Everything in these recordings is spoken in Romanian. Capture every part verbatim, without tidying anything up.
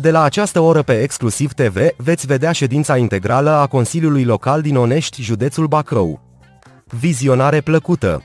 De la această oră pe Exclusiv T V veți vedea ședința integrală a Consiliului Local din Onești, județul Bacău. Vizionare plăcută!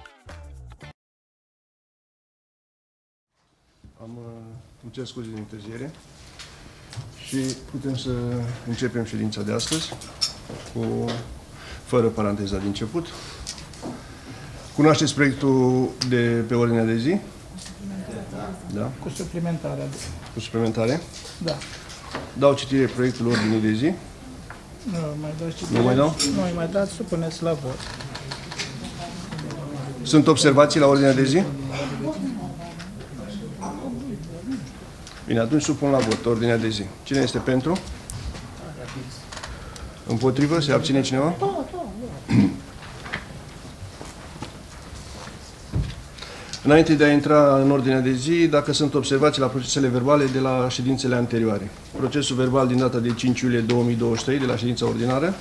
Am îmi cer scuze de întârziere și putem să începem ședința de astăzi cu, fără paranteza de început. Cunoașteți proiectul de pe ordinea de zi? Da. Cu suplimentare. Cu suplimentare? Da. Dau citire proiectul ordinii de zi. Nu mai dați citire. Nu mai dau? Nu mai dați, supuneți la vot. Sunt observații la ordinea de zi? Bine, atunci supun la vot ordinea de zi. Cine este pentru? Împotrivă? Se abține cineva? Înainte de a intra în ordinea de zi, dacă sunt observații la procesele verbale de la ședințele anterioare. Procesul verbal din data de cinci iulie două mii douăzeci și trei, de la ședința ordinară.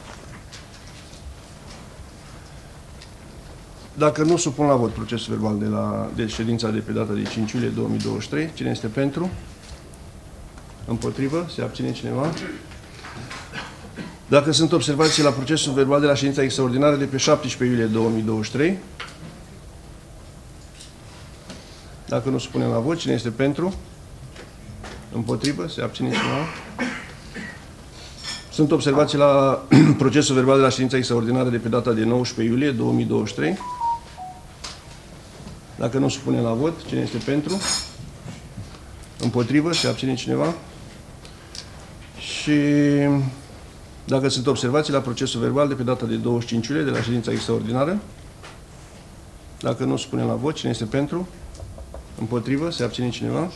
Dacă nu, supun la vot procesul verbal de la de ședința de pe data de cinci iulie două mii douăzeci și trei. Cine este pentru? Împotrivă? Se abține cineva? Dacă sunt observații la procesul verbal de la ședința extraordinară de pe șaptesprezece iulie două mii douăzeci și trei. Dacă nu supunem la vot, cine este pentru? Împotrivă? Se abține cineva? Sunt observații la procesul verbal de la ședința extraordinară de pe data de nouăsprezece iulie două mii douăzeci și trei. Dacă nu supunem la vot, cine este pentru? Împotrivă? Se abține cineva? Și dacă sunt observații la procesul verbal de pe data de douăzeci și cinci iulie de la ședința extraordinară. Dacă nu supunem la vot, cine este pentru? Împotrivă? Se abține cineva?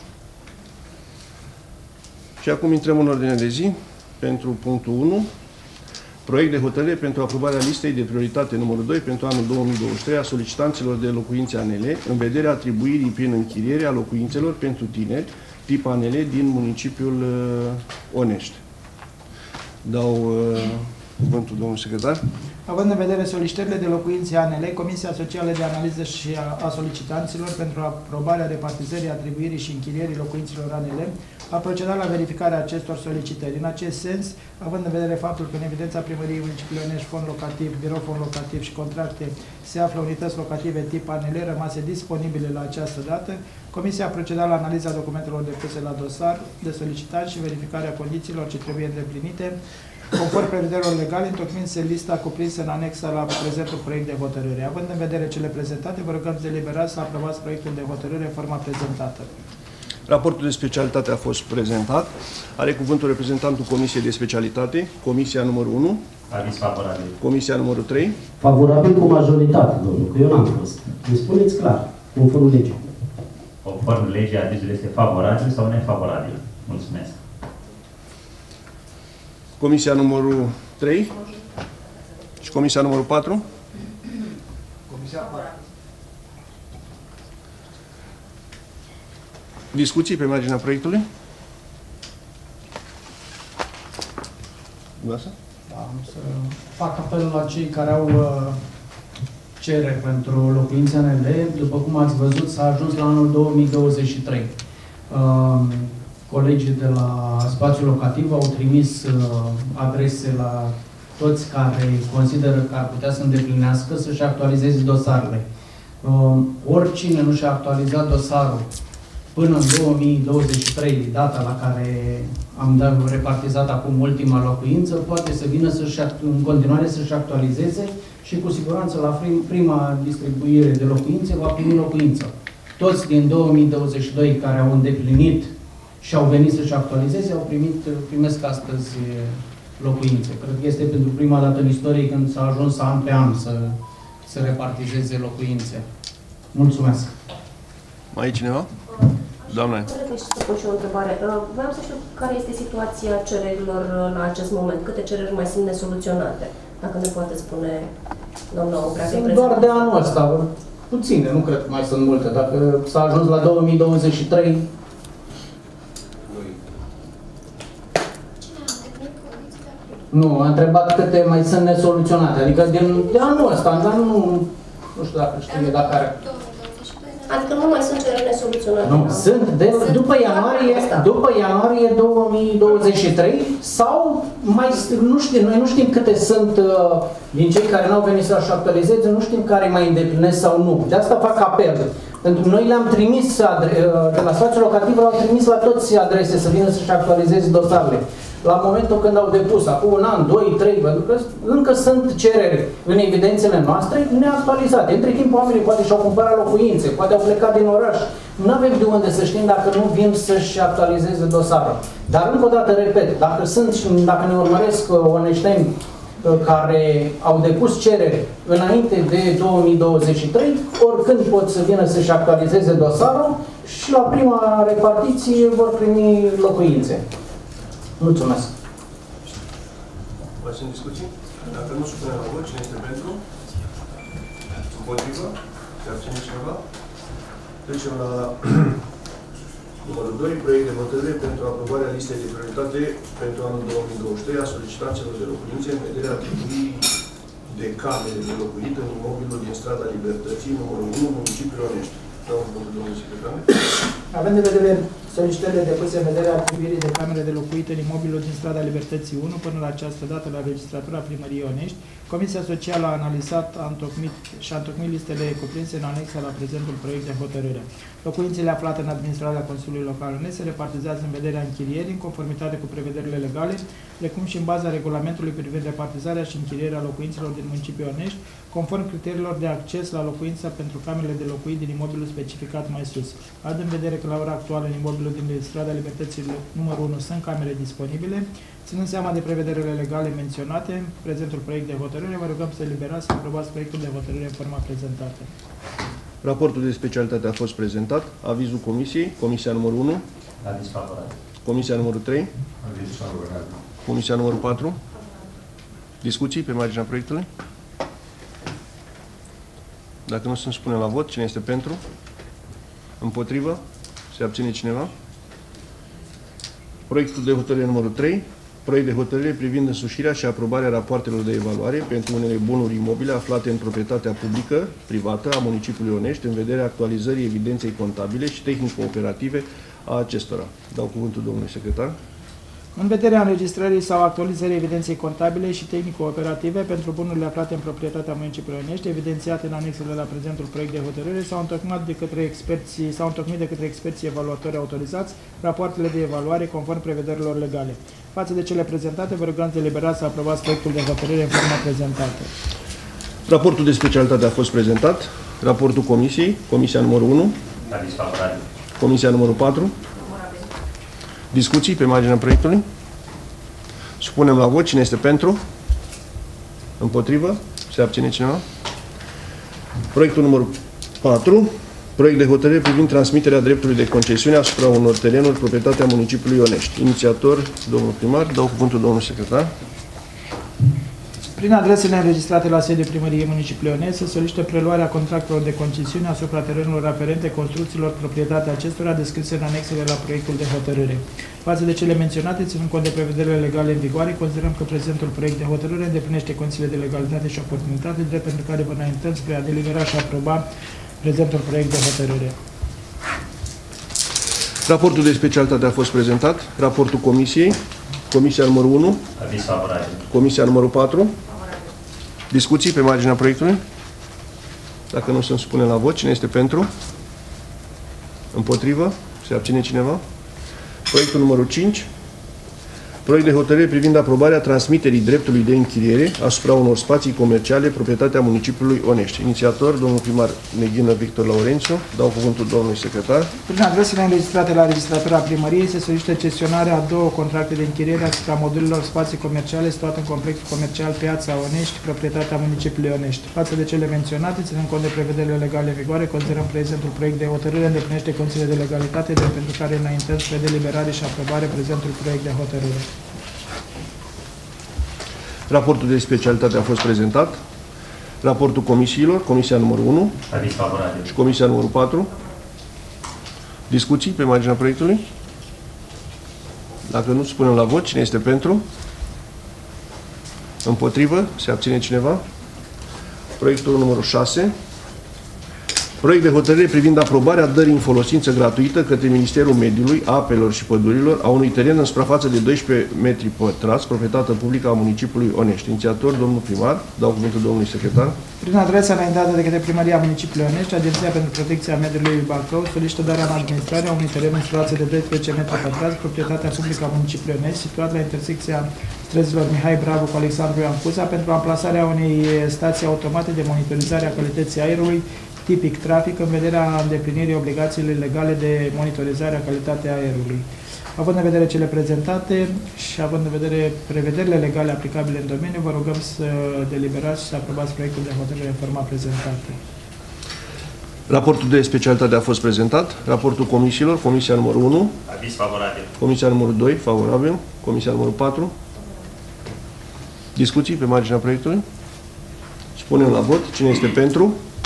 Și acum intrăm în ordine de zi pentru punctul unu. Proiect de hotărâre pentru aprobarea listei de prioritate numărul doi pentru anul două mii douăzeci și trei a solicitanților de locuințe A N L în vederea atribuirii prin închiriere a locuințelor pentru tineri tip A N L din municipiul uh, Onești. Dau uh, cuvântul domnul secretar. Având în vedere solicitările de locuințe A N L, Comisia Socială de Analiză și a, a solicitanților pentru aprobarea repartizării, atribuirii și închirierii locuințelor A N L a procedat la verificarea acestor solicitări. În acest sens, având în vedere faptul că în evidența Primăriei Municipiului Onești, fond locativ, birou fond locativ și contracte se află unități locative tip A N L rămase disponibile la această dată, Comisia a procedat la analiza documentelor depuse la dosar de solicitant și verificarea condițiilor ce trebuie îndeplinite conform prevederilor legale, întocmindu-se lista cuprinsă în anexa la prezentul proiect de hotărâre. Având în vedere cele prezentate, vă rugăm să deliberați să aprobați proiectul de hotărâre în forma prezentată. Raportul de specialitate a fost prezentat. Are cuvântul reprezentantul Comisiei de Specialitate, Comisia numărul unu. Aviz favorabil. Comisia numărul trei. Favorabil cu majoritate, domnul, că eu n-am fost. Îmi spuneți clar, conform legii. Conform legii, avizul este favorabil sau nefavorabil? Mulțumesc. Comisia numărul trei și Comisia numărul patru. Comisia patru. Discuții pe marginea proiectului? Da, am să fac apel la cei care au uh, cereri pentru locuințe A N L. După cum ați văzut, s-a ajuns la anul două mii douăzeci și trei. Uh, Colegii de la spațiul locativ au trimis uh, adrese la toți care consideră că ar putea să îndeplinească să-și actualizeze dosarele. Uh, oricine nu și-a actualizat dosarul până în două mii douăzeci și trei, data la care am dat, repartizat acum ultima locuință, poate să vină să-și, în continuare să-și actualizeze și cu siguranță la prim, prima distribuire de locuințe va primi locuință. Toți din două mii douăzeci și doi care au îndeplinit și au venit să-și actualizeze, au primit, primesc astăzi locuințe. Cred că este pentru prima dată în istorie când s-a ajuns an pe an să, să repartizeze locuințe. Mulțumesc! Mai e cineva? Doamne. Să pun și o întrebare. Vreau să știu care este situația cererilor la acest moment. Câte cereri mai sunt nesoluționate? Dacă ne poate spune doamna Ogrea. Sunt doar de anul ăsta. Puține, nu cred că mai sunt multe. Dacă s-a ajuns la două mii douăzeci și trei, nu, a întrebat câte mai sunt nesoluționate, adică din, de anul ăsta, dar nu, nu știu dacă știe, dacă are. Adică nu mai sunt cereri nesoluționate. Nu, sunt de, Sunt după, ianuarie, după ianuarie două mii douăzeci și trei sau mai, nu știm, noi nu știm câte sunt uh, din cei care n-au venit să-și actualizeze, nu știm care mai îndeplinesc sau nu. De asta fac apel. Pentru că noi le-am trimis, de la spațiul locativ, le-au trimis la toți adrese să vină să-și actualizeze dosarele. La momentul când au depus, acum un an, doi, trei, pentru că încă sunt cereri în evidențele noastre neactualizate. Între timp, oamenii poate și-au cumpărat locuințe, poate au plecat din oraș. Nu avem de unde să știm dacă nu vin să-și actualizeze dosarul. Dar, încă o dată, repet, dacă sunt și dacă ne urmăresc oneșteni care au depus cereri înainte de două mii douăzeci și trei, oricând pot să vină să-și actualizeze dosarul și la prima repartiție vor primi locuințe. Mulțumesc. Mai sunt discuții? Dacă nu supune la vot, cine este pentru? Împotrivă? Se abține cineva? Trecem la numărul doi, proiect de hotărâre pentru aprobarea listei de prioritate pentru anul două mii douăzeci și trei a solicitanților de locuințe în vederea atribuirii de camere de locuit în imobilul din strada Libertății, numărul unu, municipiul Onești. Dau cuvântul domnului secretar. Având în vedere solicitările depuse în vederea atribuirii de camere de locuit în imobilul din strada Libertății unu până la această dată la registratura Primăriei Onești, Comisia Socială a analizat a întocmit, și a întocmit listele cuprinse în anexa la prezentul proiect de hotărâre. Locuințele aflate în administrarea Consiliului Local Onești se repartizează în vederea închirierii în conformitate cu prevederile legale, precum și în baza regulamentului privind repartizarea și închirierea locuințelor din municipiul Onești, conform criteriilor de acces la locuință pentru camerele de locuit din imobilul specificat mai sus. Având în vedere că la ora actuală în imobilul din strada Libertății numărul unu sunt camere disponibile, ținând seama de prevederile legale menționate, prezentul proiect de hotărâre, vă rugăm să eliberați să aprobați proiectul de hotărâre în forma prezentată. Raportul de specialitate a fost prezentat. Avizul Comisiei, Comisia numărul unu. Aviz favorabil. Comisia numărul trei. Aviz favorabil. Comisia numărul patru. Discuții pe marginea proiectului? Dacă nu se spune la vot, cine este pentru? Împotrivă? Se abține cineva? Proiectul de hotărâre numărul trei. Proiect de hotărâre privind însușirea și aprobarea rapoartelor de evaluare pentru unele bunuri imobile aflate în proprietatea publică, privată, a municipiului Onești, în vederea actualizării evidenței contabile și tehnico-operative a acestora. Dau cuvântul domnului secretar. În vederea înregistrării sau actualizării evidenței contabile și tehnico-operative pentru bunurile aflate în proprietatea municipiului Onești, evidențiate în anexele la prezentul proiect de hotărâre, s-au întocmit de către experții, s-au întocmit de către experții evaluatori autorizați rapoartele de evaluare conform prevederilor legale. Față de cele prezentate, vă rugăm să eliberați să aprobați proiectul de hotărâre în forma prezentată. Raportul de specialitate a fost prezentat. Raportul Comisiei, Comisia numărul unu. Aviz favorabil. Comisia numărul patru. Discuții pe marginea proiectului? Supunem la vot. Cine este pentru? Împotrivă? Se abține cineva? Proiectul numărul patru. Proiect de hotărâre privind transmiterea dreptului de concesiune asupra unor terenuri proprietatea municipiului Onești. Inițiator, domnul primar. Dau cuvântul domnul secretar. Prin adresele înregistrate la sediul Primăriei Municipiului Onești se solicită preluarea contractelor de concesiune asupra terenurilor aferente construcțiilor proprietatea acestora descrise în anexele la proiectul de hotărâre. Față de cele menționate, ținând cont de prevederile legale în vigoare, considerăm că prezentul proiect de hotărâre îndeplinește condițiile de legalitate și oportunitate, drept pentru care vă înaintăm spre a delibera și a aproba prezentul proiect de hotărâre. Raportul de specialitate a fost prezentat. Raportul Comisiei. Comisia numărul unu. Aviz favorabil. Comisia numărul patru. Discuții pe marginea proiectului? Dacă nu se supune la vot, cine este pentru? Împotrivă? Se abține cineva? Proiectul numărul cinci. Proiect de hotărâre privind aprobarea transmiterii dreptului de închiriere asupra unor spații comerciale proprietatea municipiului Onești. Inițiator, domnul primar Neghină Victor Laurențiu. Dau cuvântul domnului secretar. Prin adresele înregistrate la registratura primăriei se solicită cesionarea a două contracte de închiriere asupra modurilor spații comerciale situate în complexul comercial Piața Onești, proprietatea municipiului Onești. Față de cele menționate, ținând cont de prevederile legale în vigoare, considerăm prezentul proiect de hotărâre îndeplinește condițiile de legalitate de pentru care înaintăm spre deliberare și aprobare prezentul proiect de hotărâre. Raportul de specialitate a fost prezentat. Raportul comisiilor, Comisia numărul unu. Aviz favorabil. Și Comisia numărul patru. Discuții pe marginea proiectului? Dacă nu, spunem la vot. Cine este pentru? Împotrivă? Se abține cineva? Proiectul numărul șase. Proiect de hotărâre privind aprobarea dării în folosință gratuită către Ministerul Mediului, Apelor și Pădurilor a unui teren în suprafață de doisprezece metri pătrați, proprietate publică a municipiului Onești. Inițiator, domnul primar, dau cuvântul domnului secretar. Prin adresa înaintată de către Primăria Municipiului Onești, Agenția pentru Protecția Mediului Bacău solicită darea în administrare a unui teren în suprafață de doisprezece metri pătrați, proprietatea publică a municipiului Onești, situat la intersecția străzilor Mihai Bravo cu Alexandru Ioan Cuza, pentru amplasarea unei stații automate de monitorizare a calității aerului, tipic trafic, în vederea îndeplinirii obligațiilor legale de monitorizare a calității aerului. Având în vedere cele prezentate și având în vedere prevederile legale aplicabile în domeniu, vă rugăm să deliberați și să aprobați proiectul de hotărâre în forma prezentată. Raportul de specialitate a fost prezentat. Raportul comisiilor. Comisia numărul unu. Aviz favorabil. Comisia numărul doi. Favorabil. Comisia numărul patru. Discuții pe marginea proiectului? Spunem la vot. Cine este pentru?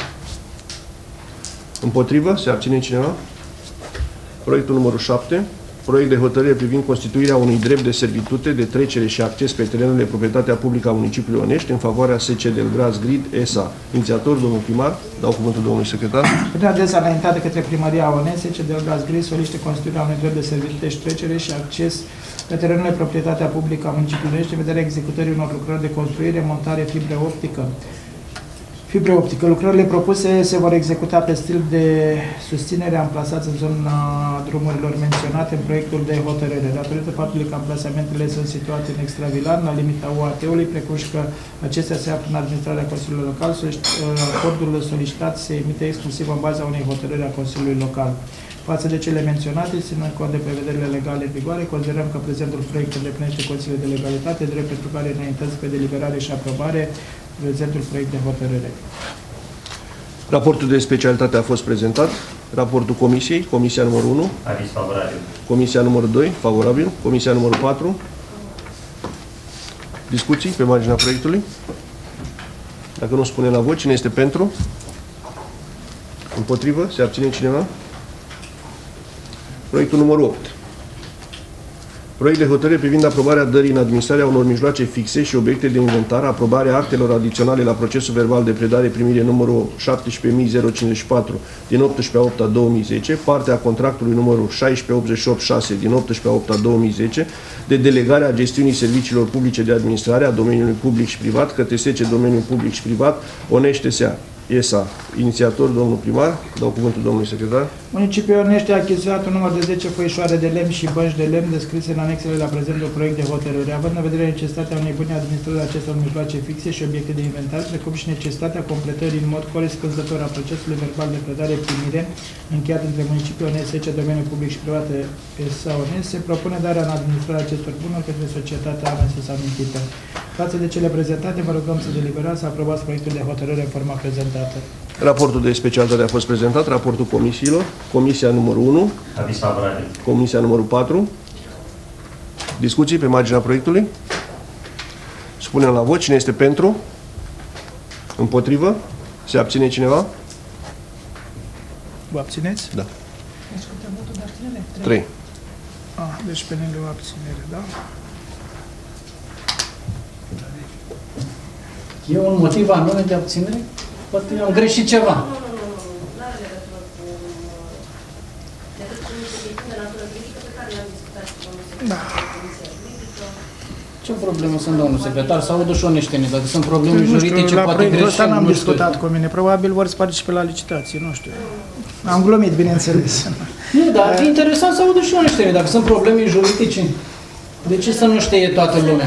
Împotrivă? Se abține cineva? Proiectul numărul șapte. Proiect de hotărâre privind constituirea unui drept de servitute de trecere și acces pe terenurile proprietatea publică a municipiului Onești în favoarea S C Delgraz Grid S A. Inițiator, domnul primar, dau cuvântul domnului secretar. Prin adresa înaintată către Primăria Onești, S C Delgraz Grid solicită constituirea unui drept de servitute și trecere și acces pe terenurile proprietatea publică a municipiului Onești în vederea executării unor lucrări de construire, montare, fibre optică. Fibre optică. Lucrările propuse se vor executa pe stil de susținere amplasați în zona drumurilor menționate în proiectul de hotărâre. Datorită faptului că amplasamentele sunt situate în extravilan, la limita U A T-ului, precum și că acestea se află în administrarea Consiliului Local, acordul solicitat se emite exclusiv în baza unei hotărâri a Consiliului Local. Față de cele menționate, ținând cont de prevederile legale în vigoare, considerăm că prezentul proiect îndeplinește condițiile de legalitate, drept pentru care înaintăm spre deliberare și aprobare prezentul proiect de hotărâre. Raportul de specialitate a fost prezentat. Raportul comisiei. Comisia numărul unu. Aviz favorabil. Comisia numărul doi. Favorabil. Comisia numărul patru. Discuții pe marginea proiectului? Dacă nu spune la vot, cine este pentru? Împotrivă? Se abține cineva? Proiectul numărul opt. Proiect de hotărâre privind aprobarea dării în administrarea unor mijloace fixe și obiecte de inventar, aprobarea actelor adiționale la procesul verbal de predare-primire numărul șaptesprezece mii cincizeci și patru din optsprezece a opta două mii zece, partea contractului numărul șaisprezece optzeci și opt șase din optsprezece a opta două mii zece, de delegare a gestiunii serviciilor publice de administrare a domeniului public și privat către S C Domeniul Public și Privat, Onești S A. E S A. Inițiator, domnul primar, dau cuvântul domnului secretar. Municipiul Onești a achiziționat un număr de zece foișoare de lemn și bănci de lemn descrise în anexele la prezentul proiect de hotărâre, având în vedere necesitatea unei bune administrări a acestor mijloace fixe și obiecte de inventar, precum și necesitatea completării în mod corespunzător a procesului verbal de predare-primire încheiat între municipiul Onești, S C Domeniul Public și Privat S A Onești, se propune darea în administrarea acestor bunuri către societatea anexă amintită. Față de cele prezentate, vă rugăm să deliberați, să aprobați proiectul de hotărâre în forma prezentată. Raportul de specialitate a fost prezentat, raportul comisiilor. Comisia numărul unu. Aviz favorabil. Comisia numărul patru. Discuții pe marginea proiectului? Supunem la vot. Cine este pentru? Împotrivă? Se abține cineva? Vă abțineți? Da. trei. Ah, deci pe lângă o abținere, da? E un motiv anume de abținere? Poate am greșit ceva. Nu, nu, nu, nu, nu are legătură cu decât cu niște chestiuni de natură juridică pe care le-am discutat și cu domnul secretar de Comisia Juridică. Ce probleme sunt, domnul secretar? Să audă și oneștenii. Dacă sunt probleme juridice, la poate proiectul ăsta greșim. n-am discutat cu mine. Probabil vor să participe la licitație, nu știu. Am glumit, bineînțeles. Nu, dar ar fi interesant să audă și oneștenii. Dacă sunt probleme juridice, de ce să nu știe toată lumea?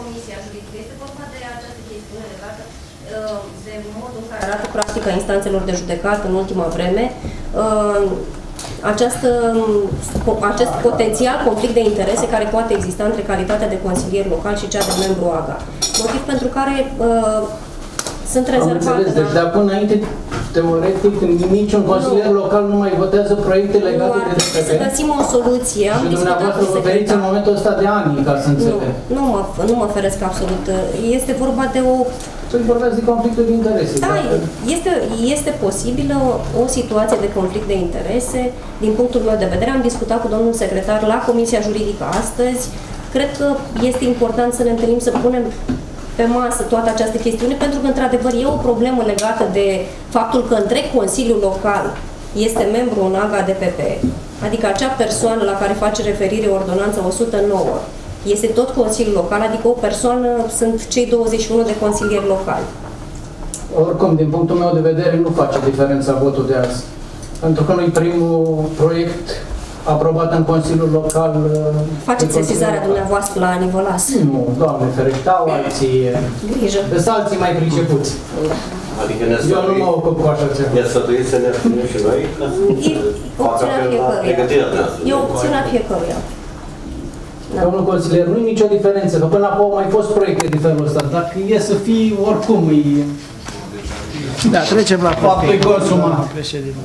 Arată practica instanțelor de judecată în ultima vreme, această, acest potențial conflict de interese care poate exista între calitatea de consilier local și cea de membru A G A. Motiv pentru care uh, sunt rezervate. Deci de până înainte, teoretic, niciun consilier nu. local nu mai votează proiecte legate nu, de D P P. să găsim o soluție. Am și dumneavoastră vă feriți în momentul ăsta de ani, ca să înțeleg. Nu, nu mă, nu mă feresc absolut. Este vorba de o... Să-i vorbeați de conflictul de interese. Da, este, este posibilă o situație de conflict de interese. Din punctul meu de vedere, am discutat cu domnul secretar la Comisia Juridică astăzi. Cred că este important să ne întâlnim, să punem pe masă toată această chestiune, pentru că, într-adevăr, e o problemă legată de faptul că întreg Consiliul Local este membru în A G A D P P, adică acea persoană la care face referire ordonanța o sută nouă, este tot Consiliul Local, adică o persoană, sunt cei douăzeci și unu de consilieri locali. Oricum, din punctul meu de vedere, nu face diferența votul de azi. Pentru că nu-i primul proiect aprobat în Consiliul Local. Faceți sesizarea dumneavoastră la Nivolas? Nu, Doamne ferește, au alții... Grijă. Sunt alții mai pricepuți. Adică Eu nu mă ocup cu așa ceva. Ne sfătuiți să ne abținem și noi? E opțiunea fiecăruia. E opțiunea fiecăruia. Da. Domnul consilier, nu e nicio diferență, că până acum au mai fost proiecte de felul ăsta. Dacă e să fii, oricum e... Da, trecem la faptul consumat. Președinte.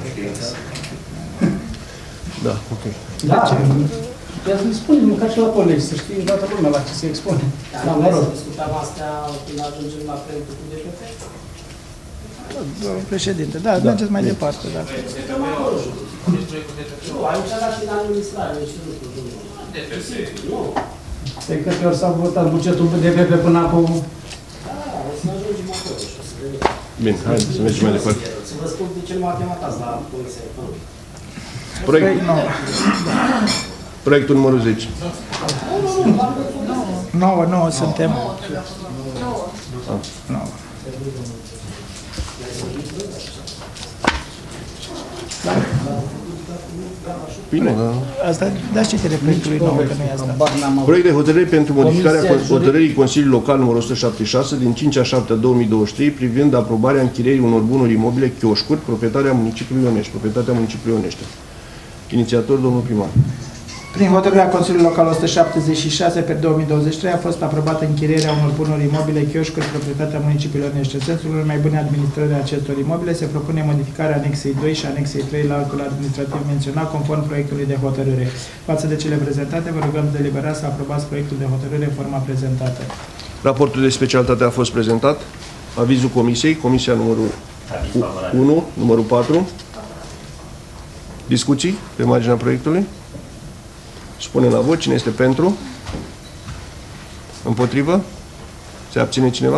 Da, ok. Da, ia să-i spunem, ca și la colegi, să știe toată lumea la ce se expune. Da, mă rog. Discutăm astea când ajungem la proiectul cu D P P? Domnul președinte, da, mergeți mai departe. Da. Discutăm acolo. Nu, aici a dat și în administrare, și nu știu. Nu. De câte ori s-a votat bugetul D P P până acum? Da, o să ajungem acolo și o să vedem. Bine, haideți să mergem mai departe. Să vă spun de ce nu m-a chemat azi la Comisia Economică. Proiect. Proiectul numărul zece. nouă, nouă suntem. nouă. Bine, da. Asta, dați citire proiectului nou, că nu e asta. Proiect de hotărâre pentru modificarea hotărârii Consiliului Local numărul o sută șaptezeci și șase din cinci a șaptea două mii douăzeci și trei privind aprobarea închirierii unor bunuri imobile, chioșcuri, proprietatea municipiului Onești, proprietatea municipiului Onești. Inițiator, domnul primar. Prin hotărârea Consiliului Local o sută șaptezeci și șase pe două mii douăzeci și trei a fost aprobată închirierea unor bunuri imobile, chioșcuri, proprietatea municipiului Onești. În sensul unei mai bune administrări a acestor imobile, se propune modificarea anexei doi și anexei trei la actul administrativ menționat, conform proiectului de hotărâre. Față de cele prezentate, vă rugăm să deliberați să aprobați proiectul de hotărâre în forma prezentată. Raportul de specialitate a fost prezentat. Avizul Comisiei, Comisia numărul unu, numărul patru. Discuții pe marginea proiectului? Spune la vot cine este pentru. Împotrivă? Se abține cineva?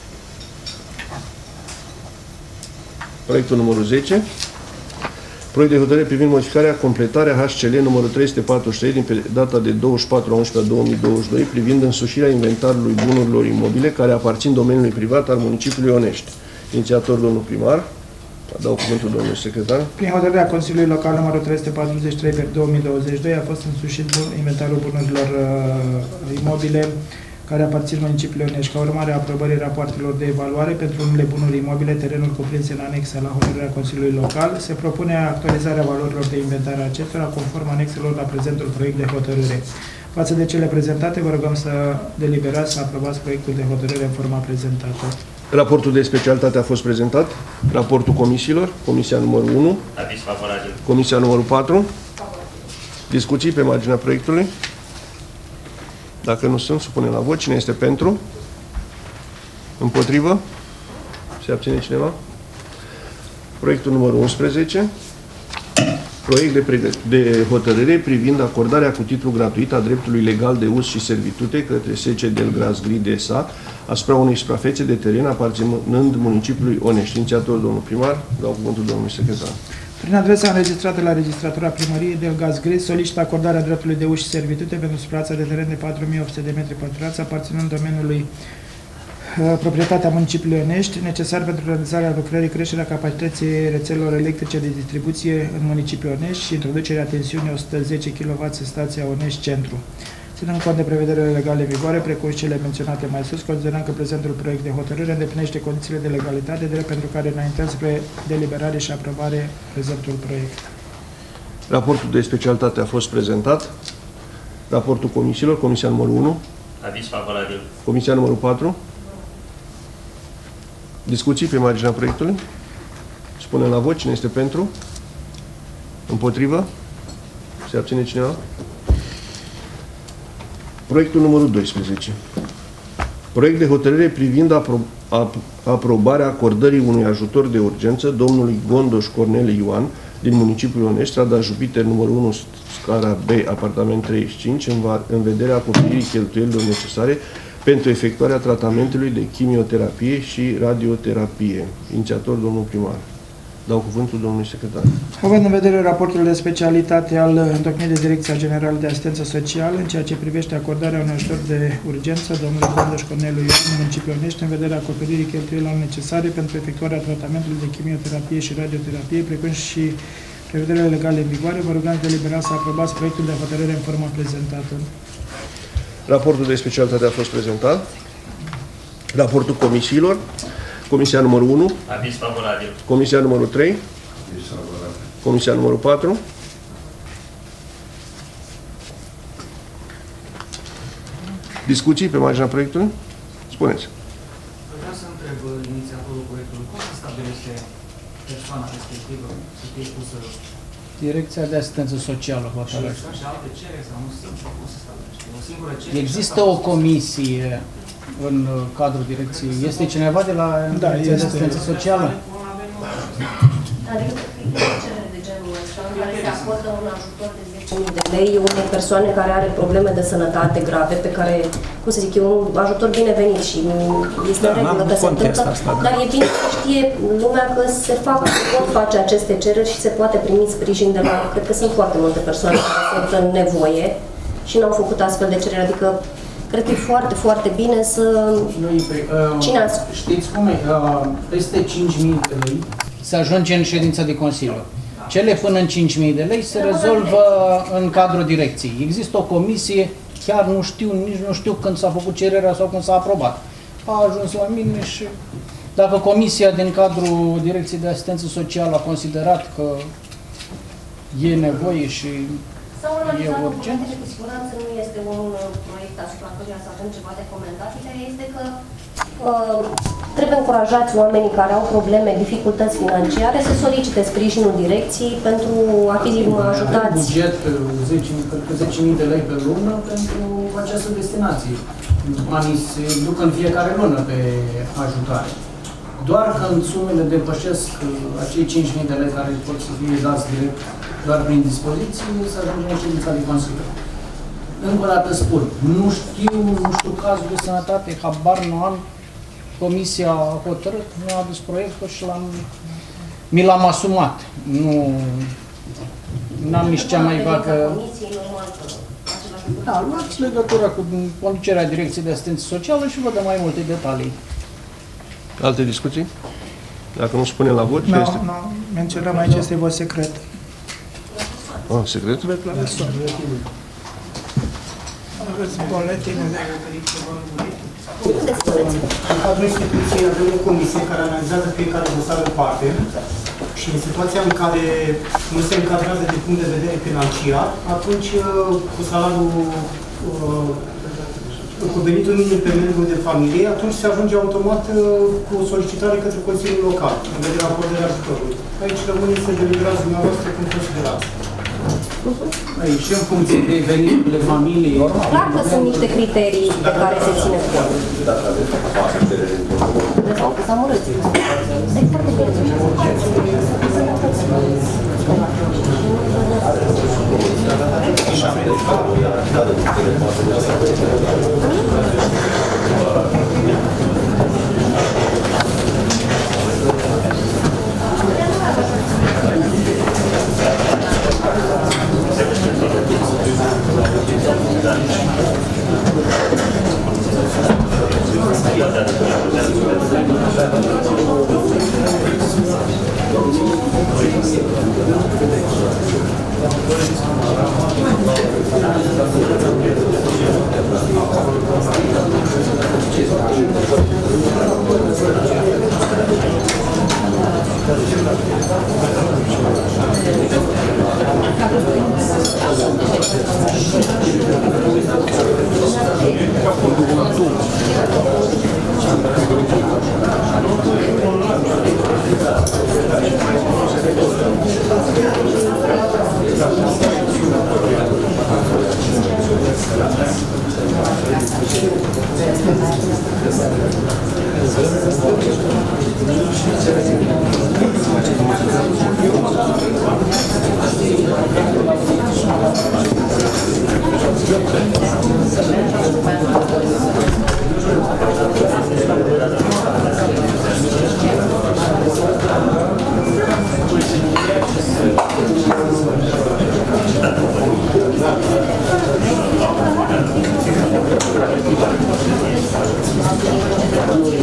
Proiectul numărul zece. Proiect de hotărâre privind modificarea, completarea H C L numărul trei sute patruzeci și trei din data de douăzeci și patru a unsprezece două mii douăzeci și doi privind însușirea inventarului bunurilor imobile care aparțin domeniului privat al municipiului Onești. Inițiator domnul primar. Dau cuvântul domnului secretar. Prin hotărârea Consiliului Local numărul trei sute patruzeci și trei pe două mii douăzeci și doi a fost însușit inventarul bunurilor uh, imobile care aparțin municipiului Onești. Ca urmare a aprobării rapoartelor de evaluare pentru unele bunuri imobile, terenuri cuprinse în anexe la hotărârea Consiliului Local, se propune actualizarea valorilor de inventare a acestora conform anexelor la prezentul proiect de hotărâre. Față de cele prezentate, vă rugăm să deliberați, să aprobați proiectul de hotărâre în forma prezentată. Raportul de specialitate a fost prezentat. Raportul comisiilor. Comisia numărul unu. Aviz favorabil. Comisia numărul patru. Discuții pe marginea proiectului. Dacă nu sunt, supunem la vot. Cine este pentru? Împotrivă? Se abține cineva? Proiectul numărul unsprezece. Proiect de, de hotărâre privind acordarea cu titlu gratuit a dreptului legal de uz și servitute către S C Del Gras Gri de S A asupra unei suprafețe de teren aparținând municipiului Onești. Inițiator domnul primar, dau cuvântul domnului secretar. Prin adresa înregistrată la registratura primăriei Del Gaz Gri, solicită acordarea dreptului de uz și servitute pentru suprafața de teren de patru mii opt sute de metri pătrați aparținând domeniului proprietatea municipiului Onești, necesar pentru realizarea lucrării, creșterea capacității rețelelor electrice de distribuție în municipiul Onești și introducerea tensiunii o sută zece kilowați în stația Onești Centru. Ținând cont de prevederile legale în vigoare, precum și cele menționate mai sus, considerăm că prezentul proiect de hotărâre îndeplinește condițiile de legalitate, drept pentru care înaintăm spre deliberare și aprobare prezentul proiect. Raportul de specialitate a fost prezentat. Raportul comisiilor, Comisia numărul unu. Aviz favorabil. Comisia numărul patru. Discuții pe marginea proiectului. Spunem la vot cine este pentru. Împotrivă. Se abține cineva? Proiectul numărul doisprezece. Proiect de hotărâre privind apro ap aprobarea acordării unui ajutor de urgență domnului Gondoș Cornel Ioan din municipiul Onești, strada Jupiter numărul unu, scara B, apartament treizeci și cinci, în, în vederea acoperirii cheltuielilor necesare pentru efectuarea tratamentului de chimioterapie și radioterapie. Inițiator, domnul primar. Dau cuvântul domnului secretar. Având în vedere raportul de specialitate al întocmirii de Direcția Generală de Asistență Socială în ceea ce privește acordarea unui ajutor de urgență, domnului Bondoș Corneliu Ioan, municipiul Onești, în vederea acoperirii cheltuielilor necesare pentru efectuarea tratamentului de chimioterapie și radioterapie, precum și prevederile legale în vigoare, vă rugăm deliberat să aprobați proiectul de hotărâre în forma prezentată. Raportul de specialitate a fost prezentat. Raportul comisiilor. Comisia numărul unu. Aviz favorabil. Comisia numărul trei. Comisia numărul patru. Discuții pe marginea proiectului? Spuneți. Vreau să întreb inițiatorul proiectului, cum se stabilește persoana respectivă să fie pusă? Direcția de Asistență Socială hotărăște. Și alte cereri sau nu știu cum se stabilește? O singură cerere? Există o comisie în cadrul direcției. Este cineva de la Da, Direcția de este. Asistență Socială? Adică cerere de genul ăsta, în care se acordă un ajutor de zece mii de lei unei persoane care are probleme de sănătate grave, pe care, cum să zic, e un ajutor binevenit și este în regulă că se întâmplă, dar e bine să știe lumea că se fac, se pot face aceste cereri și se poate primi sprijin de la, cred că sunt foarte multe persoane care sunt în nevoie și n-au făcut astfel de cereri, adică cred că e foarte, foarte bine să... Nu, uh, Cine a... Știți cum e? Uh, peste cinci mii de lei se ajunge în ședința de Consiliu. Cele până în cinci mii de lei se rezolvă în cadrul direcției. Există o comisie, chiar nu știu, nici nu știu când s-a făcut cererea sau când s-a aprobat. A ajuns la mine și dacă comisia din cadrul Direcției de Asistență Socială a considerat că e nevoie și Sau analizat urgent? documentele, cu siguranță nu este un proiect asupra căruia să avem ceva de comentat. Ideea este că uh, trebuie încurajați oamenii care au probleme, dificultăți financiare să solicite sprijinul direcției pentru a fi ajutați. Buget zece mii de lei pe lună pentru această destinație. Banii se duc în fiecare lună pe ajutare. Doar când sumele depășesc acei cinci mii de lei care pot să fie dați direct doar prin dispoziție, să ajungem în ședința de Consiliu. Încă o dată spun, nu știu, nu știu cazul de sănătate, habar nu am, comisia a hotărât, nu a adus proiectul și l-am, mi l-am asumat. Nu, n-am nici cea mai vagă... Da, luați legătura cu conducerea Direcției de Asistență Socială și vă dă mai multe detalii. Alte discuții? Dacă nu spunem la vot, Nu, ce este? nu, menționăm aici, este vot secret. Ah, secret? Aveți boletinele. În cadrul instituției avem o comisie care analizează fiecare dosar în parte și în situația în care nu se încadrează din punct de vedere financiar, atunci cu salariul, cu venitul minim pe membru de familie, atunci se ajunge automat cu o solicitare către Consiliul Local, în vederea acordării ajutorului. Aici rămâne să deliberați dumneavoastră cum considerați. Aici, în funcție de veniturile familiei. Clar că sunt niște criterii pe care se ține cont. Sau că s-a mărât. E foarte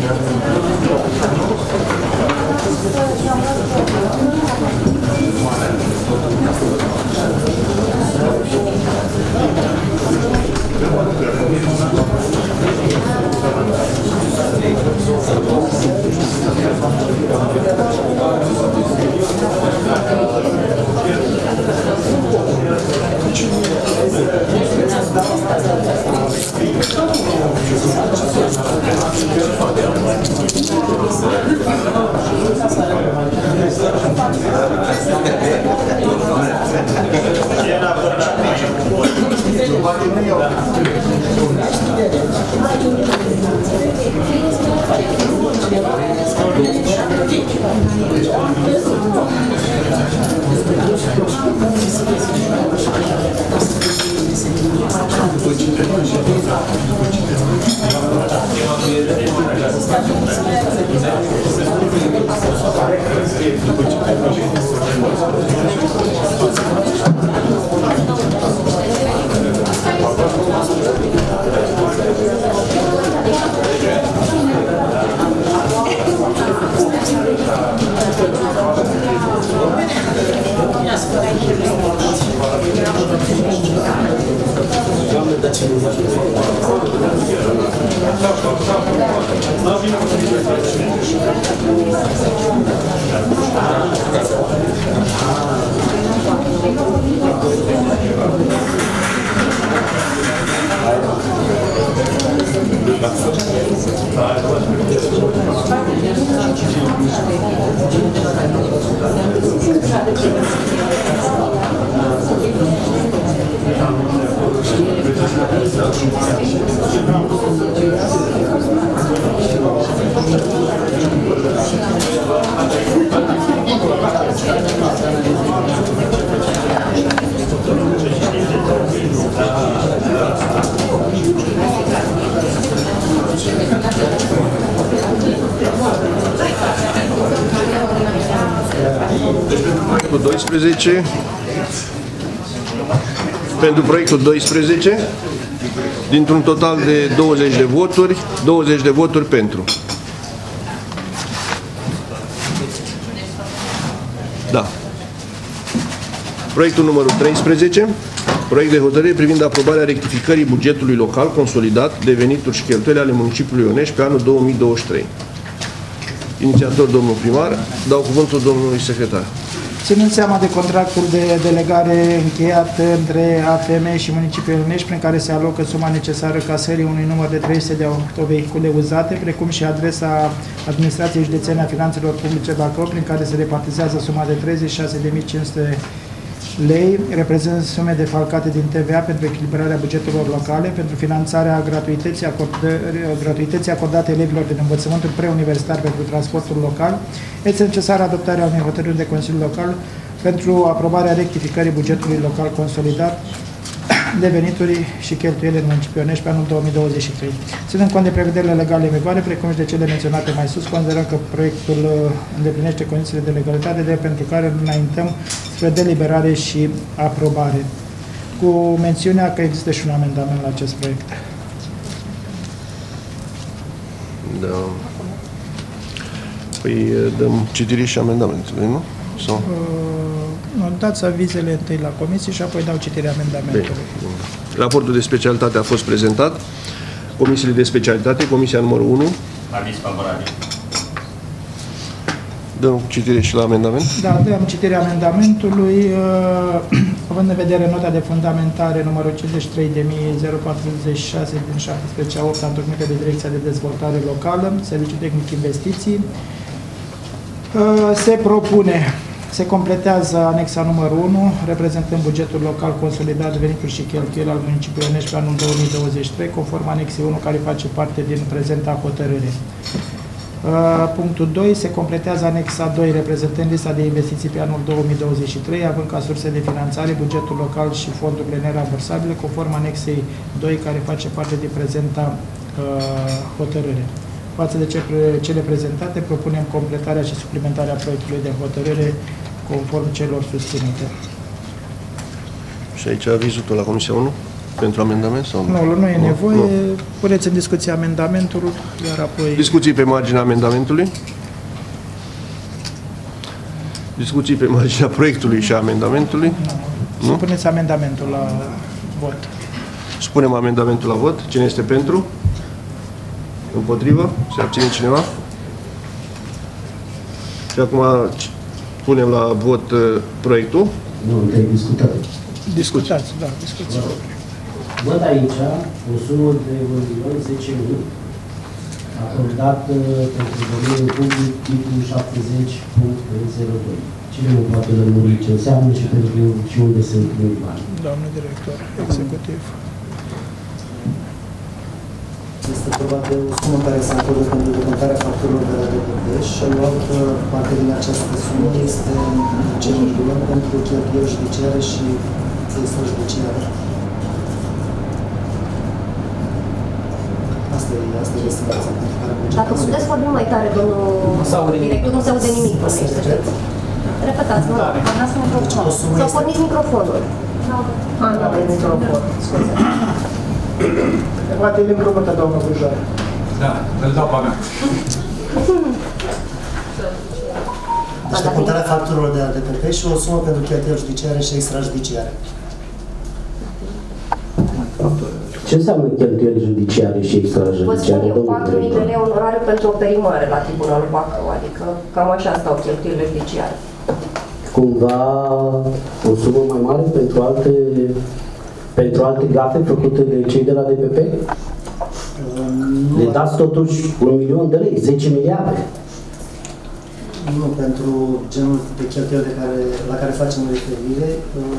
doisprezece. Pentru proiectul doisprezece, dintr-un total de douăzeci de voturi, douăzeci de voturi pentru. Da. Proiectul numărul treisprezece, proiect de hotărâre privind aprobarea rectificării bugetului local consolidat de venituri și cheltuieli ale municipiului Onești pe anul două mii douăzeci și trei. Inițiator, domnul primar, dau cuvântul domnului secretar. Ținând seama de contractul de delegare încheiat între A F M și municipiul Onești, prin care se alocă suma necesară casării unui număr de trei sute de autovehicule uzate, precum și adresa Administrației Județene a Finanțelor Publice Bacău, prin care se repartizează suma de treizeci și șase de mii cinci sute lei, reprezintă sume defalcate din T V A pentru echilibrarea bugetelor locale, pentru finanțarea gratuității, acordă, gratuității acordate elevilor din învățământul preuniversitar pentru transportul local. Este necesară adoptarea unei hotărâri de Consiliu Local pentru aprobarea rectificării bugetului local consolidat de venituri și cheltuieli în municipiul Onești pe anul două mii douăzeci și trei. Ținând cont de prevederile legale în vigoare, precum și de cele menționate mai sus, considerăm că proiectul îndeplinește condițiile de legalitate, de pentru care înaintăm spre deliberare și aprobare, cu mențiunea că există și un amendament la acest proiect. Da. Păi dăm citire și amendamentele, nu? Sau? Uh, dați avizele întâi la comisie și apoi dau citirea amendamentului. Bine. Raportul de specialitate a fost prezentat. Comisiile de specialitate, comisia numărul unu. Aviz favorabil. Dăm citire și la amendament? Da, dăm citirea amendamentului. Uh, având în vedere nota de fundamentare numărul cincizeci și trei de mii patruzeci și șase din șaptesprezece a opta întocmită de Direcția de Dezvoltare Locală, Serviciul Tehnic Investiții, uh, se propune, se completează anexa numărul unu, reprezentând bugetul local consolidat de venituri și cheltuieli al municipiului Onești pe anul două mii douăzeci și trei, conform anexei unu, care face parte din prezenta hotărâre. Uh, punctul doi. Se completează anexa doi, reprezentând lista de investiții pe anul două mii douăzeci și trei, având ca surse de finanțare bugetul local și fondurile nerambursabile, conform anexei doi, care face parte din prezenta uh, hotărâre. Față de ce pre, cele prezentate, propunem completarea și suplimentarea proiectului de hotărâre conform celor susținute. Și aici avizul la Comisia unu? pentru amendament sau nu? Nu, nu e Nu, nevoie. nu. Puneți în discuție amendamentul, iar apoi... Discuții pe marginea amendamentului? Discuții pe marginea proiectului și a amendamentului? Să puneți amendamentul la vot. Spunem amendamentul la vot. Cine este pentru? Împotrivă? Se abține cineva? Și acum punem la vot uh, proiectul. Nu, trebuie discutat. Discutați, da, discuți. Văd aici o sumă de un milion zece mii acordat uh, pentru domeniul public titlul șaptezeci punct zero doi. Cine nu poate lămuri ce înseamnă și pentru și unde se întâlnesc bani? Doamne director, executiv. Este probabil o sumă care se acordă pentru decontarea facturilor de la D P P și o altă parte din această sumă este cel milion pentru cheltuieli judiciare și extrajudiciare. Asta e, asta e estimația pentru care bugetul. Dacă puteți vorbi mai tare, domnul director, nu se aude nimic până aici, să știți. Repetați, nu? Pornați microfonul. Sau porniți microfonul. A, nu aveți microfon, scuze. Poate e microfonul, doamna Bujoară. Da, îl dau pe a mea. Deci decontarea facturilor de la D P P și o sumă pentru cheltuieli judiciare și extrajudiciare. Ce înseamnă cheltuieli judiciare și extrajudiciare? Vă spun eu, patru mii de lei onorare pentru o perimare la Tribunalul Bacău, adică cam așa stau cheltuielile judiciare. Cumva o sumă mai mare pentru alte, pentru alte gafe făcute de cei de la D P P? Le dați totuși un milion de lei, zece miliarde. Nu, pentru genul de cheltuieli care, la care facem referire,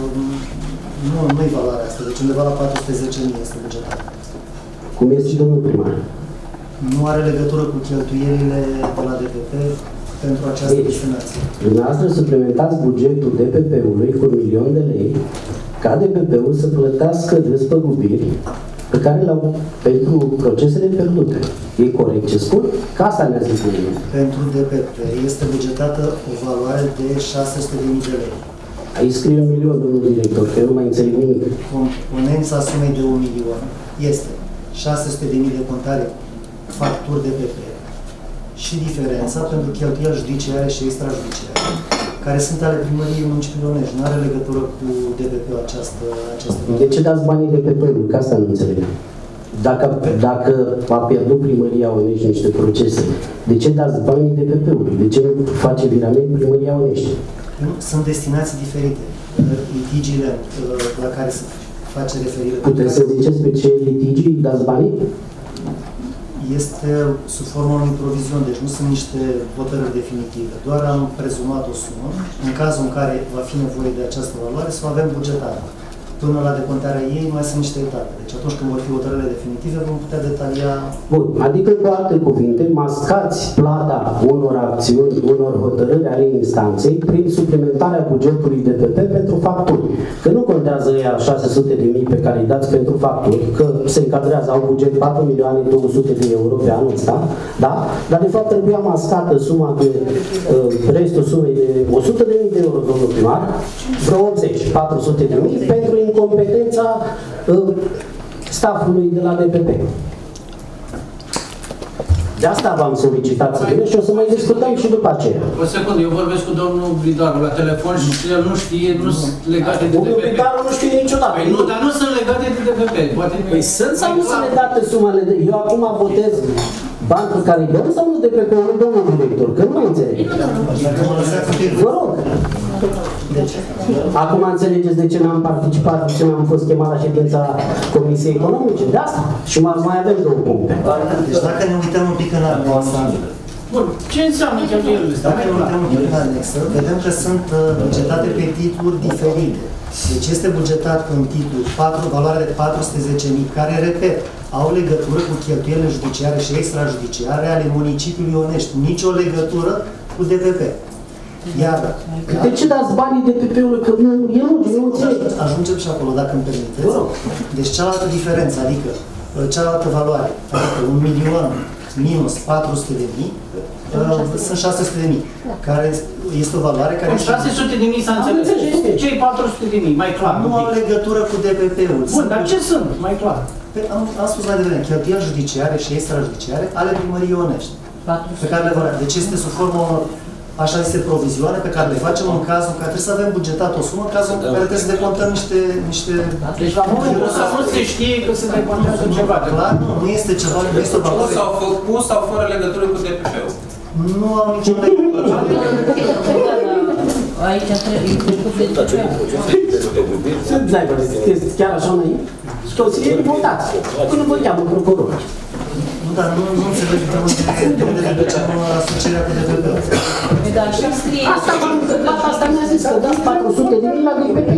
nu, nu-i valoarea asta. Deci undeva la patru sute zece mii este bugetat. Cum este și domnul primar? Nu are legătură cu cheltuielile de la D P P pentru această destinație. Dumneavoastră suplementați bugetul D P P-ului cu un milion de lei ca D P P-ul să plătească despăgubiri pe care le-au pentru procesele pierdute. E corect ce spun? Că asta ne-a zis mine. Pentru D P P este bugetată o valoare de șase sute de mii de lei. Aici scrie un milion, domnul director, că eu nu mai înțeleg nimic. Componența sumei de un milion este șase sute de mii de contare facturi D P P și diferența pentru cheltuieli judiciare și extrajudiciare, care sunt ale primăriei municipiului Onești. Nu are legătură cu D P P-ul această, această... De ce dați banii D P P-ului? Că asta nu înțeleg. Dacă, dacă a pierdut primăria Onești niște procese, de ce dați banii D P P-ului? De ce nu face virament primăria Onești? Sunt destinații diferite. Litigiile la care se face referire... Puteți să ziceți pe ce litigii dați banii? Este sub formă unui provizion, deci nu sunt niște hotărâri definitive. Doar am prezumat o sumă, în cazul în care va fi nevoie de această valoare, să o avem bugetară. Până la decontarea ei mai sunt niște etape. Deci atunci când vor fi hotărârile definitive, vom putea detalia... Bun, adică cu alte cuvinte, mascați plata unor acțiuni, unor hotărâri ale instanței prin suplimentarea bugetului D P P pentru facturi. Că nu contează ea șase sute de mii pe care îi dați pentru facturi, că se încadrează, au buget patru milioane două sute de euro pe anul ăsta, da? Dar de fapt trebuia mascată suma de, uh, restul sumei de o sută de mii de euro, domnul primar, vreo optzeci, patru sute de mii, pentru incompetența uh, staffului de la D P P. De asta v-am solicitat să vină și o să mai discutăm și după aceea. O secundă, eu vorbesc cu domnul Bridaru la telefon și el nu știe, nu sunt legate de D P P. Domnul Bridaru nu știe niciodată. Păi nu, dar nu sunt legate de D P P. Poate păi sunt sau nu sunt legate sumele de... Eu acum votez bani pe care îi dăm sau nu de pe care îi domnul director? Că nu mai înțeleg. Vă rog. Acum înțelegeți de ce n-am participat, de ce n-am fost chemat la ședința Comisiei Economice? De asta. Și mai avem două puncte. Deci dacă ne uităm un pic în anexă, bun, ce înseamnă cheltuielile astea? Dacă ne uităm un pic în anexă, vedem că sunt bugetate pe titluri diferite. Deci este bugetat în titlu patru, valoare de patru sute zece mii, care, repet, au legătură cu cheltuielile judiciare și extrajudiciare ale municipiului Onești. Nicio legătură cu D P P. Iar, de ce dați banii D P P-ului? Că nu, e logic, nu înțeleg. Ajungem și acolo, dacă îmi permiteți. Deci cealaltă diferență, adică cealaltă valoare, adică un milion minus patru sute de mii, uh, sunt șase sute de mii, care este o valoare care... șase sute de mii s-a înțeles. Cei patru sute de mii, mai clar. Nu au legătură cu D P P-ul. Bun, dar ce sunt, mai clar? Am, am spus mai devreme, cheltuieli judiciare și extrajudiciare ale primăriei Ionești, pe care le vor. Deci este sub formă, așa este, provizioane pe care le facem în cazul în care trebuie să avem bugetat o sumă, în cazul în care trebuie să decontăm niște... niște... Deci la momentul ăsta nu se știe că se decontează ceva. Clar, nu, nu este ceva, nu este o valoare. Sau făcut sau fără legătură cu D P P-ul? Nu am niciun legătură. Aici trebuie cu D P P-ul. Sunt chiar așa noi? Consilieri votați. Până voteam în procuror. Nu, dar nu, nu înțeleg de unde le ducem asocierea cu D P P-ul. Dar și scrie... Asta m-am întâmplat, asta mi-a zis că dați patru sute de mii la D P P.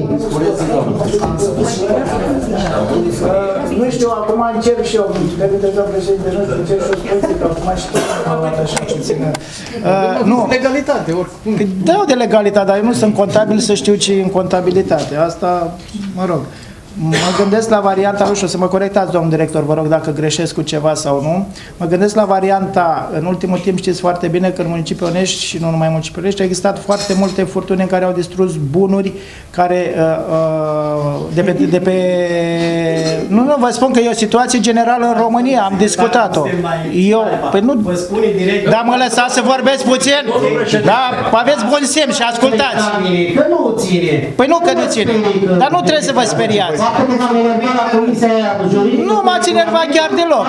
Nu știu, acum încerc și eu, trebuie deja președinte, nu știu, încerc și o soluție, că acum și tot am luat așa puțin. Nu. Legalitate, oricum. Da, de legalitate, dar eu nu sunt contabil să știu ce e în contabilitate. Asta, mă rog. Mă gândesc la varianta, nu știu, să mă corectați, domnul director, vă rog, dacă greșesc cu ceva sau nu. Mă gândesc la varianta, în ultimul timp știți foarte bine că în municipiul Onești și nu numai în municipiul Onești, au existat foarte multe furtuni în care au distrus bunuri care de pe, de pe... Nu, nu, vă spun că e o situație generală în România, am discutat-o. Eu, păi nu... Da, mă lăsați să vorbesc puțin? Da, aveți bun semn și ascultați. Că nu ține. Păi nu că nu ține, dar nu trebuie să vă speriați. Nu m-ați enervat chiar deloc.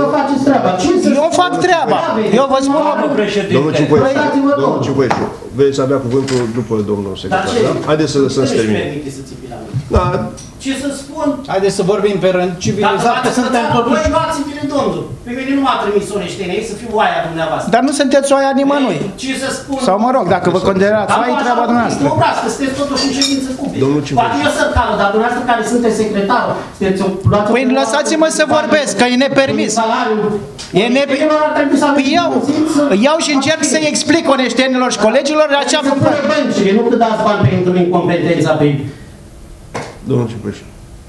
Eu fac treaba. Eu vă spun... Domnul Ciupoieșu, domnul Ciupoieșu, veți avea cuvântul după domnul secretar, da? Haideți să lăsați termine. Da. Ce să spun? Haideți să vorbim pe rând, civilizat, că suntem totuși... Voi luați-mi-le, domnul. Pe mine nu m-a trimis oneștenii să fiu oaia dumneavoastră. Dar nu sunteți oaia nimănui. Ce să spun? Sau mă rog, dacă vă conderați oaia, e treaba dumneavoastră. Nu vreau, că sunteți totuși în ședință publică. Domnul Ciupoieșu. Poate eu sunt cală, dar dumneavoastră care sunteți secretarul, sunteți o... Păi lăsați-mă să vorbesc, că e nepermis. E nepermis. Păi iau, iau și încerc să-i explic oneștenilor și colegilor de aceea cum fac. Nu că dați bani pentru incompetența pe... Domnul Ciupoieșu.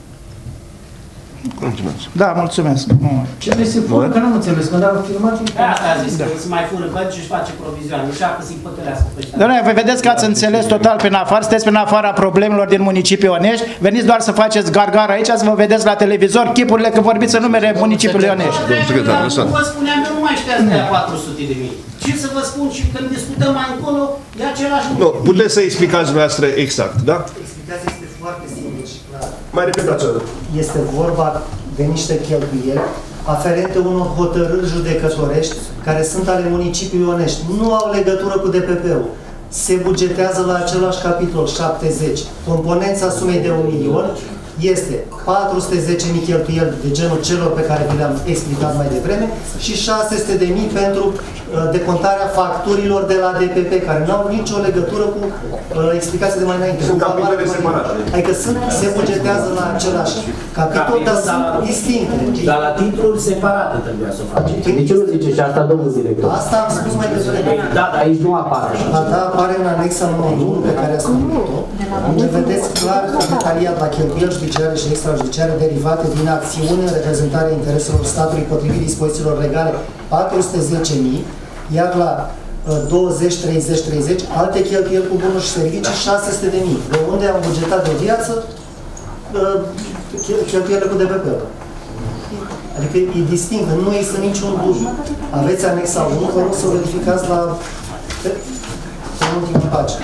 Mulțumesc. Da, mulțumesc. Ce vrei să fură? Că n-am înțeles, când au filmat... Asta a zis, că se mai fură băgi și își face provizioane. Nu știu că să-i pătărească pe ăștia. Doamne, vă vedeți că ați înțeles total prin afară, sunteți prin afara problemelor din municipiul Onești, veniți doar să faceți gargar aici, să vă vedeți la televizor chipurile că vorbiți în numele municipiului Onești. Domnul secretar, lăsați. Vă spuneam, eu nu mai știați de patru sute de mii. Ce să vă spun și când discutăm mai încolo, e același lucru. Nu, puteți să explicați dumneavoastră exact, da? Explicația este foarte simplă și clară. Mai repetați. Este vorba de niște cheltuieli aferente unor hotărâri judecătorești care sunt ale municipiului Onești. Nu au legătură cu D P P-ul. Se bugetează la același capitol șaptezeci. Componența sumei de un milion este patru sute zece mii cheltuieli de genul celor pe care vi le-am explicat mai devreme și șase sute de mii pentru uh, decontarea facturilor de la D P P, care nu au nicio legătură cu uh, explicația de mai înainte. Sunt capitole separate. Adică sunt, se bugetează la același capitol, dar sunt distincte. Dar la titluri separate trebuia să o faceți. De ce nu zice și asta, domnul director? Asta am spus mai devreme. Da, dar aici nu apare. Ba da, apare în anexa numărul unu pe care ați făcut-o, unde vedeți clar că detaliat la cheltuieli judiciare și extrajudiciare derivate din acțiuni în reprezentarea intereselor statului potrivit dispozițiilor legale patru sute zece mii, iar la uh, douăzeci, treizeci, treizeci alte cheltuieli cu bunuri și servicii șase sute de mii, de unde am bugetat de viață uh, cheltuielile cu D P P-ul. Adică e distinct, nu există niciun dublu. Aveți anexa unu, vă rog să o verificați la în ultima pagină.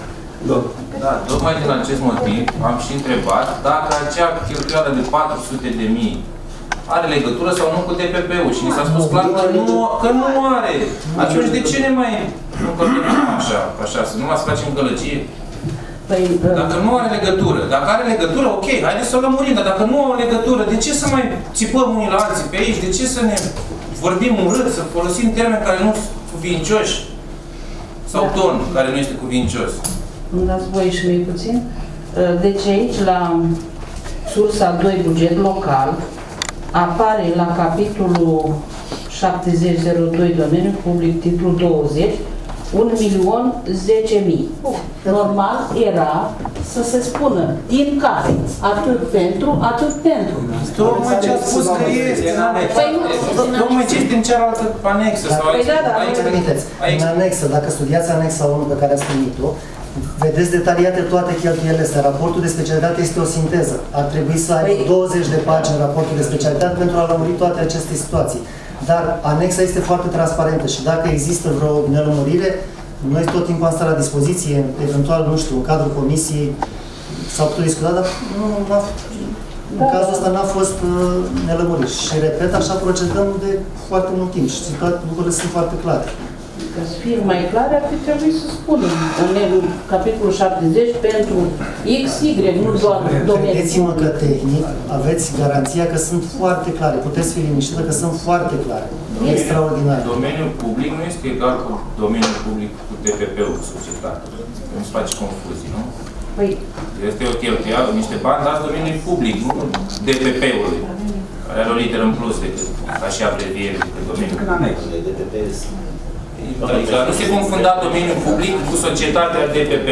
Da, tocmai din acest motiv am și întrebat dacă acea cheltuială de patru sute de mii are legătură sau nu cu D P P-ul și ni s-a spus clar că nu, că nu are. Atunci de ce ne mai încălcăm așa, așa, să nu mai facem gălăgie? Păi, dacă nu are legătură, dacă are legătură, ok, haideți să o lămurim, dar dacă nu au legătură, de ce să mai țipăm unii la alții pe aici? De ce să ne vorbim urât, să folosim termeni care nu sunt cuvincioși? Sau ton care nu este cuvincios? Îmi dați voie și mie puțin? Deci aici, la sursa doi, buget local, apare la capitolul șaptezeci zero doi, domeniul public, titlul douăzeci, un milion zece mii. Normal era să se spună din care, atât pentru, atât pentru. Tocmai ce a spus că este. Păi nu, tocmai ce este în cealaltă anexă. Păi da, da. În anexă, dacă studiați anexa unu pe care ați primit-o, vedeți detaliate toate cheltuielile astea. Raportul de specialitate este o sinteză. Ar trebui să ai păi... douăzeci de pagini raportul de specialitate pentru a lămuri toate aceste situații. Dar anexa este foarte transparentă și dacă există vreo nelămurire, noi tot timpul am stat la dispoziție, eventual, nu știu, în cadrul comisiei s-au putut discuta, dar nu, n-a, în cazul ăsta n-a fost uh, nelămurit. Și, repet, așa procedăm de foarte mult timp și toate lucrurile sunt foarte clare. Ca să fie mai clare, ar fi trebuit să spunem în capitolul șaptezeci pentru X, Y, nu doar domeniul. Credeți-mă că tehnic aveți garanția că sunt foarte clare. Puteți fi liniștită că sunt foarte clare. Extraordinar. Domeniul public nu este egal cu domeniul public cu D P P-ul, cu societatea. Nu se face confuzii, nu? Păi... Este o cheltuială, niște bani dați domeniului public, nu D P P-ului. Care are o literă în plus decât, ca și abreviere, decât domeniul public. D P P Adică nu se confunda domeniul public cu societatea D P P.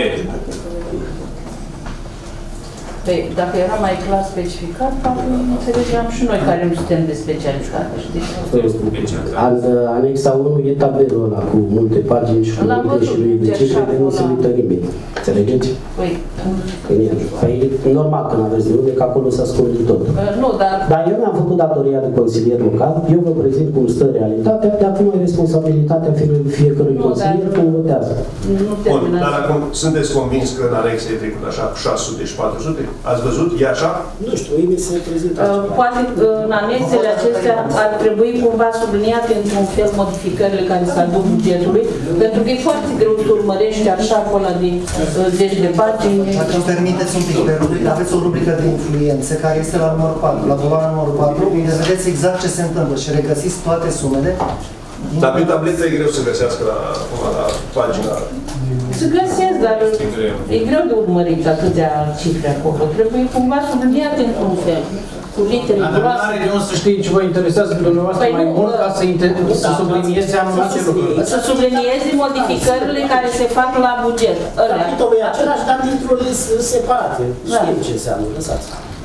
Păi, dacă era mai clar specificat, înțelegeam și noi care nu suntem de specialitate, știi? În anexa unu e tabelul ăla cu multe pagini și cu multe și lui de cifre de nu se uită nimeni. Înțelegeți? Păi, păi e normal că n-aveți de unde, că acolo se ascunde tot. Nu, dar... Dar eu mi-am făcut datoria de consilier local, eu vă prezint cum stă realitatea, de acum e responsabilitatea fiecărui consilier cum votează. Bun, dar acum sunteți convins că în anexa e trecut așa cu șase sute și patru sute? Ați văzut? E așa? Nu știu, ei mi se prezintă uh, Poate în anexele acestea ar trebui cumva subliniate într-un fel modificările care se aduc bugetului, pentru că e foarte greu să urmărești așa acolo din zeci de pagini. Dacă îmi permiteți un pic, pe rubrică, aveți o rubrică de influențe care este la numărul patru, la coloana numărul patru, unde vedeți exact ce se întâmplă și regăsiți toate sumele. Dar pe tabletă e greu să găsească la, la pagina. Se găsesc, dar e greu de urmărit atâtea cifre acolo. Trebuie cumva subliniate într-un fel, cu litere groase. Dar nu are de unde să știi ce vă interesează pe dumneavoastră mai mult ca să, să sublinieze anumite lucruri. Să sublinieze modificările care se fac la buget. Capitolul e același, dar titlurile sunt separate. Știm ce înseamnă, lăsați.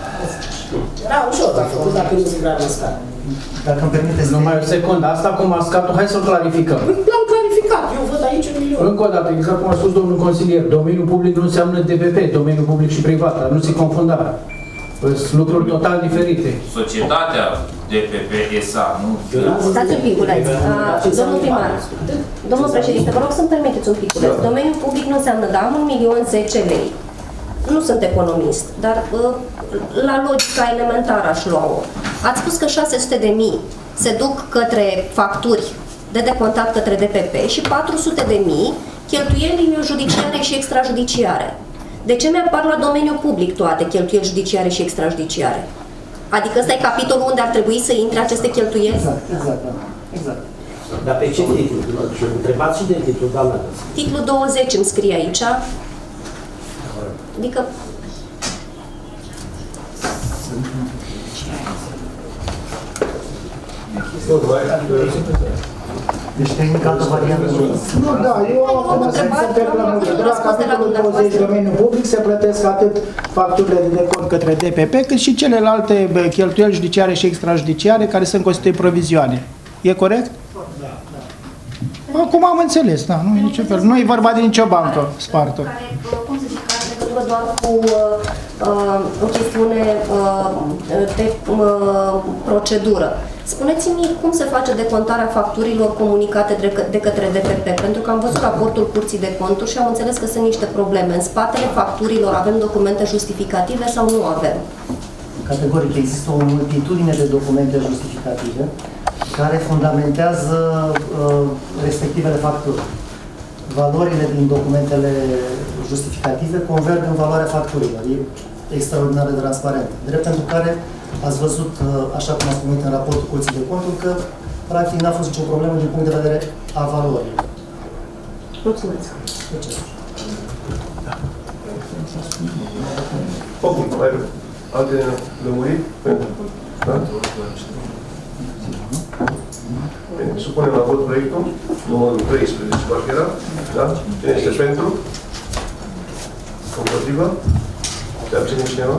Era ușor, a făcut dacă nu se vrea mascat. Dacă îmi permiteți... Numai o secundă, asta cu mascatul, hai să-l clarificăm. L-am clarificat, eu văd aici un milion. Încă o dată, exact cum a spus domnul consilier, domeniul public nu înseamnă D P P, domeniul public și privat, dar nu se confunda. Sunt lucruri total diferite. Societatea D P P S A, nu? Stați un piculeț. Domnul primar, domnul președinte, vă rog să-mi permiteți un piculeț. Domeniul public nu înseamnă, da, am un milion zece lei. Nu sunt economist, dar la logica elementară aș lua-o. Ați spus că șase sute de mii se duc către facturi de decontat către D P P și patru sute de mii cheltuieli judiciare și extrajudiciare. De ce mi-apar la domeniul public toate cheltuieli judiciare și extrajudiciare? Adică ăsta e capitolul unde ar trebui să intre aceste cheltuieli? Exact, exact, da. Exact. Dar pe ce titlu? Întrebați și de titlul, doamna. Titlul douăzeci îmi scrie aici. Adică... Deci tehnic altă variantă. Nu, da, eu acum să întreb la multe. De la capitolul douăzeci domeniul public se plătesc atât facturile de decont către D P P, cât și celelalte cheltuieli judiciare și extrajudiciare care sunt constituite provizioane. E corect? Da, da. Acum am înțeles, da, nu e niciun fel. Nu e vorba de nicio bancă spartă. Cum să zic, are legătură doar cu uh, o chestiune uh, de uh, procedură. Spuneți-mi cum se face decontarea facturilor comunicate de, de către D P P, pentru că am văzut raportul Curții de Conturi și am înțeles că sunt niște probleme. În spatele facturilor avem documente justificative sau nu avem? Categoric, există o multitudine de documente justificative care fundamentează uh, respectivele facturi. Valorile din documentele justificative converg în valoarea facturilor. E extraordinar de transparent. Drept pentru care ați văzut, așa cum ați spus în raportul Curții de Conturi, că practic n-a fost nicio problemă din punct de vedere a valorii. Mulțumesc. Ok, mai alte lămuriri? Da? Bine, supunem la vot proiectul, numărul treisprezece, parcă era, da? Cine este pentru? Împotrivă? Se abține cineva?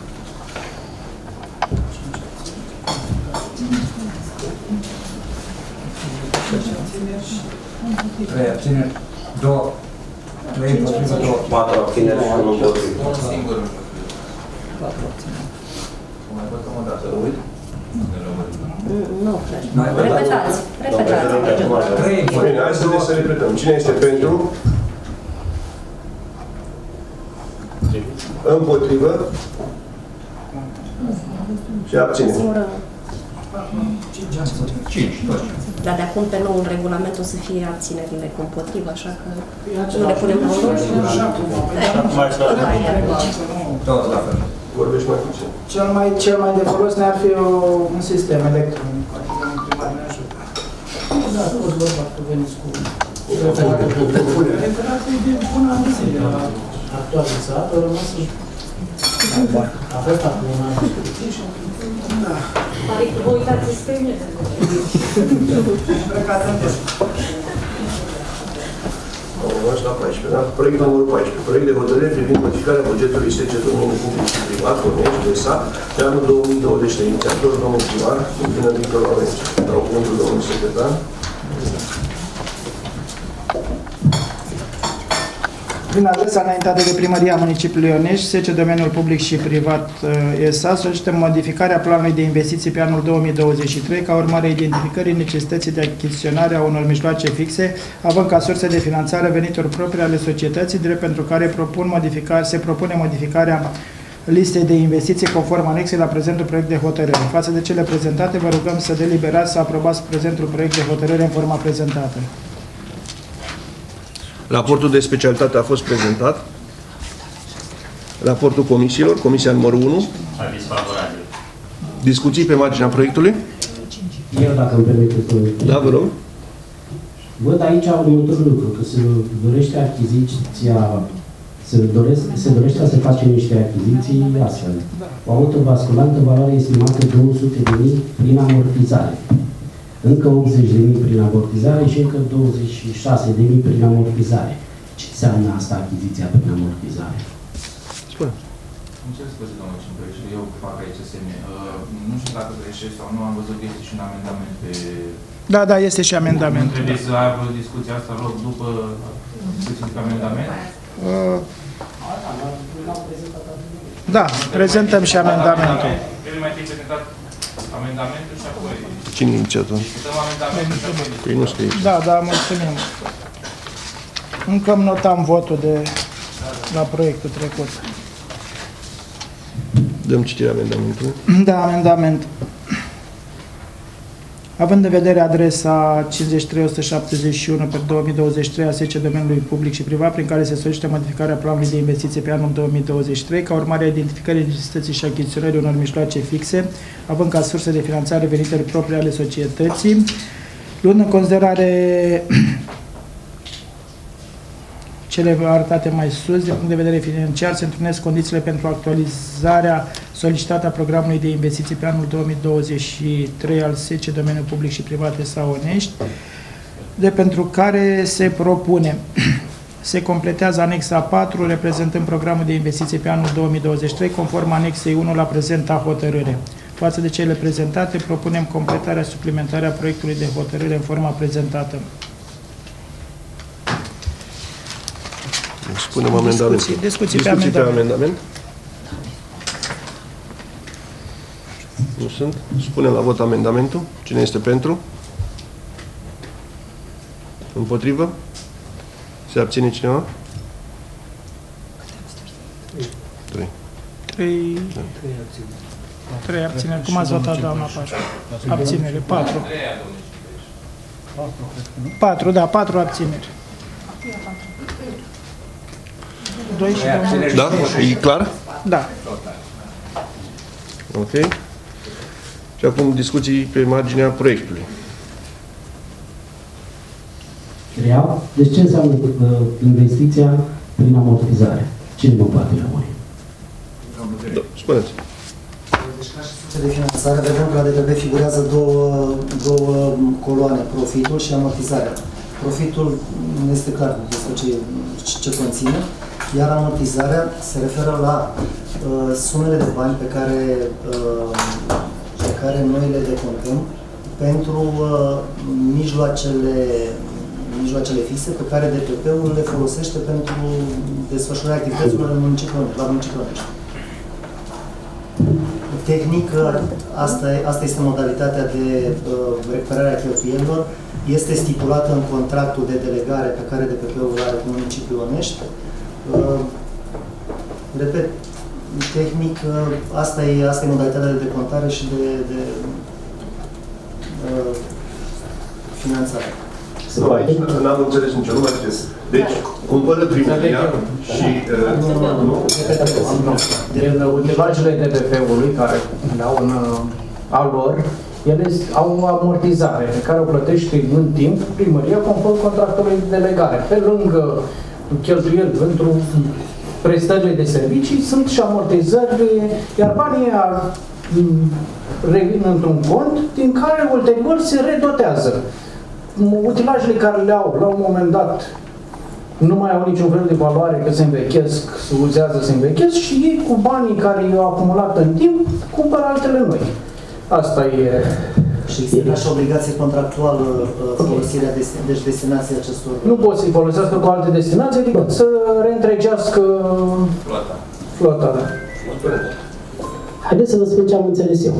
Trei abțineri, două, trei împotrivă, două. Patru abțineri și unul împotrivă. Un singur. Patru abțineri. Mai votăm o dată, uit? Nu, cred. Repetați. Repetați. Bine, hai să, să repetăm. Cine este pentru? Împotrivă? Și abține. Cinci, toți. Dar de acum pe nou în regulament o să fie abținerile cu împotrivă, așa că nu le punem la unul. Toți la fel. Vorbești mai puțin. Cel mai, cel mai de folos ne-ar fi o, un sistem electronic. Da, toți vorba că veniți cu... Referatul de bună anțele. Actualizat, o rămas să... A fost acum un an. Da. Pare că vă uitați sistemele. Plecat în test. Am rămas la paisprezece, da? Proiectul numărul paisprezece. Proiect de hotărâre privind modificarea bugetului S C domeniul public și privat, Onești, de S A, pe anul două mii douăzeci. Inițiator, domnul primar, Cristina Dincolo Aveți. Dau cuvântul domnului secretar. Prin adresa înaintată de Primăria Municipiului Onești, S C domeniul public și privat S A, solicităm modificarea planului de investiții pe anul două mii douăzeci și trei ca urmare a identificării necesității de achiziționare a unor mijloace fixe, având ca surse de finanțare venituri proprii ale societății, drept pentru care propun modificare, se propune modificarea listei de investiții conform anexei la prezentul proiect de hotărâre. Față de cele prezentate, vă rugăm să deliberați să aprobați prezentul proiect de hotărâre în forma prezentată. Raportul de specialitate a fost prezentat. Raportul comisiilor, comisia numărul unu. Aviz favorabil. Discuții pe marginea proiectului? Eu, dacă îmi permiteți. Da, vă rog. Văd aici următorul lucru, că se dorește achiziția, se, doresc, se dorește să se face niște achiziții astfel. O autobasculantă, valoare estimată două sute de mii prin amortizare. Încă optzeci de mii prin amortizare și încă douăzeci și șase de mii prin amortizare. Ce înseamnă asta, achiziția prin amortizare? Spune. Îmi cer scuze, domnul Cimpăi, și eu fac aici semne. Uh, nu știu dacă greșesc sau nu, am văzut că este și un amendament pe... Da, da, este și amendament. Nu trebuie să aibă discuția asta loc după discuția de amendament? Uh, da, prezentăm și amendamentul. Trebuie mai întâi prezentat amendamentul și apoi... Cine inițiator? Discutăm amendamentul și apoi... Păi nu scrie. Da, da, mulțumim. Încă îmi notam votul de la proiectul trecut. Dăm citirea amendamentului. Da, amendament. Având în vedere adresa cincizeci și trei o sută șaptezeci și unu pe două mii douăzeci și trei a S C domeniului public și privat, prin care se solicită modificarea planului de investiție pe anul două mii douăzeci și trei, ca urmare a identificării necesității și achiziționării unor mijloace fixe, având ca surse de finanțare venituri proprii ale societății, luând în considerare cele arătate mai sus, din punct de vedere financiar, se întrunesc condițiile pentru actualizarea solicitată a programului de investiții pe anul două mii douăzeci și trei al S C domeniul public și privat S A Onești, de pentru care se propune, se completează anexa patru, reprezentând programul de investiții pe anul două mii douăzeci și trei, conform anexei unu la prezenta hotărâre. Față de cele prezentate, propunem completarea suplimentară a proiectului de hotărâre în forma prezentată. Spunem amendamentul. Discuții, discuții, discuții pe, pe amendament. amendament. Nu sunt. Spunem la vot amendamentul. Cine este pentru? Împotrivă? Se abține cineva? Trei. Trei. Trei abțineri. Cum ați votat, doamna Pașcu? Abținere. Patru. Patru, da, patru abțineri. Doi și domnul. Da? E clar? Da. Ok. Și acum discuții pe marginea proiectului. Real? Deci ce înseamnă uh, investiția prin amortizare? Cine mă poate rămâne? Da, spuneți. Deci ca și surse de finanțare, vedem că la D P P figurează două, două coloane, profitul și amortizarea. Profitul nu este clar despre ce, ce conține Iar amortizarea se referă la uh, sumele de bani pe care, uh, pe care noi le decontăm pentru uh, mijloacele, mijloacele fixe pe care D P P-ul le folosește pentru desfășurarea activităților în municipiul, la municipiul. Tehnic, asta, asta este modalitatea de uh, recuperare a cheltuielilor. Este stipulată în contractul de delegare pe care D P P-ul are cu municipiul Onești. Uh, repet, tehnic, uh, asta, e, asta e modalitatea de decontare și de, de uh, finanțare. Nu, aici n-am înțeles nicio, nu mai știu. Deci, cumpără primăria și... Din utilajele D P P-ului, care au în al lor, ele au o amortizare pe care o plătește în timp primăria conform contractului de delegare. Pe lângă cheltuieli pentru prestările de servicii, sunt și amortizări, iar banii revin într-un cont din care ulterior se redotează. Utilajele care le au la un moment dat nu mai au niciun fel de valoare, că se învechesc, se uzează, se învechesc și ei cu banii care i-au acumulat în timp cumpără altele noi. Asta e... Și există și obligație contractuală folosirea, de, deci destinația acestor... Nu pot să-i folosească cu alte destinații decât să reîntregească flota. flota da. Haideți să vă spun ce am înțeles eu.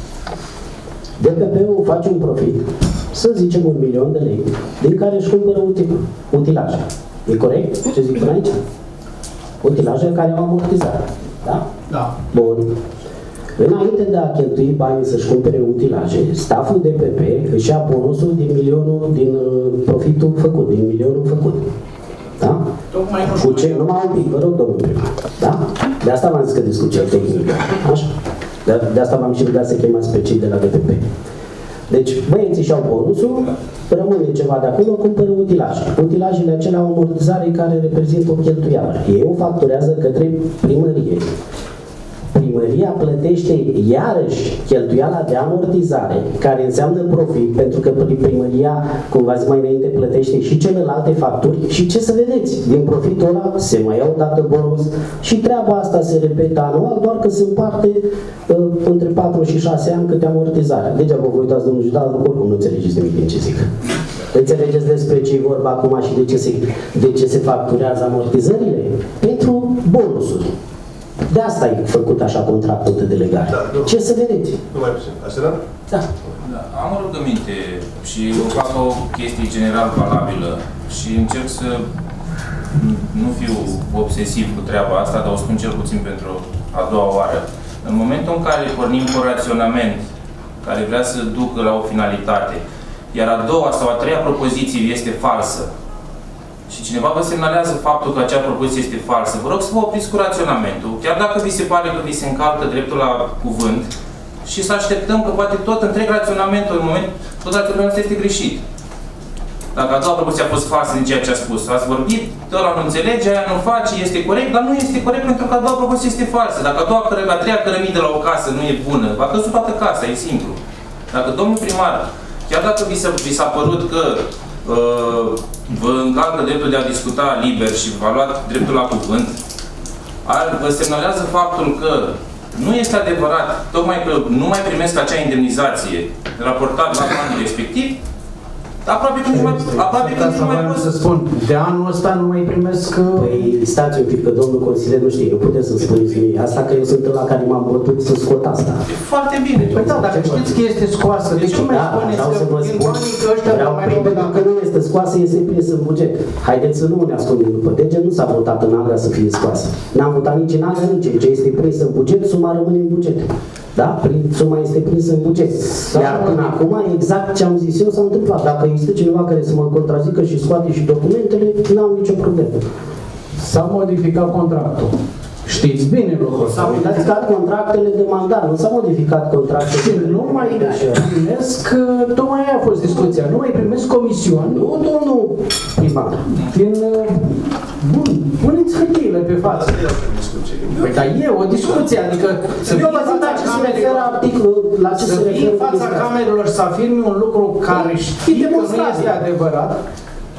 D P P-ul face un profit, să zicem un milion de lei, din care își cumpără util, utilaje. E corect ce zic până aici? Utilaje care au amortizare. Da? Da. Bun. Înainte de a cheltui banii să-și cumpere utilaje, staful D P P își ia bonusul din milionul, din profitul făcut, din milionul făcut. Da? Tocmai nu știu. Cu ce? Numai un pic, vă rog, domnul primar. Da? De asta v-am zis că discuție tehnică. Așa? De, de asta v-am și rugat să chemați pe cei de la D P P. Deci, băieții și-au bonusul, rămâne ceva de acolo, cumpără utilaje. Utilajele acelea au amortizare care reprezintă o cheltuială. Ei o facturează către primărie. Primăria plătește iarăși cheltuiala de amortizare, care înseamnă profit, pentru că primăria, cum v-am zis mai înainte, plătește și celelalte facturi și ce să vedeți, din profitul ăla se mai iau dată bonus și treaba asta se repetă anual, doar că se împarte uh, între patru și șase ani câte amortizare. Degeaba vă uitați, domnul Judal, oricum nu înțelegeți nimic din ce zic. Înțelegeți despre ce e vorba acum și de ce se, de ce se facturează amortizările? Pentru bonusuri. De asta e făcut așa contractul de delegare. Da, ce să vedeți? Nu mai puțin. Asta da? Da. Da. Am o rugăminte și o fac o chestie general valabilă și încerc să nu fiu obsesiv cu treaba asta, dar o spun cel puțin pentru a doua oară. În momentul în care pornim cu raționament care vrea să ducă la o finalitate, iar a doua sau a treia propoziție este falsă, și cineva vă semnalează faptul că acea propoziție este falsă, vă rog să vă opriți cu raționamentul, chiar dacă vi se pare că vi se încalcă dreptul la cuvânt, și să așteptăm că poate tot întreg raționamentul, în moment, tot raționamentul este greșit. Dacă a doua propoziție a fost falsă din ceea ce a spus, ați vorbit, ăla nu înțelege, aia nu face, este corect, dar nu este corect pentru că a doua propoziție este falsă. Dacă a, doua, a treia cărămidă la o casă nu e bună, va căzut toată casa, e simplu. Dacă domnul primar, chiar dacă vi s-a părut că Uh, vă încalcă dreptul de a discuta liber și v-a luat dreptul la cuvânt, ar, vă semnalează faptul că nu este adevărat, tocmai că nu mai primesc acea indemnizație raportat la anul respectiv, aproape că nu mai, aproape că nu mai pot să spun. De anul ăsta nu mai primesc... Păi, stați un pic, că domnul consilier nu știe, nu puteți să spuneți mie asta, că eu sunt ăla care m-am bătut să scot asta. E foarte bine. Păi da, dacă știți că este scoasă, de ce mai spuneți că din banii că ăștia vreau mai pentru că nu este scoasă, este prins în buget. Haideți să nu ne ascundem după deget, nu s-a votat în Agra să fie scoasă. N-am votat nici în Agra, nici ce este prins în buget, suma rămâne în buget. Da? Suma este prinsă în buget. Iar până acum, exact ce am zis eu s-a întâmplat. Dacă există cineva care să mă contrazică și scoate și documentele, n-am nicio problemă. S-a modificat contractul. Știți bine lucrul. S-au modificat contractele de mandat, nu s-a modificat contractele. Și nu mai primesc, tocmai aia a fost discuția, nu mai primesc comisiuni. Nu, domnul primar. Din... Bun, puneți hârtiile pe față. Păi, dar e o discuție, adică să eu vă zic la ce se referă articolul, la ce se referă în fața camerelor să afirmi un lucru care știi că nu este adevărat.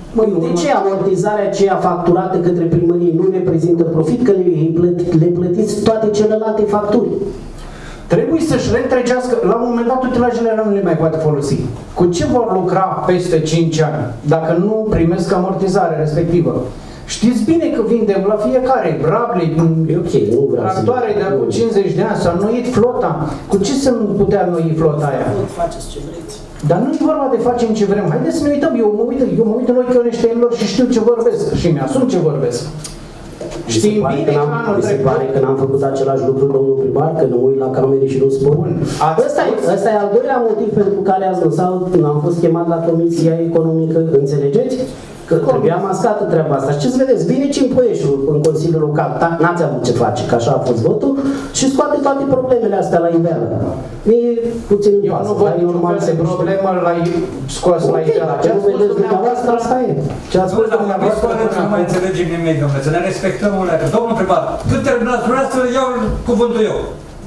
De ce amortizarea aceea facturată către primărie nu reprezintă profit, că le, plăti, le plătiți toate celelalte facturi? Trebuie să-și reîntregească, la un moment dat utilajele nu le mai poate folosi. Cu ce vor lucra peste cinci ani dacă nu primesc amortizarea respectivă? Știți bine că vindem la fiecare rable, okay, tractoare de acum cincizeci de ani, s-a înnoit flota. Cu ce să nu putea înnoi flota aia? Faceți ce vreți. Dar nu e vorba de facem ce vrem. Haideți să ne uităm. Eu mă uit, eu mă uit în ochii oneștenilor și știu ce vorbesc. Și mi-asum ce vorbesc. Știi bine că anul trecut... se pare că n-am făcut același lucru, domnul primar, că nu uit la camere și nu spun. Ăsta e, ăsta e al doilea motiv pentru care azi am fost chemat la Comisia Economică, înțelegeți? Că trebuia mascată treaba asta. Și ce să vedeți, vine Cimpoieșul în Consiliul Local, n-ați avut ce face, că așa a fost votul, și scoate toate problemele astea la iveală. E puțin Eu nu văd niciun fel de problemă la scos la iveală. Ce ați spus dumneavoastră, asta e. Ce ați spus dumneavoastră, nu mai înțelegem nimic, domnule, să ne respectăm unele. Domnul primar, când terminați dumneavoastră, iau cuvântul eu.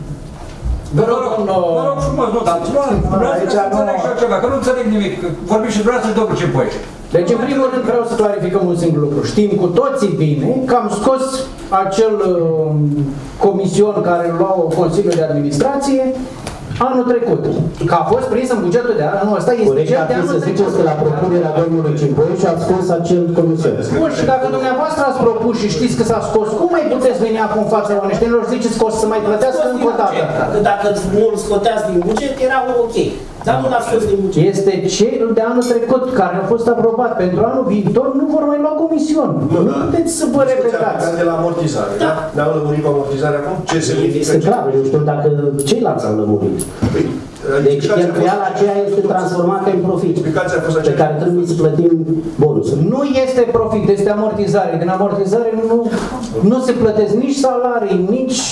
Vă rog, vă rog frumos, nu, dar vreau să înțeleg și eu ceva, că nu înțeleg nimic. Vorbiți și dumneavoastră și domnul Cimpoieș. Deci, în primul rând, vreau să clarificăm un singur lucru. Știm cu toții bine că am scos acel uh, comision care îl luau Consiliul de Administrație anul trecut. Că a fost prins în bugetul de anul ăsta, este corect, cel de anul să ziceți că la propunerea domnului Cimpoieș ați scos acel comision. Bun, și dacă dumneavoastră ați propus și știți că s-a scos, cum mai puteți veni acum în fața oneștenilor și ziceți că o să mai plătească încă o dată? Că dacă nu îl scoteați din buget, era ok. Dar nu l-a scos din buget. Este cel de anul trecut care a fost aprobat. Pentru anul viitor nu vor mai lua comision. Nu, nu puteți să vă repetați. De la amortizare, da? Ne-am lămurit cu amortizarea acum? Ce semnifică? Este clar, eu știu dacă ceilalți au lămurit. Deci cheltuiala aceea este transformată în profit, pe care trebuie să plătim bonusul. Nu este profit, este amortizare. Din amortizare nu, nu se plătesc nici salarii, nici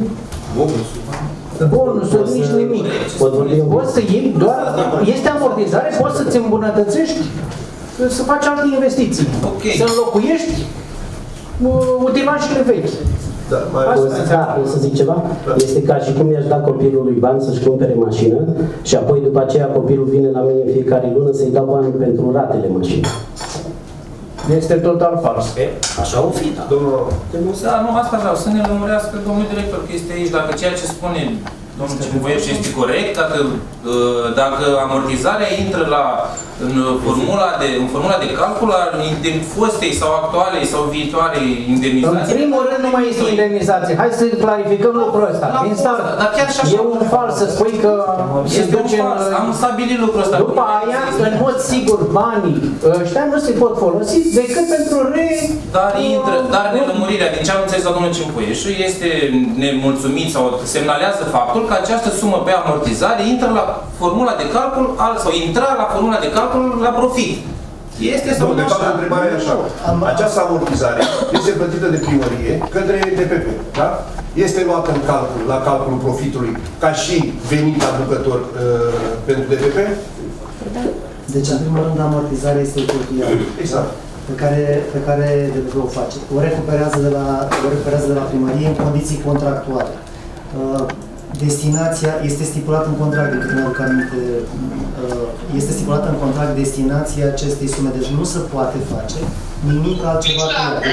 bonusuri, nici nimic. Poți să iei doar, este amortizare, poți să-ți îmbunătățești, să faci alte investiții. Să înlocuiești utilajele vechi. Da, mai da, o să zic ceva? Da. Este ca și cum i-aș da copilului bani să-și cumpere mașină și apoi după aceea copilul vine la mine în fiecare lună să-i dau bani pentru ratele mașinii. Este total fals. Așa o fi, da. Domnul... Da, nu, asta vreau, să ne lămurească domnul director, că este aici, dacă ceea ce spune domnul Cimpoieș este corect, dacă, dacă amortizarea intră la, în, formula de, în formula de calcul a fostei sau actualei sau viitoarei indemnizații. În primul rând nu mai este indemnizație. Hai să clarificăm lucrul ăsta. Din start, dar chiar și așa e un fals să spui că este un fals. Am stabilit lucrul ăsta. După aia, în mod sigur, banii ăștia nu se pot folosi decât pentru re... Dar, intră, dar nelămurirea, din ce am înțeles la domnul Cimpoieșu, este nemulțumit sau semnalează faptul că această sumă pe amortizare intră la formula de calcul sau intra la formula de calcul la profit. Este sau nu? De fapt, întrebarea e așa. Această amortizare este plătită de primărie către D P P, da? Este luată în calcul, la calculul profitului, ca și venit aducător uh, pentru D P P? Deci, în primul rând, amortizarea este o cheltuială. Exact. Pe care, pe care D P P o face. O recuperează de la, o recuperează de la primărie în condiții contractuale. Uh, Destinația este stipulată în contract, de câte mi-aduc aminte, este stipulată în contract destinația acestei sume, deci nu se poate face nimic altceva cu ea.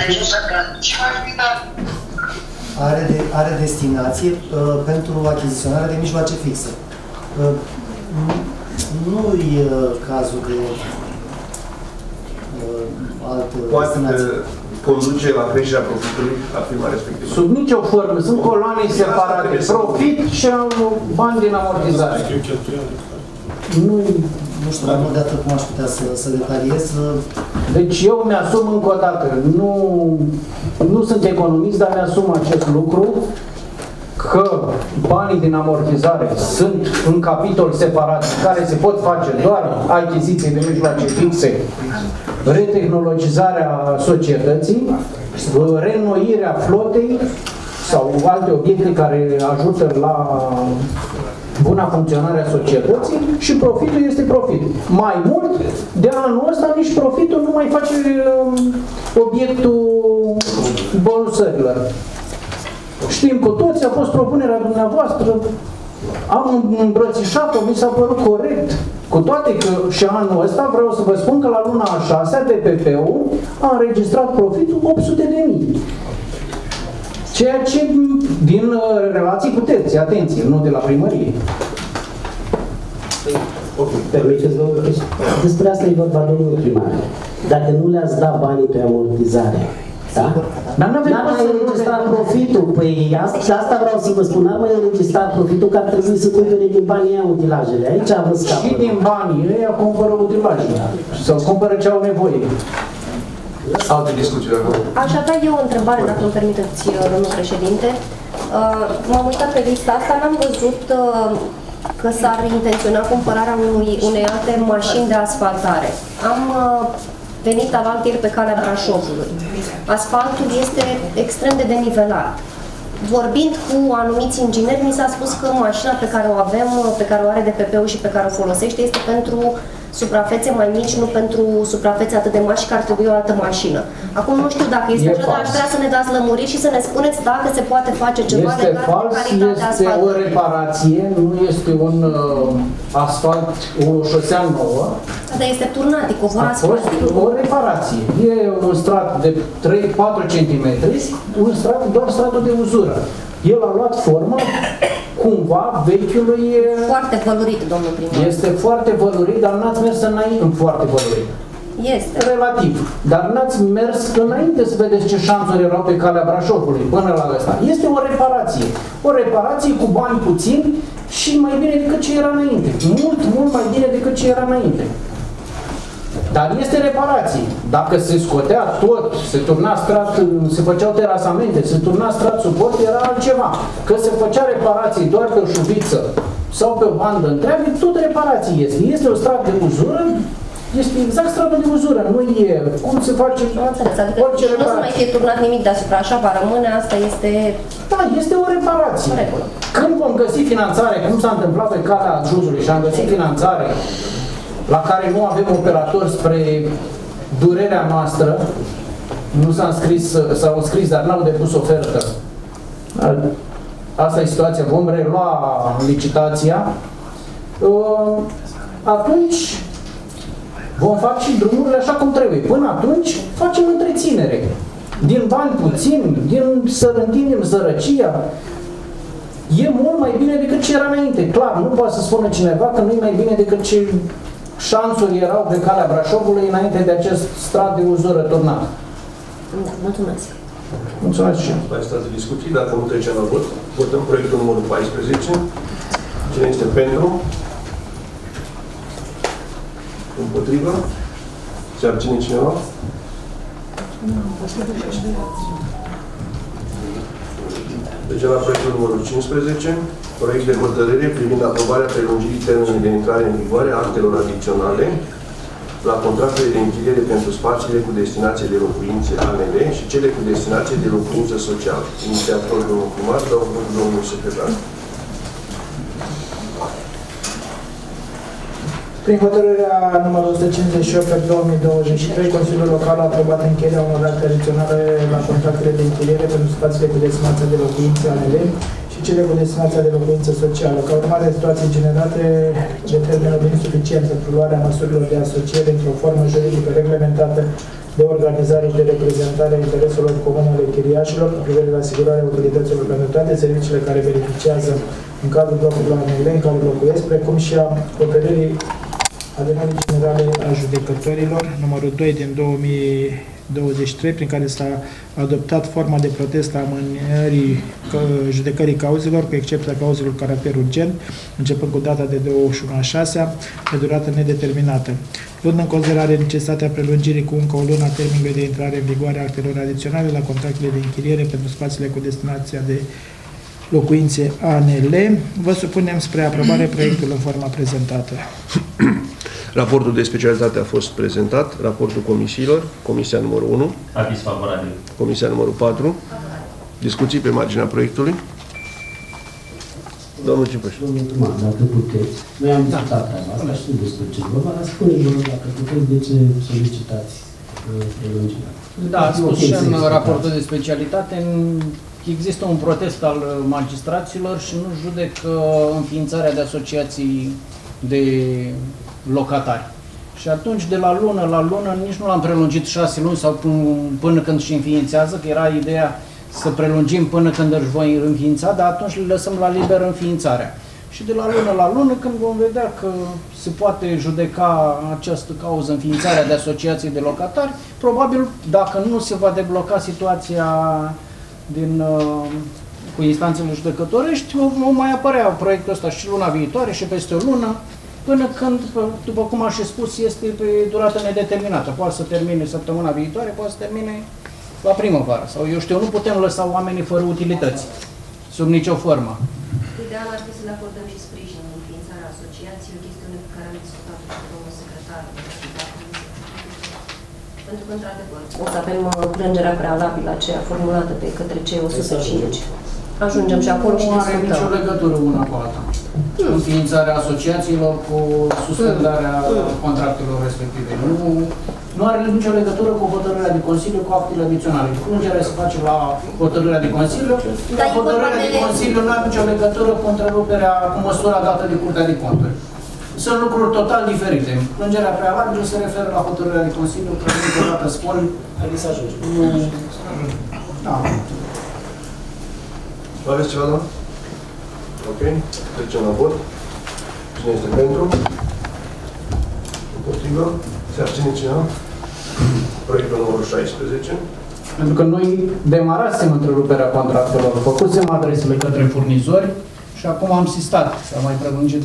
Are, de, are destinație uh, pentru achiziționarea de mijloace fixe. Uh, nu e uh, cazul de uh, altă destinație. Conduce la creșterea profitului la firma respectivă. Sub nicio formă. Sunt coloane separate. Profit și bani din amortizare. Nu, nu știu, mai mult de atât cum aș putea să, să detaliez. Deci eu mi-asum încă o dată. Nu, nu sunt economist, dar mi-asum acest lucru că banii din amortizare sunt în capitol separat care se pot face doar achiziții de mijloace fixe, retehnologizarea societății, reînnoirea flotei sau alte obiecte care ajută la buna funcționare a societății și profitul este profit. Mai mult, de anul ăsta nici profitul nu mai face obiectul bonusărilor. Știm cu toți, a fost propunerea dumneavoastră, am îmbrățișat-o, mi s-a părut corect. Cu toate că și anul ăsta vreau să vă spun că la luna a șasea D P P-ul a înregistrat profitul opt sute de mii. Ceea ce din relații cu terții, atenție, nu de la primărie. Permiteți, domnule, despre asta e vorba, domnul primar. Dacă nu le-ați dat banii pe amortizare, da? N-am mai înregistrat profitul, păi asta, asta vreau să vă spun, n-am mai înregistrat profitul, că ar trebui să cumpere din banii ăia utilajele. Aici vă scapă. Și din banii ăia cumpără utilajele. Sau cumpără ce au nevoie. Alte discuții acolo. Aș avea eu o întrebare, dacă îmi permiteți, domnul președinte. M-am uitat pe lista asta, n-am văzut că s-ar intenționa cumpărarea unui, unei alte mașini de asfaltare. Am venit alaltieri pe calea Brașovului. Asfaltul este extrem de denivelat. Vorbind cu anumiți ingineri, mi s-a spus că mașina pe care o avem, pe care o are D P P-ul și pe care o folosește, este pentru suprafețe mai mici, nu pentru suprafețe atât de mari și că ar trebui o altă mașină. Acum nu știu dacă este așa, dar aș vrea să ne dați lămuriri și să ne spuneți dacă se poate face ceva este legat fals, de calitatea este asfaltului. o reparație, nu este un uh, asfalt, o șosea nouă. Dar este turnat, e covor asfaltic. O reparație. E un strat de trei patru centimetri, un strat, doar stratul de uzură. El a luat formă cumva vechiului... Foarte vălurit, domnul primar. Este foarte vălurit, dar n-ați mers înainte, foarte vălurit. Este. Relativ. Dar n-ați mers înainte să vedeți ce șansuri erau pe calea Brașovului, până la ăsta. Este o reparație. O reparație cu bani puțini și mai bine decât ce era înainte. Mult, mult mai bine decât ce era înainte. Dar este reparație. Dacă se scotea tot, se turna strat, se făceau terasamente, se turna strat suport, era altceva. Că se făcea reparație doar pe o șuviță sau pe o bandă întreagă, tot reparație este. Este o strat de uzură, este exact stratul de uzură, nu e cum se face adică orice reparație. Nu se mai fie turnat nimic deasupra, așa va rămâne, asta este... Da, este o reparație. Când vom găsi finanțare, cum s-a întâmplat pe calea Juzului și am găsit finanțare la care nu avem operatori spre durerea noastră, nu s-a înscris, s-au înscris, dar n-au depus ofertă. Asta e situația, vom relua licitația. Atunci vom face și drumurile așa cum trebuie. Până atunci facem întreținere. Din bani puțini, din să întindem sărăcia. E mult mai bine decât ce era înainte. Clar, nu poate să spună cineva că nu e mai bine decât ce șansuri erau pe calea Brașovului înainte de acest strat de uzură turnat. Da, mulțumesc. Mulțumesc și eu. Mai stați de discuții, dacă nu trecem la vot, votăm proiectul numărul paisprezece. Cine este pentru? Împotrivă? Se abține cineva? Deci la proiectul numărul cincisprezece, proiect de hotărâre privind aprobarea prelungirii termenului de intrare în vigoare a actelor adiționale la contractele de închiriere pentru spațiile cu destinație de locuințe A N L și cele cu destinație de locuință socială. Inițiator domnul primar, dau cuvântul domnul secretar. Prin hotărârea numărul o sută cincizeci și opt pe două mii douăzeci și trei, Consiliul Local a aprobat încheierea unor acte adiționale la contractele de închiriere pentru spațiile cu destinația de locuințe A N L și cele cu destinația de locuință socială. Ca urmare a situației generate de termenul insuficient pentru luarea măsurilor de asociere într-o formă juridică reglementată de organizare și de reprezentare a intereselor comune ale chiriașilor cu privire la asigurarea utilităților pentru toate serviciile care beneficiază în cadrul blocului A N L în care locuiesc, precum și a hotărârii Adunării Generale a Judecătorilor, numărul doi din două mii douăzeci și trei, prin care s-a adoptat forma de protest a amânării judecării cauzelor, cu excepția cauzelor caracter urgent, începând cu data de douăzeci și unu a șasea, de durată nedeterminată. Luând în considerare necesitatea prelungirii cu încă o lună a termenului de intrare în vigoare a actelor adiționale la contractele de închiriere pentru spațiile cu destinația de locuințe A N L, vă supunem spre aprobare proiectul în forma prezentată. Raportul de specialitate a fost prezentat, raportul comisiilor, comisia numărul unu, aviz favorabil. Comisia numărul patru, discuții pe marginea proiectului. Domnul Cimpăș. Domnul primar, dacă puteți, noi am discutat treaba asta, știu despre ce vorba, dar spuneți-vă dacă puteți de ce solicitați prelungirea. Da, ați spus și în raportul de specialitate, există un protest al magistraților și nu judecă înființarea de asociații de locatari. Și atunci, de la lună la lună, nici nu l-am prelungit șase luni sau până când își înființează, că era ideea să prelungim până când își voi înființa, dar atunci le lăsăm la liber înființarea. Și de la lună la lună, când vom vedea că se poate judeca această cauză, înființarea de asociații de locatari, probabil, dacă nu se va debloca situația din, cu instanțele judecătorești, va mai apărea proiectul ăsta și luna viitoare și peste o lună, până când, după cum aș fi spus, este pe durată nedeterminată. Poate să termine săptămâna viitoare, poate să termine la primăvară. Sau eu știu, nu putem lăsa oamenii fără utilități, sub nicio formă. Ideal ar fi să le acordăm și sprijin în înființarea asociației, o chestiune pe care am discutat cu domnul secretar. Pentru că, într-adevăr, o să avem plângerea prealabilă aceea formulată pe către cei o sută cinci. Ajungem și acolo și discutăm. Nu are nicio legătură una cu alta. Înființarea asociațiilor cu suspendarea contractelor respective. Nu, nu are nicio legătură cu hotărârea de Consiliu, cu actele adiționale. Plângerea se face la hotărârea de Consiliu, dar hotărârea de Consiliu nu are nicio legătură cu întreruperea, cu măsura dată de Curtea de Conturi. Sunt lucruri total diferite. Plângerea prealabilă se referă la hotărârea de Consiliu, că niciodată spun... Haideți să ajungem. Nu... Da. Aveți ceva, da? Ok. Trecem la vot. Cine este pentru? Împotrivă? Se abține cineva? Proiectul numărul șaisprezece. Pentru că noi demarasem întreruperea contractelor, făcusem adresele către furnizori și acum am sistat. S-a mai prelungit...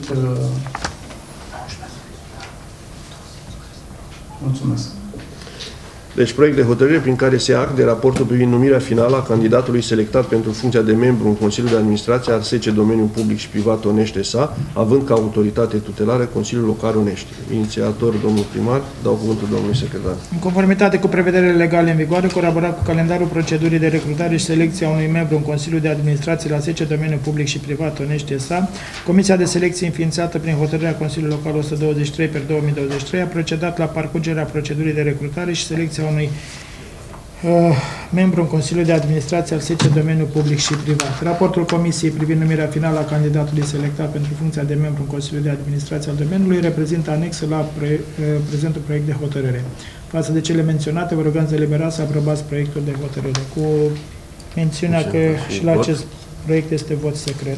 Mulțumesc. Deci proiect de hotărâre prin care se ia act de raportul privind numirea finală a candidatului selectat pentru funcția de membru în Consiliul de Administrație al S E C E Domeniul Public și Privat Onești S A, având ca autoritate tutelară Consiliul Local Onești. Inițiator, domnul primar, dau cuvântul domnului secretar. În conformitate cu prevederile legale în vigoare, colaborat cu calendarul procedurii de recrutare și selecție a unui membru în Consiliul de Administrație la S E C E Domeniul Public și Privat Onești S A, Comisia de Selecție înființată prin hotărârea Consiliului Local o sută douăzeci și trei pe două mii douăzeci și trei a procedat la parcurgerea procedurii de recrutare și selecție unui uh, membru în Consiliul de Administrație al S E C E Domeniul Public și Privat. Raportul Comisiei privind numirea finală a candidatului selectat pentru funcția de membru în Consiliul de Administrație al domeniului reprezintă anexă la pre, uh, prezentul proiect de hotărâre. Față de cele menționate, vă rugăm să eliberați să aprobați proiectul de hotărâre, cu mențiunea că și la acest proiect este vot secret.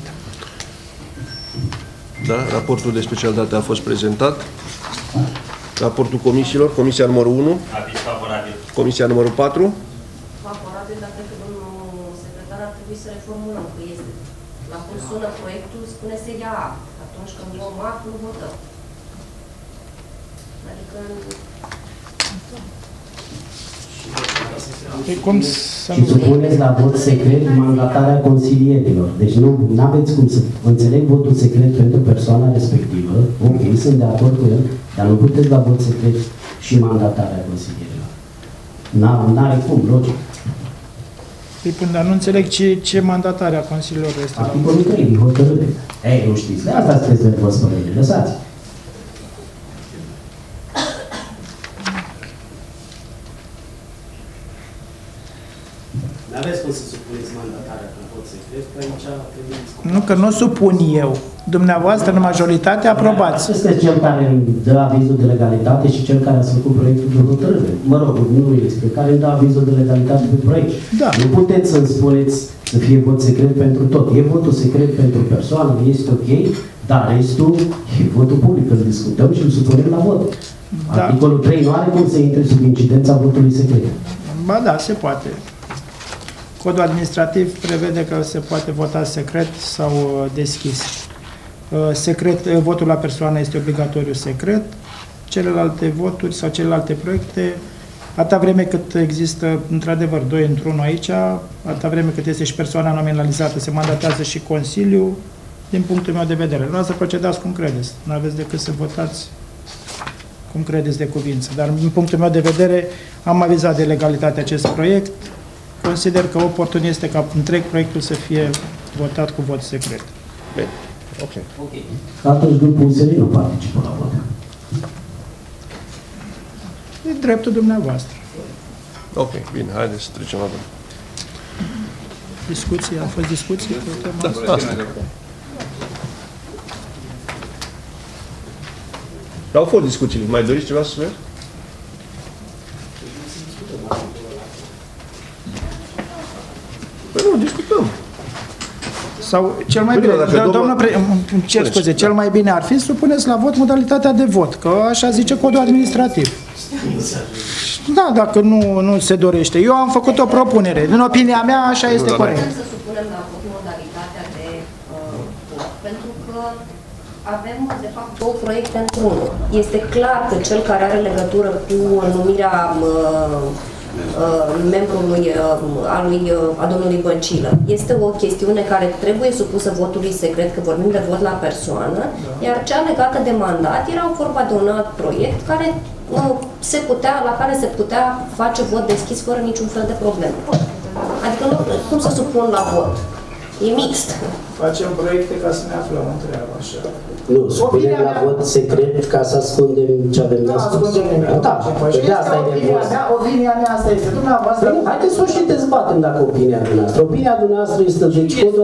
Da, raportul de specialitate a fost prezentat. Raportul comisiilor, comisia numărul unu. Aviz favorabil. Comisia numărul patru. Favorabil, dar cred că domnul secretar ar trebui să reformulăm, că este la cum sună proiectul, spune să ia act. Atunci când luăm act, nu votăm. Adică... Cum să și supuneți la vot secret mandatarea consilierilor. Deci nu aveți cum să înțeleg votul secret pentru persoana respectivă. Ok, sunt de acord cu el, dar nu puteți la vot secret și mandatarea consilierilor. N-are cum, logic. Păi până, dar nu înțeleg ce, ce mandatare a Consiliilor este. Articolul trei din hotărâre. Ei, nu știți, de asta sunteți nervos, părere. Lăsați. N-aveți cum să supuneți mandatarea cu vot secret, că aici trebuie discutat. Nu, că nu supun eu. Dumneavoastră, în majoritate, aprobați. Sunteți cel care dă avizul de legalitate și cel care a făcut proiectul de hotărâre. Mă rog, nu este care dă avizul de legalitate pe proiect. Da. Nu puteți să-mi spuneți să fie vot secret pentru tot. E votul secret pentru persoană, este ok, dar restul e votul public. Îl discutăm și îl supunem la vot. Da. Articolul trei nu are cum să intre sub incidența votului secret. Ba da, se poate. Codul administrativ prevede că se poate vota secret sau deschis. Secret, votul la persoană este obligatoriu secret, celelalte voturi sau celelalte proiecte, atâta vreme cât există, într-adevăr, doi într-unul aici, atâta vreme cât este și persoana nominalizată, se mandatează și Consiliul, din punctul meu de vedere. Vreau să procedați cum credeți, nu aveți decât să votați cum credeți de cuvință. Dar, din punctul meu de vedere, am avizat de legalitate acest proiect. Consider că oportun este ca întreg proiectul să fie votat cu vot secret. Bine. Ok. Okay. Atunci grupul U S R nu participă la vot. E dreptul dumneavoastră. Ok, bine, haideți să trecem la vot. Discuție, a fost discuție? Da, asta. Au fost discuțiile. Mai doriți ceva să spuneți? Păi nu, discutăm. Sau cel mai bine, doamnă, îmi cer scuze, cel mai bine ar fi să supuneți la vot modalitatea de vot, că așa zice codul administrativ. Da, dacă nu, nu se dorește. Eu am făcut o propunere. În opinia mea, așa este corect. Să supunem la vot modalitatea de uh, vot, pentru că avem, de fapt, două proiecte într-unul. Este clar că cel care are legătură cu numirea uh, uh, membrului uh, a, lui, uh, a domnului Băncilă este o chestiune care trebuie supusă votului secret, că vorbim de vot la persoană, iar cea legată de mandat era vorba de un alt proiect care uh, se putea, la care se putea face vot deschis fără niciun fel de problemă. Adică nu, cum să supun la vot? E mixt. Facem proiecte ca să ne aflăm în treabă, așa. Nu, spunem la vot secret ca să ascundem ce avem de spus. Da, de asta e nevoie. Opinia mea asta este. Dumneavoastră... Haideți să o și dezbatem dacă opinia dumneavoastră. Opinia dumneavoastră este, deci codul,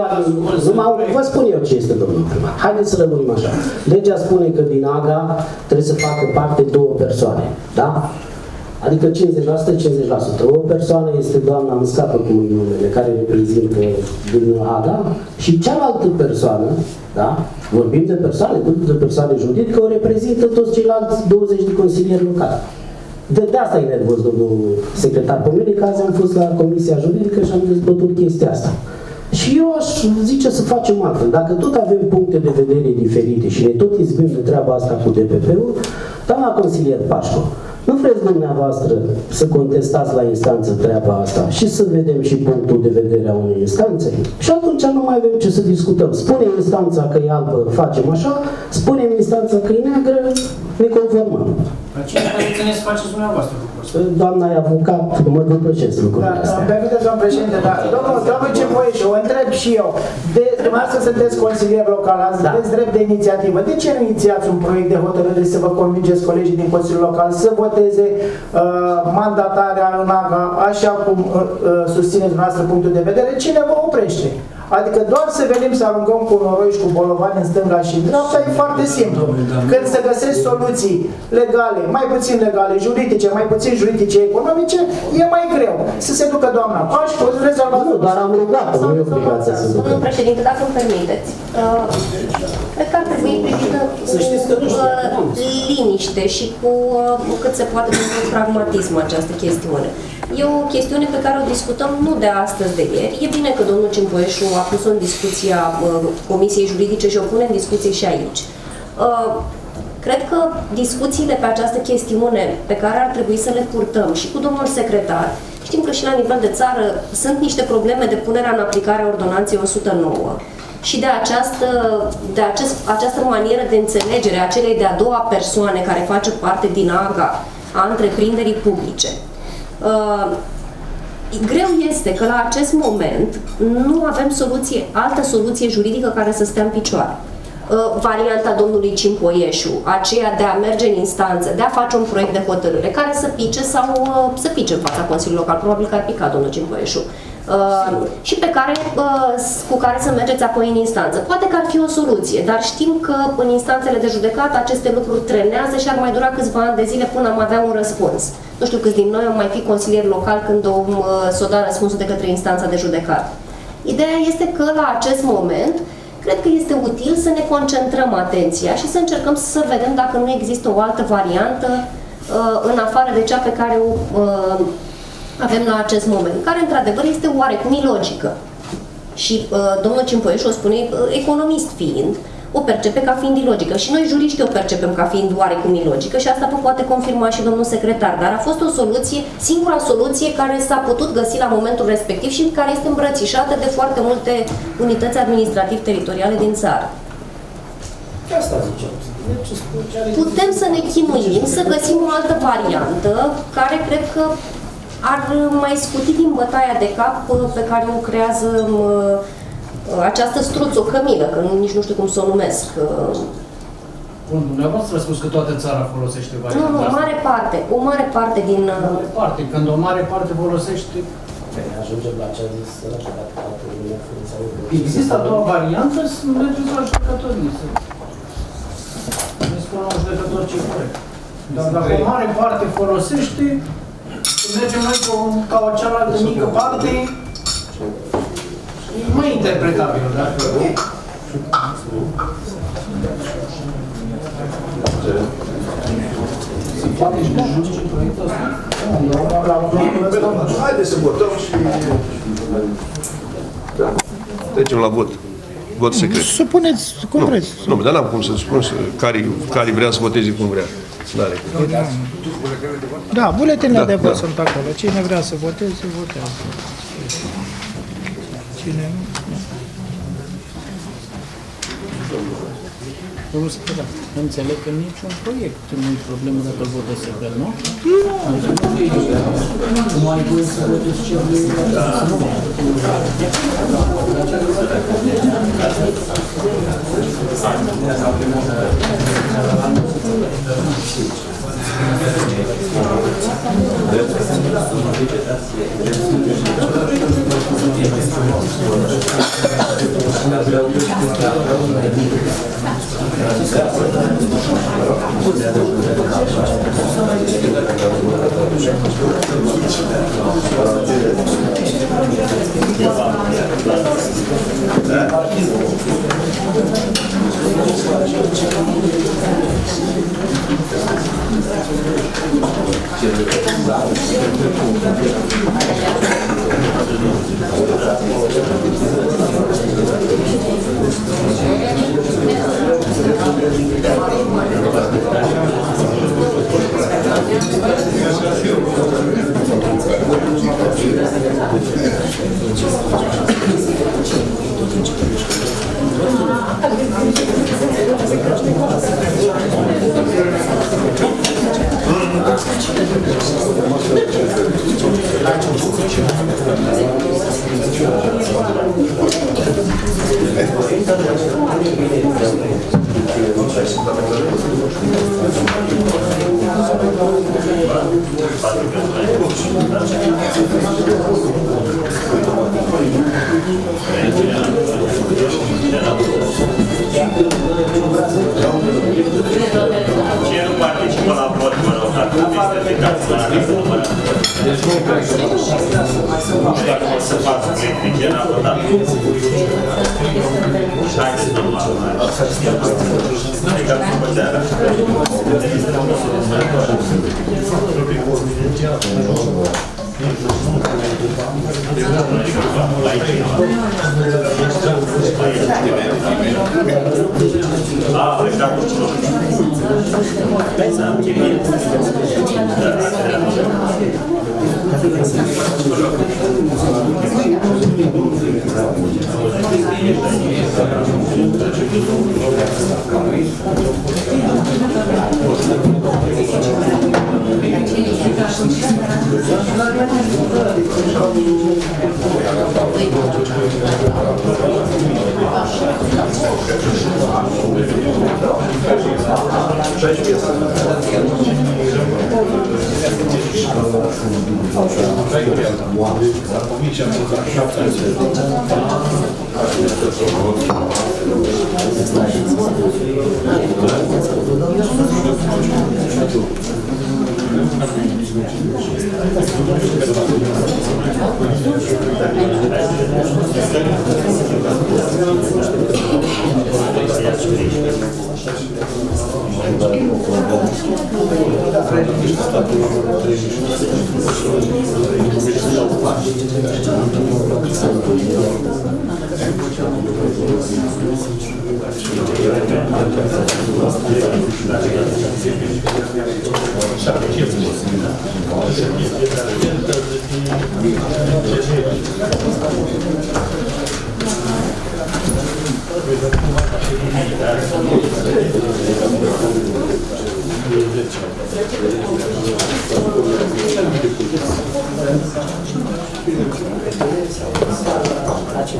vă spun eu ce este, domnul primar. Haideți să rămânim așa. Legea spune că din A G A trebuie să facă parte două persoane, da? Adică cincizeci la sută, cincizeci la sută. O persoană este doamna, îmi scapă cu numele, care reprezintă din A G A, și cealaltă persoană, da? Vorbim de persoane, de persoane juridice, o reprezintă toți ceilalți douăzeci de consilieri locali. De, de asta e nervos, domnul secretar pe mine, că azi am fost la Comisia Juridică și am dezbătut chestia asta. Și eu aș zice să facem altfel. Dacă tot avem puncte de vedere diferite și ne tot izbim de treaba asta cu D P P-ul, doamna consilier Pașcu, nu vreți dumneavoastră să contestați la instanță treaba asta și să vedem și punctul de vedere a unei instanțe? Și atunci nu mai avem ce să discutăm. Spune instanța că e albă, facem așa, spune instanța că e neagră, ne conformăm. Dar cine care țineți să faceți dumneavoastră lucrul ăsta? Doamna e avocat, mă dupășesc lucrurile astea. Da, permiteți, domnul președinte, dar domnul, domnul Cipoieșu, o întreb și eu. De, dumneavoastră sunteți consilier local, ați da. aveți drept de inițiativă. De ce nu inițiați un proiect de hotărâre să vă convingeți colegii din Consiliul Local să voteze uh, mandatarea în A G A, așa cum uh, uh, susțineți dumneavoastră punctul de vedere? Cine vă oprește? Adică doar să venim să aruncăm cu noroi și cu bolovani în stânga și în dreapta e foarte simplu. Când se găsesc soluții legale, mai puțin legale, juridice, mai puțin juridice, economice, e mai greu. Să se ducă doamna Pașcu, rezolvați. Nu, dar am rugat, nu e obligația să se ducă. Domnul președinte, dacă îmi permiteți, uh, cred că ar trebui privită cu uh, liniște și cu uh, cât se poate de pragmatism această chestiune. E o chestiune pe care o discutăm nu de astăzi, de ieri. E bine că domnul Cipoieșu a pus-o în discuția uh, Comisiei Juridice și o pune în discuție și aici. Uh, cred că discuțiile pe această chestiune pe care ar trebui să le purtăm și cu domnul secretar, știm că și la nivel de țară sunt niște probleme de punere în aplicare a ordonanței o sută nouă și de această, de acest, această manieră de înțelegere a celei de-a doua persoane care face parte din A G A, a întreprinderii publice. Uh, greu este că la acest moment nu avem soluție, altă soluție juridică care să stea în picioare. Uh, varianta domnului Cipoieșu, aceea de a merge în instanță, de a face un proiect de hotărâre care să pice sau uh, să pice în fața Consiliului Local, probabil că ar pica domnul Cipoieșu. Uh, și pe care, uh, cu care să mergeți apoi în instanță. Poate că ar fi o soluție, dar știm că în instanțele de judecată aceste lucruri trenează și ar mai dura câțiva ani de zile până am avea un răspuns. Nu știu câți din noi am mai fi consilier local când o uh, s-o da răspunsul de către instanța de judecată. Ideea este că la acest moment cred că este util să ne concentrăm atenția și să încercăm să vedem dacă nu există o altă variantă uh, în afară de cea pe care o uh, avem la acest moment, care într-adevăr este oarecum ilogică. Și uh, domnul Cipoieșu o spune, uh, economist fiind, o percepe ca fiind ilogică. Și noi juriștii o percepem ca fiind oarecum ilogică și asta vă poate confirma și domnul secretar. Dar a fost o soluție, singura soluție care s-a putut găsi la momentul respectiv și care este îmbrățișată de foarte multe unități administrativ-teritoriale din țară. Asta ziceam. Putem să ne chinuim, să găsim o altă variantă care cred că ar mai scuti din bătaia de cap pe care o creează această struțocămilă, că nu, nici nu știu cum să o numesc, Bun, dumneavoastră a spus că toată țara folosește varianta Nu, nu, o asta. mare parte, o mare parte din... O mare parte, când o mare parte folosește... Ajungem la ce a zis dacă toată lumea folosește. Există a doua variantă, să mergeți la judecătorie. Ne spun la judecător ce corect. Dar dacă o mare parte folosește, mergem noi cu, ca o cealaltă mică parte, e mai interpretabil, dacă... Se poate și nu știu ce proiectul ăsta. Haideți să votăm și... Trecem la vot. Vot secret. Supuneți cum nu, vreți. Nu, dar n-am cum să spun care, care vrea să voteze cum vrea. N-are. Da, buletinele da, de vot da. sunt acolo. Cine vrea să voteze, votează. Cine nu? Domnul secretar, înțeleg că niciun proiect nu e problemă dacă îl votez secret, nu? Nu! Nu ai voie să votezi ce vrei să nu. Cine nu participă la vot, mă rog, dacă nu este ridicați la anul numără. Nu știu dacă o să fac subiect, ce n-a votat. Hai să nu mă ridicați după seara. A, plecat cu cine? Hai să am chimie.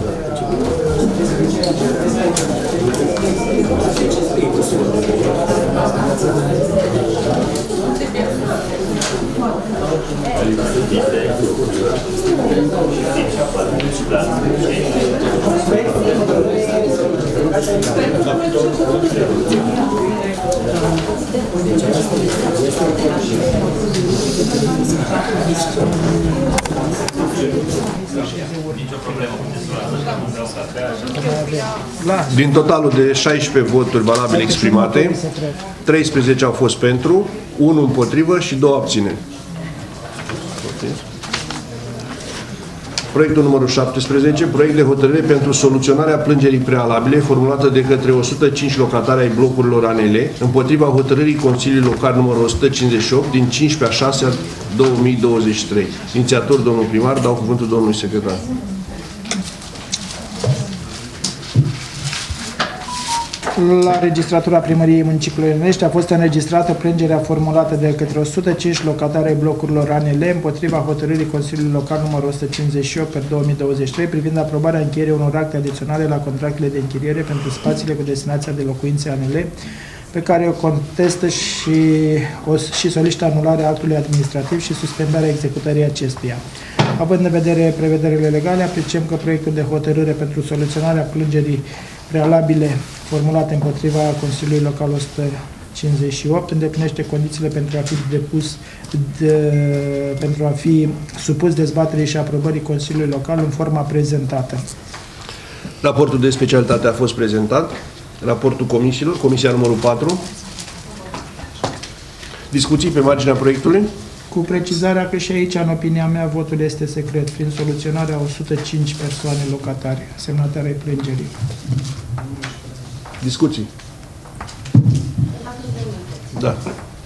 Thank you. Nicio problemă cu desfășurarea, așa nu vreau să atrea, așa. Din totalul de șaisprezece voturi valabile exprimate, treisprezece au fost pentru, unu împotrivă și două abțineri. Proiectul numărul șaptesprezece, proiect de hotărâre pentru soluționarea plângerii prealabile formulată de către o sută cinci locatari ai blocurilor A N L împotriva hotărârii Consiliului Local numărul o sută cincizeci și opt din cincisprezece a șasea două mii douăzeci și trei. Inițiator, domnul primar, dau cuvântul domnului secretar. La registratura Primăriei Municipiului Onești a fost înregistrată plângerea formulată de către o sută cinci locatari ai blocurilor A N L împotriva hotărârii Consiliului Local numărul o sută cincizeci și opt pe două mii douăzeci și trei privind aprobarea încheierii unor acte adiționale la contractele de închiriere pentru spațiile cu destinația de locuințe A N L, pe care o contestă și, o, și solicită anularea actului administrativ și suspendarea executării acestuia. Având în vedere prevederile legale, apreciem că proiectul de hotărâre pentru soluționarea plângerii prealabile formulate împotriva Consiliului Local o sută cincizeci și opt îndeplinește condițiile pentru a fi depus de, pentru a fi supus dezbaterii și aprobării Consiliului Local în forma prezentată. Raportul de specialitate a fost prezentat. Raportul comisiilor, comisia numărul patru. Discuții pe marginea proiectului? Cu precizarea că și aici, în opinia mea, votul este secret, prin soluționarea o sută cinci persoane locatare, semnatare ai plângerii. Discuții? Da.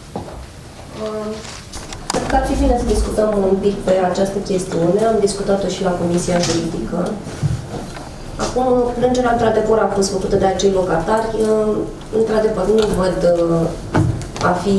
Cred că ar fi bine să discutăm un pic pe această chestiune. Am discutat-o și la Comisia Juridică. Acum, plângerea, într-adevăr, a fost făcută de acei locatari. Într-adevăr, nu văd a fi...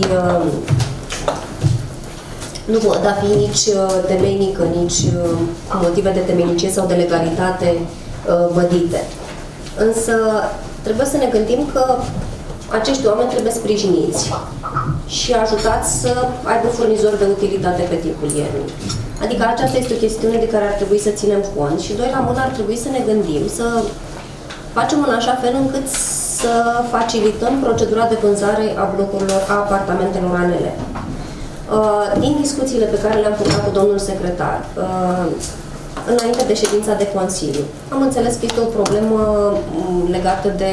Nu văd a fi nici temeinică, nici motive de temeinicie sau de legalitate vădite. Însă, trebuie să ne gândim că acești oameni trebuie sprijiniți și ajutați să aibă furnizori de utilitate pe timpul iernii. Adică aceasta este o chestiune de care ar trebui să ținem cont și doi la mână ar trebui să ne gândim, să facem în așa fel încât să facilităm procedura de vânzare a blocurilor, a apartamentelor A N L. Din discuțiile pe care le-am purtat cu domnul secretar, înainte de ședința de Consiliu, am înțeles că este o problemă legată de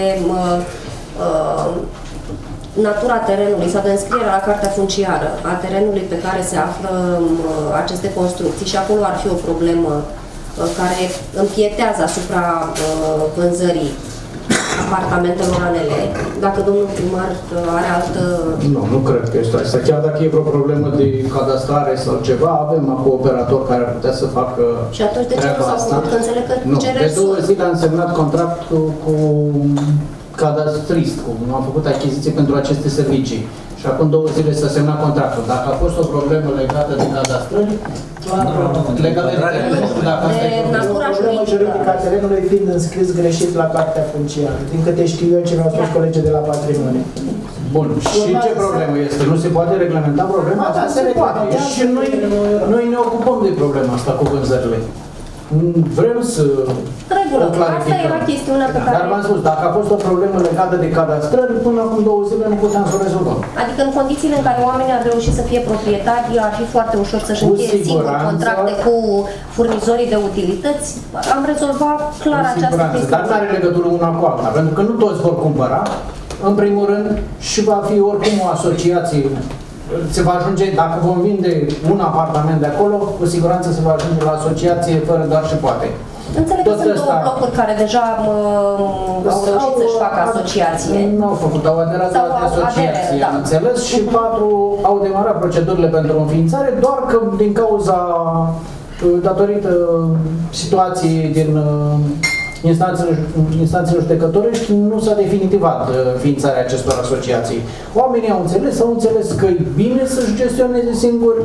natura terenului sau de înscrierea la cartea funciară a terenului pe care se află aceste construcții și acolo ar fi o problemă care împietează asupra vânzării apartamentelor A N L. Dacă domnul primar are altă... Nu, nu cred că este asta. Chiar dacă e vreo problemă de cadastrare sau ceva, avem acum operator care ar putea să facă și atunci de ce nu s-a făcut? Că înțeleg că nu, cere de două zile am semnat contract cu, cu cadastrist, cu, am făcut achiziție pentru aceste servicii. Și acum două zile s-a semnat contractul. Dacă a fost o problemă legată de cadastrări, legată de terenul, dacă asta e natura juridică a terenului fiind înscris greșit la cartea funciară. Din câte știu eu ce mi-au spus colegii de la patrimoniu. Bun. Și ce problemă este? Nu se poate reglementa problema? Da, se poate. Și noi, noi ne ocupăm de problema asta cu vânzările. Vrem să Regulă. Asta era chestiunea pe care... Dar v-am spus, dacă a fost o problemă legată de cadastrări, până acum două zile nu puteam să o rezolvăm. Adică în condițiile în care oamenii ar reuși să fie proprietari, ar fi foarte ușor să-și încheie singur contracte cu furnizorii de utilități, am rezolvat clar această chestiune. Dar nu are legătură una cu alta, pentru că nu toți vor cumpăra, în primul rând, și va fi oricum o asociație. Se va ajunge, dacă vom vinde un apartament de acolo, cu siguranță se va ajunge la asociație fără doar și poate. Înțeleg că sunt două blocuri care deja au reușit să-și facă asociație. Nu au făcut, au aderat la asociație, am înțeles, și patru au demarat procedurile pentru înființare, doar că din cauza, datorită situației din instanțele, instanțele judecătorești, nu s-a definitivat înființarea acestor asociații. Oamenii au înțeles, au înțeles că e bine să-și gestioneze singuri.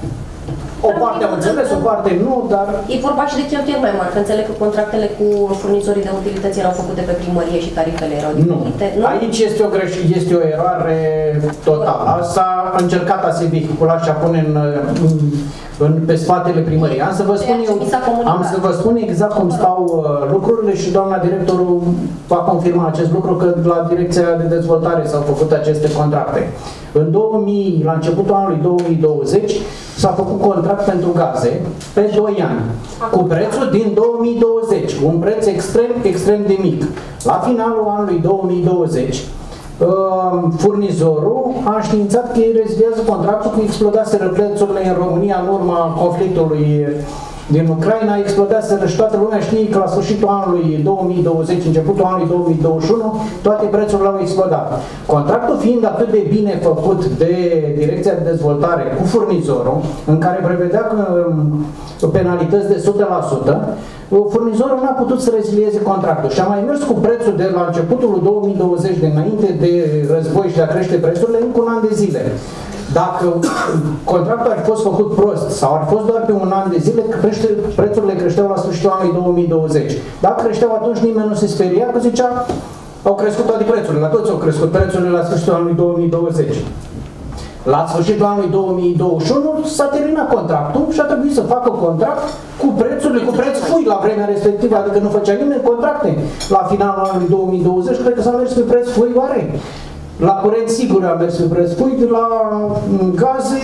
O parte au înțeles, o parte nu, dar... E vorba și de cheltuieli mai mari, că înțeleg că contractele cu furnizorii de utilități erau făcute pe primărie și tarifele erau diferite. Nu. nu, aici este o greș... este o eroare totală. Asta a încercat a se vehicula și a pune în, în în, pe spatele primăriei. Am să vă spun, eu, am să vă spun exact cum stau uh, lucrurile și doamna directorul va confirma acest lucru, că la Direcția de Dezvoltare s-au făcut aceste contracte. În două mii, la începutul anului două mii douăzeci s-a făcut contract pentru gaze pe doi ani, cu prețul din două mii douăzeci, un preț extrem, extrem de mic. La finalul anului două mii douăzeci, furnizorul a înștiințat că ei reziliază contractul, că explodaseră prețurile în România în urma conflictului din Ucraina, explodaseră și toată lumea știe că la sfârșitul anului două mii douăzeci, începutul anului două mii douăzeci și unu, toate prețurile au explodat. Contractul fiind atât de bine făcut de Direcția de Dezvoltare cu furnizorul, în care prevedea că penalități de o sută la sută, furnizorul n-a putut să rezilieze contractul și a mai mers cu prețul de la începutul două mii douăzeci, de înainte de război și de a crește prețurile, încă un an de zile. Dacă contractul ar fi fost făcut prost sau ar fi fost doar pe un an de zile, crește, prețurile creșteau la sfârșitul anului două mii douăzeci. Dacă creșteau, atunci nimeni nu se speria, că zicea, au crescut toate prețurile, la toți au crescut prețurile la sfârșitul anului două mii douăzeci. La sfârșitul anului două mii douăzeci și unu s-a terminat contractul și a trebuit să facă contract cu prețurile, cu preț fui la vremea respectivă, adică nu făcea nimeni contracte. La finalul anului două mii douăzeci, cred că s-a mers pe preț fui oare. La curent sigur a mers pe preț fui, la gaze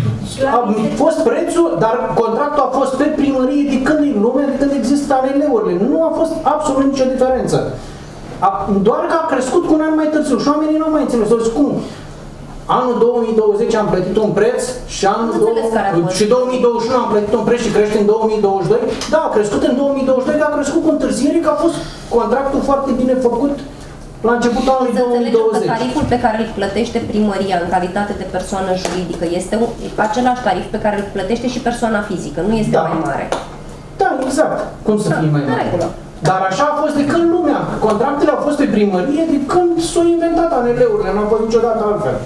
a fost prețul, dar contractul a fost pe primărie de când în lume, de când există A N L-urile. Nu a fost absolut nicio diferență. A, doar că a crescut cu un an mai târziu și oamenii nu au mai înțeles. Cum? Anul două mii douăzeci am plătit un preț și anul și două mii douăzeci și unu am plătit un preț și crește în două mii douăzeci și doi. Da, a crescut în două mii douăzeci și doi, dar a crescut cu întârziere, că a fost contractul foarte bine făcut la începutul anului două mii douăzeci. Tariful pe care îl plătește primăria în calitate de persoană juridică este un, același tarif pe care îl plătește și persoana fizică, nu este da. mai mare. Da, exact. Cum să da, fie mai mare? Regulă. Dar așa a fost de când lumea. Contractele au fost pe primărie de când s-au inventat A N L-urile, nu au fost niciodată altfel.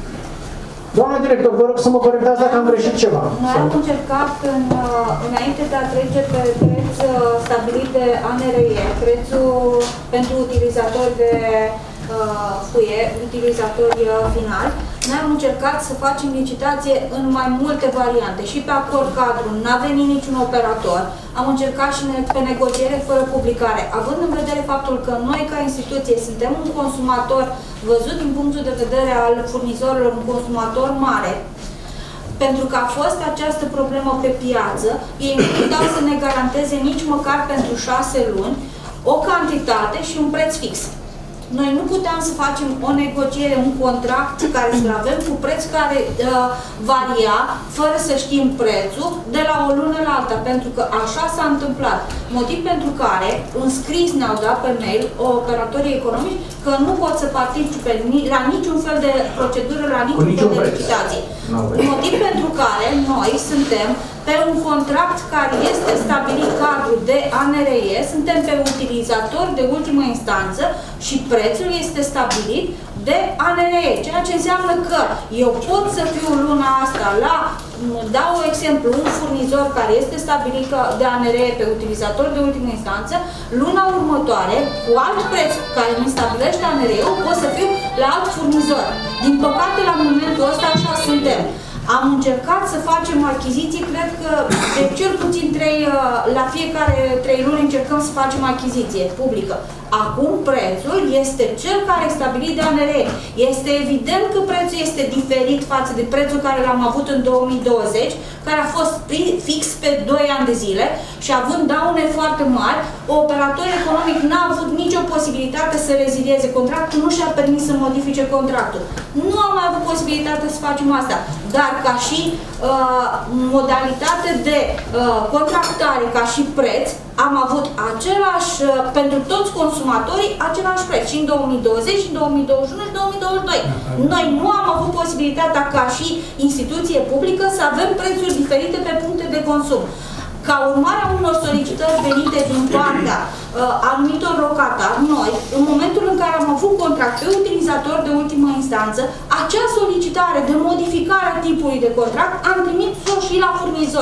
Doamna director, vă rog să mă corectați dacă am greșit ceva. Noi am încercat, în, înainte de a trece pe preț stabilit de A N R E, prețul pentru utilizatori de uh, fuie, utilizatori finali, noi am încercat să facem licitație în mai multe variante. Și pe acord cadru n-a venit niciun operator. Am încercat și pe negociere fără publicare. Având în vedere faptul că noi ca instituție suntem un consumator văzut din punctul de vedere al furnizorilor, un consumator mare, pentru că a fost această problemă pe piață, ei nu puteau să ne garanteze nici măcar pentru șase luni o cantitate și un preț fix. Noi nu puteam să facem o negociere, un contract care să-l avem cu preț care uh, varia, fără să știm prețul, de la o lună la alta, pentru că așa s-a întâmplat. Motiv pentru care, în scris ne-au dat pe mail operatorii economici că nu pot să participe la niciun fel de procedură, la niciun, niciun fel de licitație. Motiv pentru care noi suntem pe un contract care este stabilit cadru de A N R E, suntem pe utilizator de ultimă instanță și prețul este stabilit de A N R E, ceea ce înseamnă că eu pot să fiu luna asta la, dau exemplu, un furnizor care este stabilit de A N R E pe utilizator de ultimă instanță, luna următoare, cu alt preț care mi stabilește A N R E-ul, pot să fiu la alt furnizor. Din păcate, la momentul ăsta așa suntem. Am încercat să facem achiziții, cred că de cel puțin trei, la fiecare trei luni încercăm să facem achiziție publică. Acum prețul este cel care e stabilit de A N R E. Este evident că prețul este diferit față de prețul care l-am avut în două mii douăzeci, care a fost fix pe doi ani de zile și având daune foarte mari, operatorul economic n-a avut nicio posibilitate să rezilieze contractul, nu și-a permis să modifice contractul. Nu am mai avut posibilitate să facem asta, dar ca și uh, modalitate de uh, contractare, ca și preț, am avut același, uh, pentru toți consumatorii, același preț și în două mii douăzeci, și în două mii douăzeci și unu și două mii douăzeci și doi. Noi nu am avut posibilitatea ca și instituție publică să avem prețuri diferite pe puncte de consum. Ca urmare a unor solicitări venite din partea uh, anumitor locatari, noi, în momentul în care am avut contract pe utilizator de ultimă instanță, acea solicitare de modificare a tipului de contract am trimis-o și la furnizori.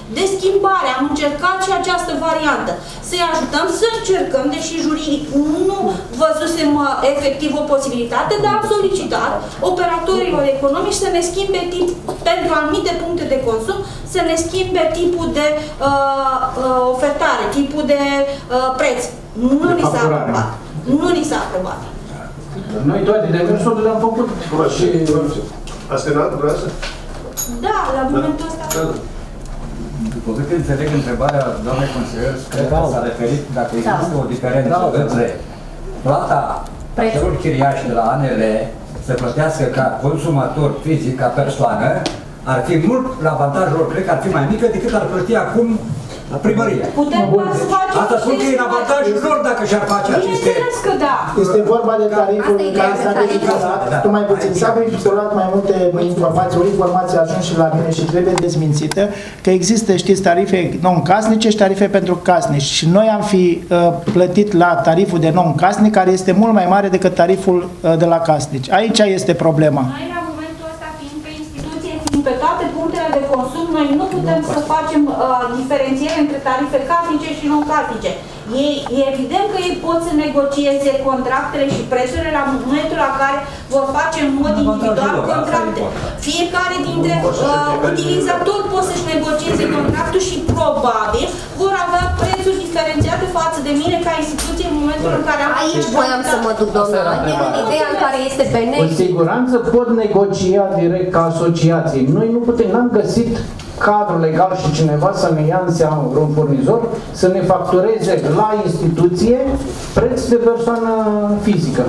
de schimbare. Am încercat și această variantă. Să-i ajutăm să încercăm, deși juridic nu văzusem uh, efectiv o posibilitate, dar am solicitat operatorilor economici să ne schimbe tip, pentru anumite puncte de consum, să ne schimbe tipul de uh, uh, ofertare, tipul de uh, preț. Nu ni s-a aprobat. Nu ni s-a aprobat. Noi toate demersurile le-am făcut. Și... Ați terminat, dumneavoastră? Da, la momentul ăsta. Da, da. După cât înțeleg întrebarea doamnei consilier, cred că s-a referit dacă există o diferență între plata celor chiriași de la A N L să plătească ca consumator fizic, ca persoană, ar fi mult, la avantajul lor, cred că ar fi mai mică decât ar plăti acum la primărie. Putem să facem. Asta spun că e în avantajul lor dacă și-ar face aceste... că da. Este vorba de tariful care s-a vehiculat, tu mai puțin, s-a vehiculat mai multe informații, o informație a ajuns și la mine și trebuie dezmințită, că există, știți, tarife non-casnice și tarife pentru casnici. Și noi am fi uh, plătit la tariful de non-casnic, care este mult mai mare decât tariful uh, de la casnici. Aici este problema. Noi, la momentul ăsta, fiind pe instituție, fiind pe toate punctele de consum, noi nu putem să facem uh, diferențiere între tarife casnice și non-casnice. Ei, e evident că ei pot să negocieze contractele și prețurile la momentul la care vor face în mod individual contracte. Fiecare dintre uh, utilizatori pot să-și negocieze contractul și probabil vor avea prețuri diferențiate față de mine ca instituție în momentul în care am... Aici voiam să mă duc, doamna, în ideea în care este benefic. Cu siguranță pot negocia direct ca asociații. Noi nu putem, n-am găsit cadru legal și cineva să ne ia în seamă vreun furnizor, să ne factureze la instituție preț de persoană fizică.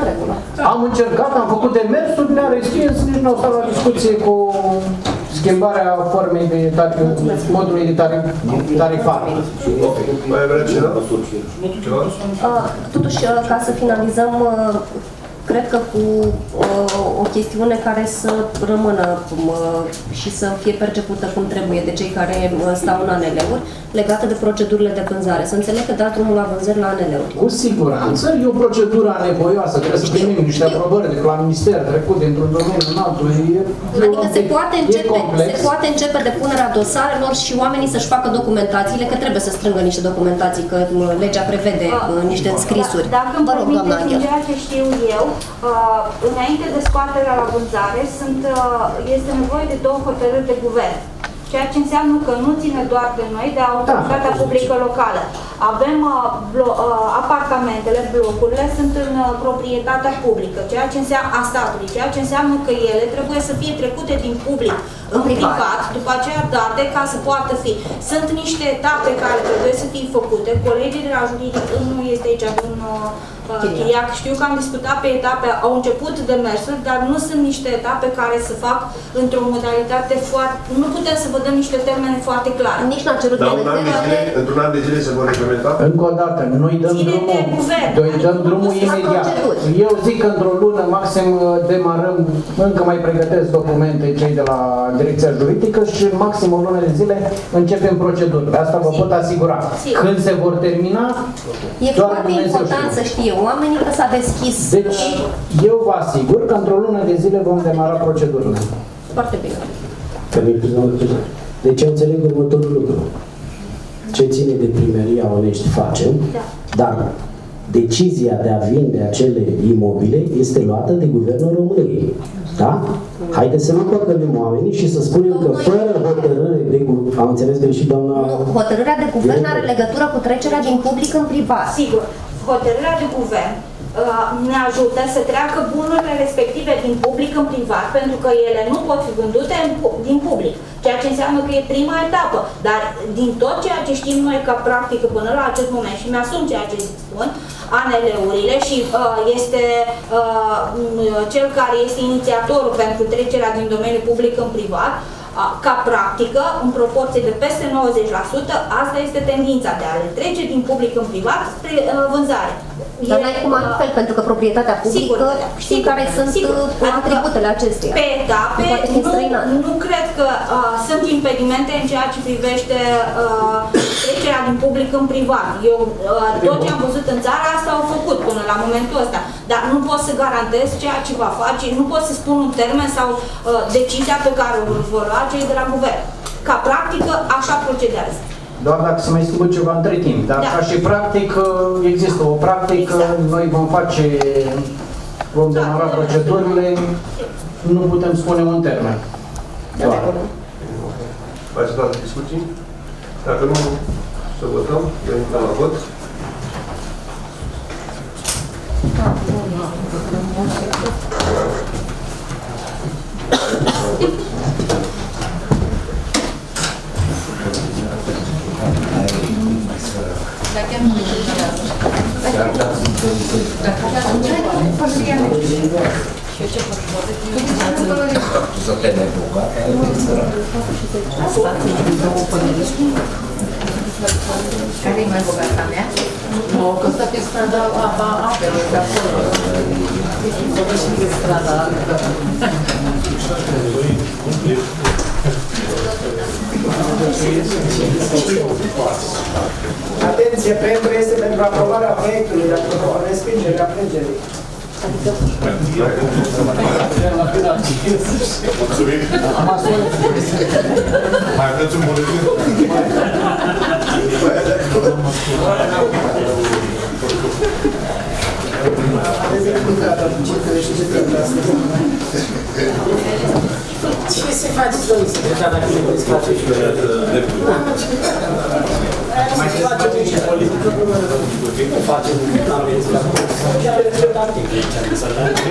Am încercat, am făcut demersuri, ne-a respins, nici nu au stat la discuție cu schimbarea formei de tarif, modului de tarif, tarifar. Mai vrea cineva? Totuși, ca să finalizăm, cred că cu uh, o chestiune care să rămână uh, și să fie percepută cum trebuie de cei care uh, stau în A N L-uri, legată de procedurile de vânzare. Să înțeleg că dați drumul la vânzări la A N L-uri. Cu siguranță, e o procedură anevoioasă. Trebuie să primim niște aprobări de la minister, trecut dintr-un domeniu în altul. Adică se poate, începe, se poate începe depunerea dosarelor și oamenii să-și facă documentațiile, că trebuie să strângă niște documentații, că legea prevede uh, niște înscrisuri. Da, dacă îmi permiteți, din ceea ce știu eu, uh, înainte de scoaterea la vânzare, sunt, uh, este nevoie de două hotărâri de guvern. Ceea ce înseamnă că nu ține doar de noi, de autoritatea publică locală. Avem uh, blo uh, apartamentele, blocurile sunt în uh, proprietatea publică, ceea ce înseamnă a statului, ceea ce înseamnă că ele trebuie să fie trecute din public în privat, după aceea date ca să poată fi. Sunt niște etape care trebuie să fie făcute. Colegii de la juridic, nu este aici un uh, chiriac, știu că am discutat pe etape, au început demersuri, dar nu sunt niște etape care să fac într-o modalitate foarte... Nu putem să vă dăm niște termene foarte clare. Nici n-a cerut Dar un an de zile, într-un an de zile se vor implementa? Încă o dată, noi dăm drumul, noi dăm drumul imediat. Eu zic că într-o lună maxim demarăm, încă mai pregătesc documente cei de la direcția juridică și în maxim o lună de zile începem procedurile. Asta vă pot asigura. Când se vor termina, e foarte important să știe oamenii că s-a deschis. Deci, eu vă asigur că într-o lună de zile vom demara procedurile. Foarte bine. Deci eu înțeleg următorul lucru. Ce ține de primăria Onești facem, da. Dar decizia de a vinde acele imobile este luată de Guvernul României. Da? Haideți să nu păcălim oamenii și să spunem că fără hotărâre de guvern... Am înțeles greșit, doamna... Nu, hotărârea de guvern are legătură cu trecerea din public în privat. Sigur. Hotărârea de guvern uh, ne ajută să treacă bunurile respective din public în privat, pentru că ele nu pot fi vândute în, din public. Ceea ce înseamnă că e prima etapă. Dar din tot ceea ce știm noi ca practică până la acest moment, și mi-asum ceea ce spun, A N L-urile și uh, este uh, cel care este inițiatorul pentru trecerea din domeniul public în privat, uh, ca practică, în proporție de peste nouăzeci la sută, asta este tendința de a le trece din public în privat spre uh, vânzare. Dar n-ai cum altfel, pentru că proprietatea publică, știi sigur, care sunt sigur. atributele acestea. Pe etape, nu, nu cred că uh, sunt impedimente în ceea ce privește uh, trecerea din public în privat. Eu, uh, tot ce am văzut în țară, asta au făcut până la momentul ăsta. Dar nu pot să garantez ceea ce va face, nu pot să spun un termen sau uh, decizia pe care o vor lua cei de la guvern. Ca practic, practică așa procedează. Doar dacă se mai schimbă ceva între timp, dar Da. ca și practică, există o practică, noi vom face, vom demara procedurile, nu putem spune un termen. Doar. Mai sunt alte discuții? Dacă nu, să votăm, venim la vot. Care e mai bogata mea? Nu, că stă pe strada apa apelor de acolo. Văd și pe strada altă. Atenție, pentru este pentru aprobarea proiectului de respingere a plângerii. Mulțumim. Mai aveți un buletin? Ce se face, domnul secretar, dacă nu vreți face și mai se face niște politică, nu facem, nu am venit la chiar de drept articol aici, să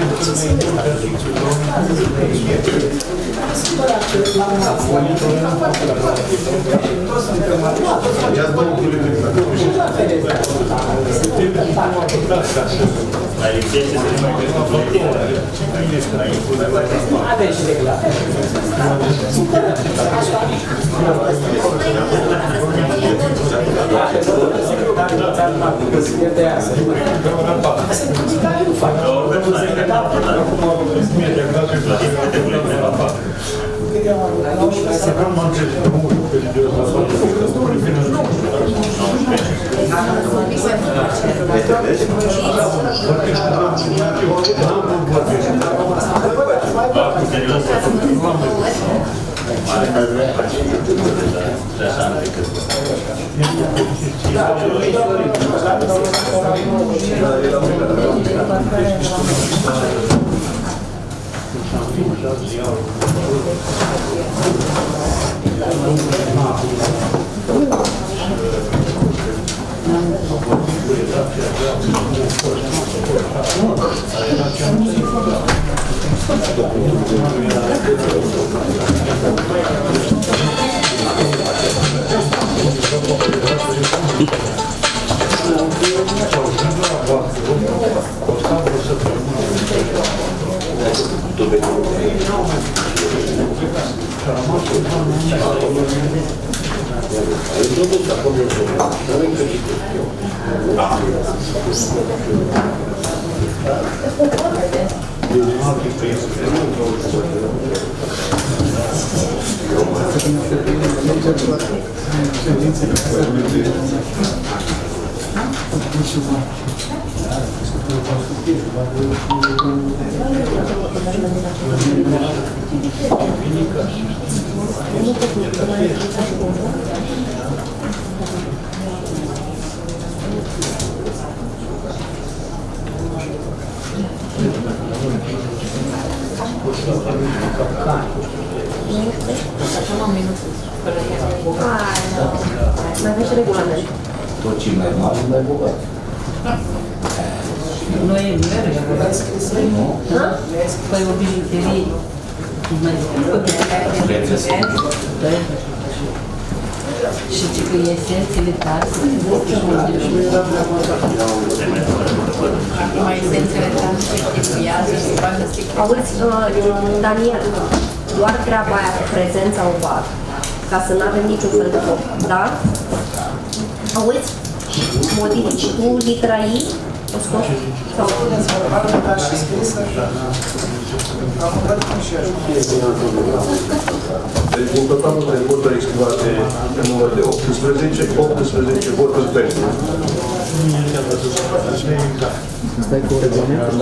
avem și declarații. Mai avem și regulament. Tot ce mai mare, mai bogat. Noi e mereu, nu? Păi o bijuterie. Și ce că esențele tari mai esențele tari se stipuiază și se facă stipuiază. Auzi, Daniel, doar treaba aia cu prezența în bar, ca să nu avem niciun fel de foc, da? Auzi, modifici tu litera I, o scoți? Sau? Deci, din totalul de voturi exprimate în număr de optsprezece, optsprezece voturi pentru. Stai cu regulamentul?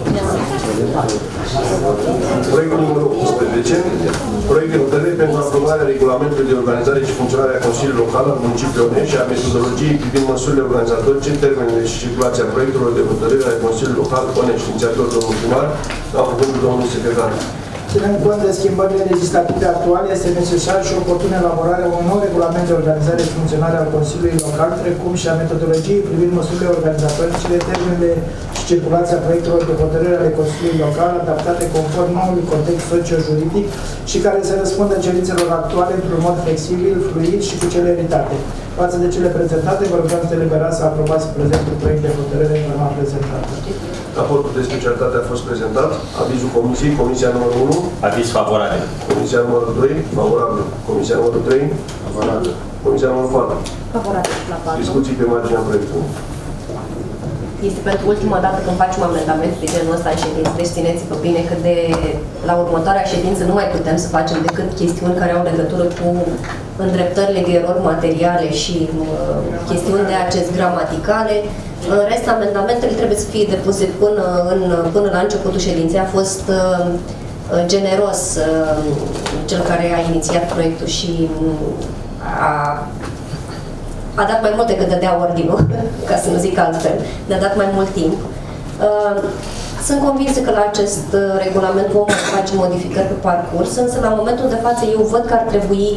Proiectul numărul optsprezece, proiect de hotărâre pentru aprobarea regulamentului de organizare și funcționare a Consiliului Local al Municipiului Onești și a metodologiei privind măsurile organizatorice, termenele și circulația proiectelor de hotărâre ale Consiliului Local Onești. Inițiator domnul primar, la cuvântul domnului secretar. Ținând cont de schimbările legislative actuale, este necesar și oportună elaborarea unui nou regulament de organizare și funcționare al Consiliului Local, precum și a metodologiei privind măsurile organizatorice, termenele și circulația proiectelor de hotărâre ale Consiliului Local, adaptate conform noului context socio-juridic și care să răspundă cerințelor actuale într-un mod flexibil, fluid și cu celeritate. Față de cele prezentate, vă rugăm să deliberați să aprobați prezentul proiect de hotărâre în forma prezentată. Raportul de specialitate a fost prezentat. Avizul Comisiei, Comisia numărul unu. Aviz favorabil. Comisia numărul doi. Favorabil. Comisia numărul trei. Favorabil. Comisia numărul patru. Favorabil la patru. Discuții pe marginea proiectului. Este pentru ultima dată când facem amendament de genul ăsta în ședință, deci țineți-vă bine că de la următoarea ședință nu mai putem să facem decât chestiuni care au legătură cu îndreptările de erori materiale și uh, chestiuni de acces gramaticale. În rest, amendamentele trebuie să fie depuse până, în, până la începutul ședinței. A fost uh, generos uh, cel care a inițiat proiectul și a a dat mai mult decât dădea ordinul, ca să nu zic altfel. Ne-a dat mai mult timp. Sunt convinsă că la acest regulament vom face modificări pe parcurs, însă la momentul de față eu văd că ar trebui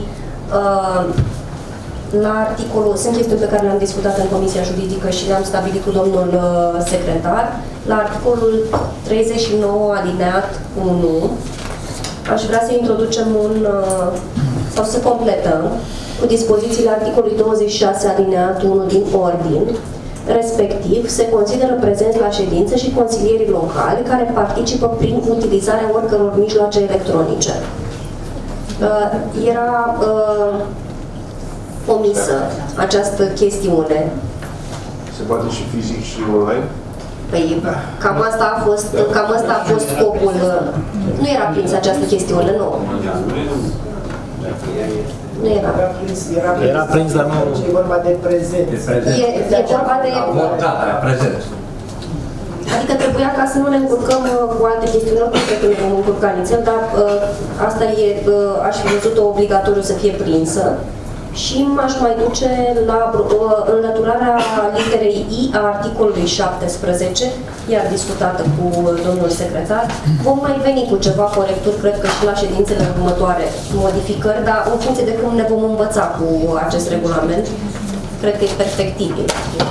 la articolul, sunt chestiuni pe care le-am discutat în Comisia Juridică și le-am stabilit cu domnul secretar, la articolul treizeci și nouă alineat unu, aș vrea să introducem un, sau să completăm cu dispozițiile articolului douăzeci și șase alineat unu din ordin, respectiv se consideră prezenți la ședință și consilierii locali care participă prin utilizarea oricăror mijloace electronice. Uh, era uh, omisă această chestiune. Se poate și fizic și online? Păi, cam asta a fost, cam asta a fost scopul. Nu era prins această chestiune, nu. Nu era. Era prins, era prins, era prins dar nu... E vorba de prezent. E, e vorba de... Da, da, prezent. Adică trebuia ca să nu ne încurcăm uh, cu alte chestiuni, nu cred că ne vom încurca nițel, dar uh, asta e, uh, aș fi văzut-o obligatoriu să fie prinsă. Și m-aș mai duce la uh, înlăturarea literei I a articolului șaptesprezece, iar discutată cu domnul secretar. Vom mai veni cu ceva corecturi, cred că și la ședințele următoare, modificări, dar în funcție de cum ne vom învăța cu acest regulament, cred că e perfectibil.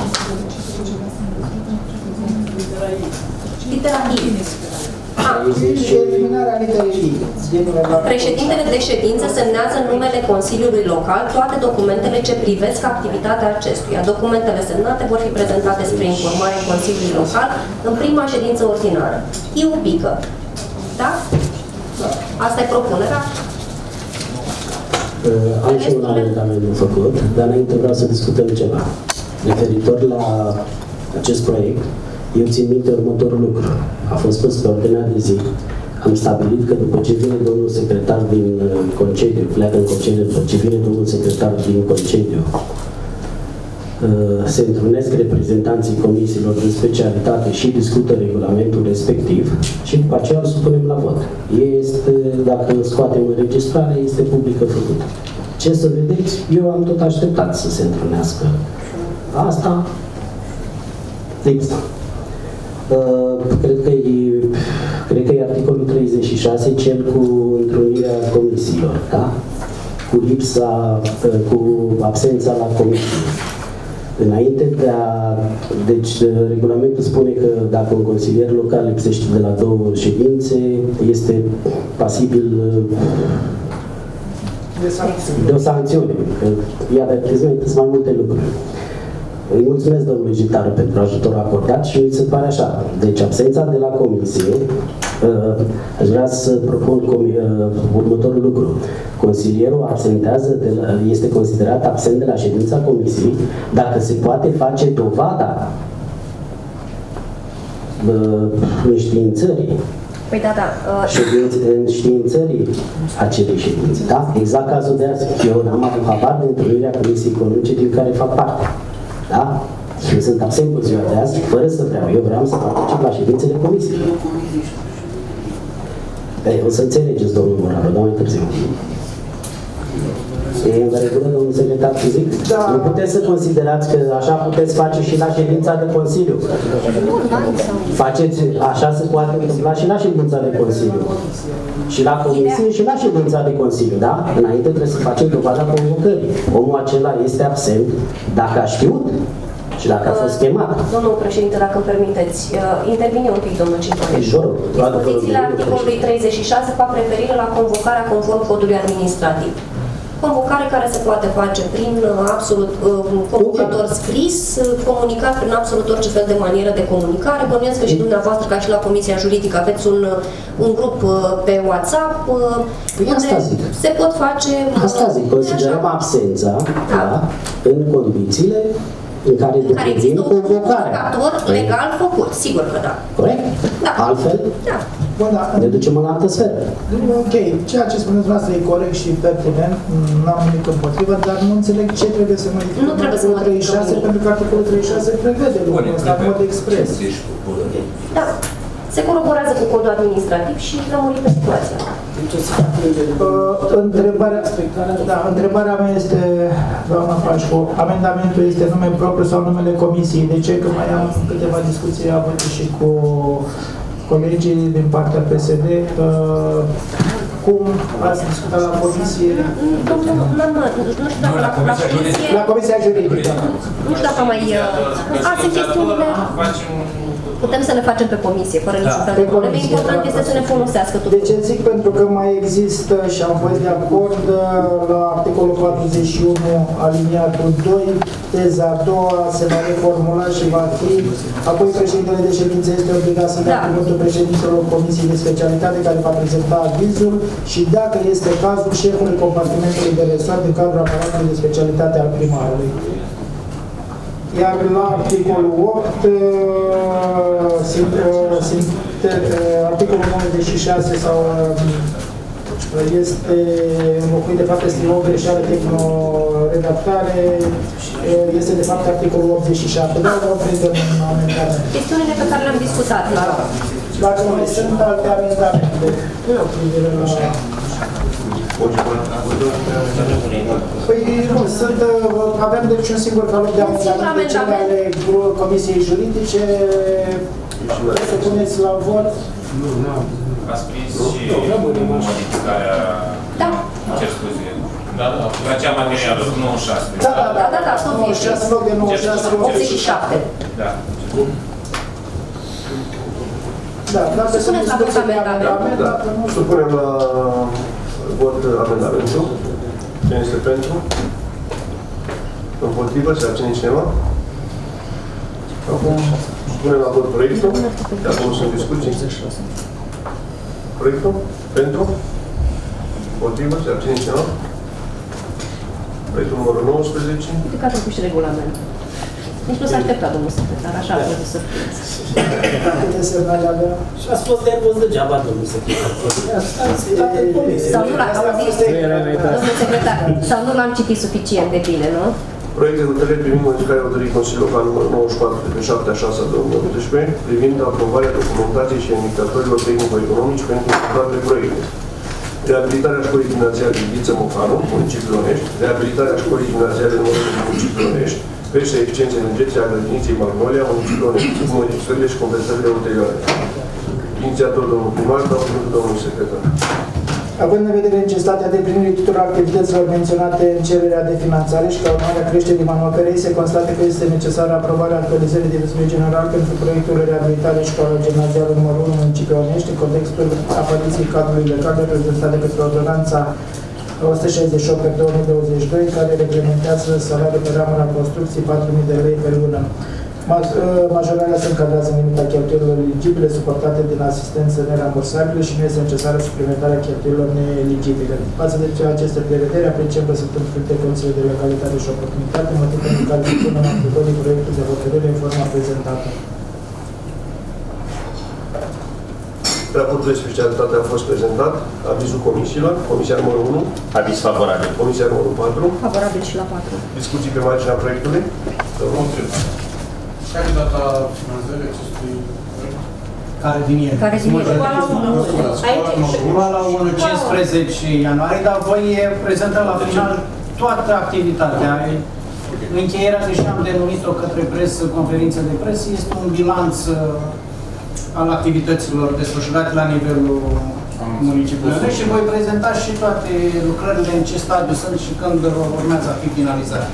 Litera I. Și eliminarea literei I. Președintele de ședință semnează în numele Consiliului Local toate documentele ce privesc activitatea acestuia. Documentele semnate vor fi prezentate spre informare Consiliului Local în prima ședință ordinară. I-ul pică. Da? Asta e propunerea. Uh, am și un amendament făcut, dar înainte vreau să discutăm ceva. Referitor la acest proiect, eu țin minte următorul lucru. A fost pus pe ordinea de zi. Am stabilit că după ce vine domnul secretar din concediu, pleacă în concediu, după ce vine domnul secretar din concediu, se întrunesc reprezentanții comisiilor de specialitate și discută regulamentul respectiv și după aceea îl supunem la vot. Este, dacă scoatem înregistrarea, este publică făcută. Ce să vedeți, eu am tot așteptat să se întrunească. Asta, lipsa. Uh, cred că e, cred că e articolul treizeci și șase, cel cu întrunirea comisiilor, da? Cu lipsa, uh, cu absența la comisie. Înainte de a... Deci, regulamentul spune că dacă un consilier local lipsește de la două ședințe, este pasibil de sancțiune. De o sancțiune. Iar avertisment sunt mai multe lucruri. Îi mulțumesc domnului Gitaru pentru ajutorul acordat și mi se pare așa. Deci absența de la comisie, uh, aș vrea să propun uh, următorul lucru. Consilierul absentează de la, este considerat absent de la ședința comisiei dacă se poate face dovada uh, înștiințării. Păi da, da. Uh... Înștiințării acelei ședințe. Da? Exact cazul de azi. Eu n-am avut habar de întâlnirea Comisiei Economice din care fac parte. Da? Eu sunt absent pe ziua de azi, fără să vreau. Eu vreau să particip la ședințele comisiei. Ei, o să înțelegeți, domnul Moraru, dar mai târziu. E în regulă, domnul secretar fizic? Da. Nu puteți să considerați că așa puteți face și la ședința de Consiliu. Faceți, așa se poate întâmpla și la ședința de Consiliu. Și la Comisie și la ședința de Consiliu, da? Înainte trebuie să facem dovada convocării. Omul acela este absent dacă a știut și dacă a fost chemat. Domnul președinte, dacă îmi permiteți, intervine un pic, domnul Cintonescu. Dispozițiile articolului treizeci și șase fac referire la convocarea conform codului administrativ. Convocare care se poate face prin absolut convocator scris, comunicat prin absolut orice fel de manieră de comunicare. Bănuiesc că și dumneavoastră, ca și la Comisia Juridică, aveți un, un grup pe WhatsApp unde se pot face... Asta zic, considerăm absența, da, în condițiile în care determin convocarea. Convocator legal făcut, sigur că da. Corect? Da. Altfel? Da. Bun, da. Ne ducem în altă sferă. Ok, ceea ce spuneți dumneavoastră e corect și pertinent, n-am nimic împotrivă, dar nu înțeleg ce trebuie să modificăm. Nu trebuie să treizeci și șase, pentru că articolul treizeci și șase prevede lucrul ăsta în mod expres. Da. Se coroborează cu codul administrativ și lămurită situația. Uh, întrebarea, da, întrebarea mea este, doamna Pașcu, amendamentul este nume propriu sau numele comisiei? De ce? Că mai am câteva discuții avute și cu colegii din partea P S D. Uh, cum ați discutat la comisie? La comisie... La comisia juridică. Nu știu dacă mai... A, sunt chestiunile... Putem să le facem pe comisie, fără niciun fel de probleme. Important este să ne folosească tot. De ce zic? Pentru că mai există și am fost de acord la articolul patruzeci și unu, aliniatul doi, teza a doua, se va reformula și va fi. Apoi președintele de ședință este obligat să dea da. cuvântul președintelor comisiei de specialitate care va prezenta avizul și dacă este cazul, șefului compartimentului de resort din cadrul aparatului de specialitate al primarului. Iar la articolul opt, sunt, sunt, articolul nouăzeci și șase sau este înlocuit de fapt, este o greșeală tehno-redactare, este de fapt articolul optzeci și șapte, dar o prindem în amendament. Chestiunile pe care le-am discutat, la... Dacă mai sunt alte amendamente, cu privire la... Păi nu, sunt, avem deci un singur calot de amendamente ale Comisiei Juridice. Să puneți la vot. Nu, nu. A scris și modificarea... Da. Cer scuze. Da, da. La cea materială, nouăzeci și șase. Da, da, da, da, da, nouăzeci și șase, loc de nouăzeci și șase, optzeci și șapte. Da. Da, dacă supuneți la vot amendament. Supunem la vot amendamentul. Cine este pentru? Împotrivă? Se abține cineva? Acum supunem la vot proiectul. Acum sunt discuții. Proiectul? Pentru? Împotrivă? Se abține cineva? Proiectul numărul nouăsprezece. Uite că a trecut și regulamentul. Nici nu s-a așteptat, domnul secretar, așa a fost să fiți. Câte semnale avea? Și ați fost nervos degeaba, domnul secretar. Sau nu l-am auzit, domnul secretar, sau nu l-am citit suficient de bine, nu? Proiect de hotărâre privind modificarea hotărârii Consiliului Local numărul nouăzeci și patru de pe șapte a șasea două mii optsprezece privind aprobarea documentației și indicatorilor tehnico-economici pentru următoarele proiecte. Reabilitarea școlii gimnaziale Ghiță Mocanu, municipiul Onești, reabilitarea școlii gimnaziale numărul municipiul Onești, crește eficiență energetică a grădiniței Magnolia, municipiul Onești, modificările și completările ulterioare. Inițiator domnul primar, dau cuvântul domnului secretar. Având în vedere necesitatea deplinirii tuturor activităților menționate în cererea de finanțare și ca urmare a creșterii manufacturării, se constată că este necesară aprobarea actualizării de viziune general pentru proiectul de reabilitare școală gimnazială numărul unu municipiul Onești, în contextul apariției cadrului legal reprezentat de către ordonanța o sută șaizeci și opt pe două mii douăzeci și doi, care reglementează salariul pe ramura construcției patru mii de lei pe lună. Majorarea se încadrează în limita cheltuielilor eligibile suportate din asistență nerambursabilă și nu este necesară suplimentarea cheltuielilor neeligibile. Față de aceste prevederi, apreciem că sunt înfrunte condițiile de legalitate și oportunitate, motiv pentru care se pune în aplicare proiectul de hotărâre în forma prezentată. Raportul de specialitate a fost prezentat, avizul comisiilor, comisia numărul unu. Aviz favorabil. Comisia numărul patru. Favorabil și la patru. Discuții pe marginea proiectului. Care e data finanțării acestui proiect? Care din el? Care din el? La unu cincisprezece ianuarie, dar voi prezentăm la final toată activitatea. Încheierea, deși am denumit-o către presă, conferință de presă, este un bilanț al activităților desfășurate la nivelul municipiului și voi prezenta și toate lucrările, în ce stadiu sunt și când urmează a fi finalizate.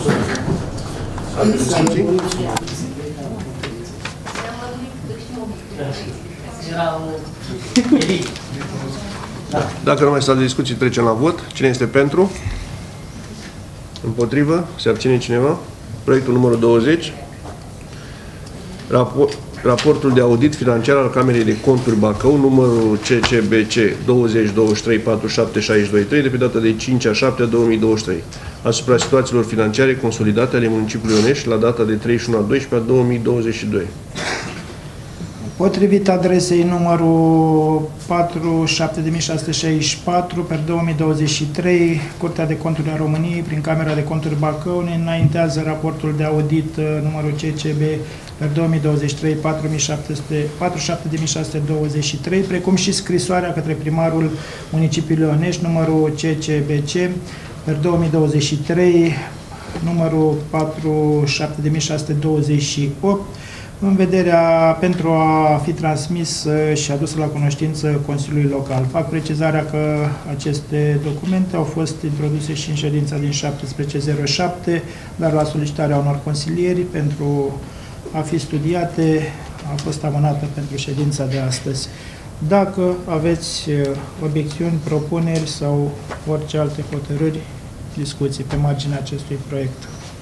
Dacă nu mai stau de discuții, trecem la vot. Cine este pentru? Împotrivă? Se abține cineva? Proiectul numărul douăzeci. Raport, raportul de audit financiar al Camerei de Conturi Bacău, numărul C C B C douăzeci douăzeci și trei patruzeci și șapte șaizeci și doi trei, de pe data de cinci a șaptea două mii douăzeci și trei, asupra situațiilor financiare consolidate ale municipiului Onești la data de treizeci și unu a doisprezecea două mii douăzeci și doi. Potrivit adresei numărul patruzeci și șapte mii șase sute șaizeci și patru pe două mii douăzeci și trei, Curtea de Conturi a României, prin Camera de Conturi Bacău, ne înaintează raportul de audit numărul C C B pe două mii douăzeci și trei patruzeci și șapte mii șase sute douăzeci și trei, precum și scrisoarea către primarul municipiului Onești, numărul C C B C pe două mii douăzeci și trei, numărul patruzeci și șapte mii șase sute douăzeci și opt, în vederea pentru a fi transmis și adus la cunoștință Consiliului Local. Fac precizarea că aceste documente au fost introduse și în ședința din șaptesprezece zero șapte, dar la solicitarea unor consilieri pentru a fi studiate, a fost amânată pentru ședința de astăzi. Dacă aveți obiecțiuni, propuneri sau orice alte hotărâri, discuții pe marginea acestui proiect.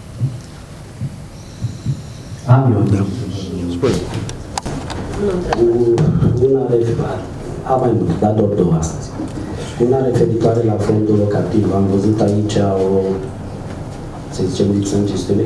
Am eu de Spune. Una referitoare, am mai mult, dar doar două astăzi. Una referitoare la fondul locativ. Am văzut aici o, să zicem, lipsă în gestiune.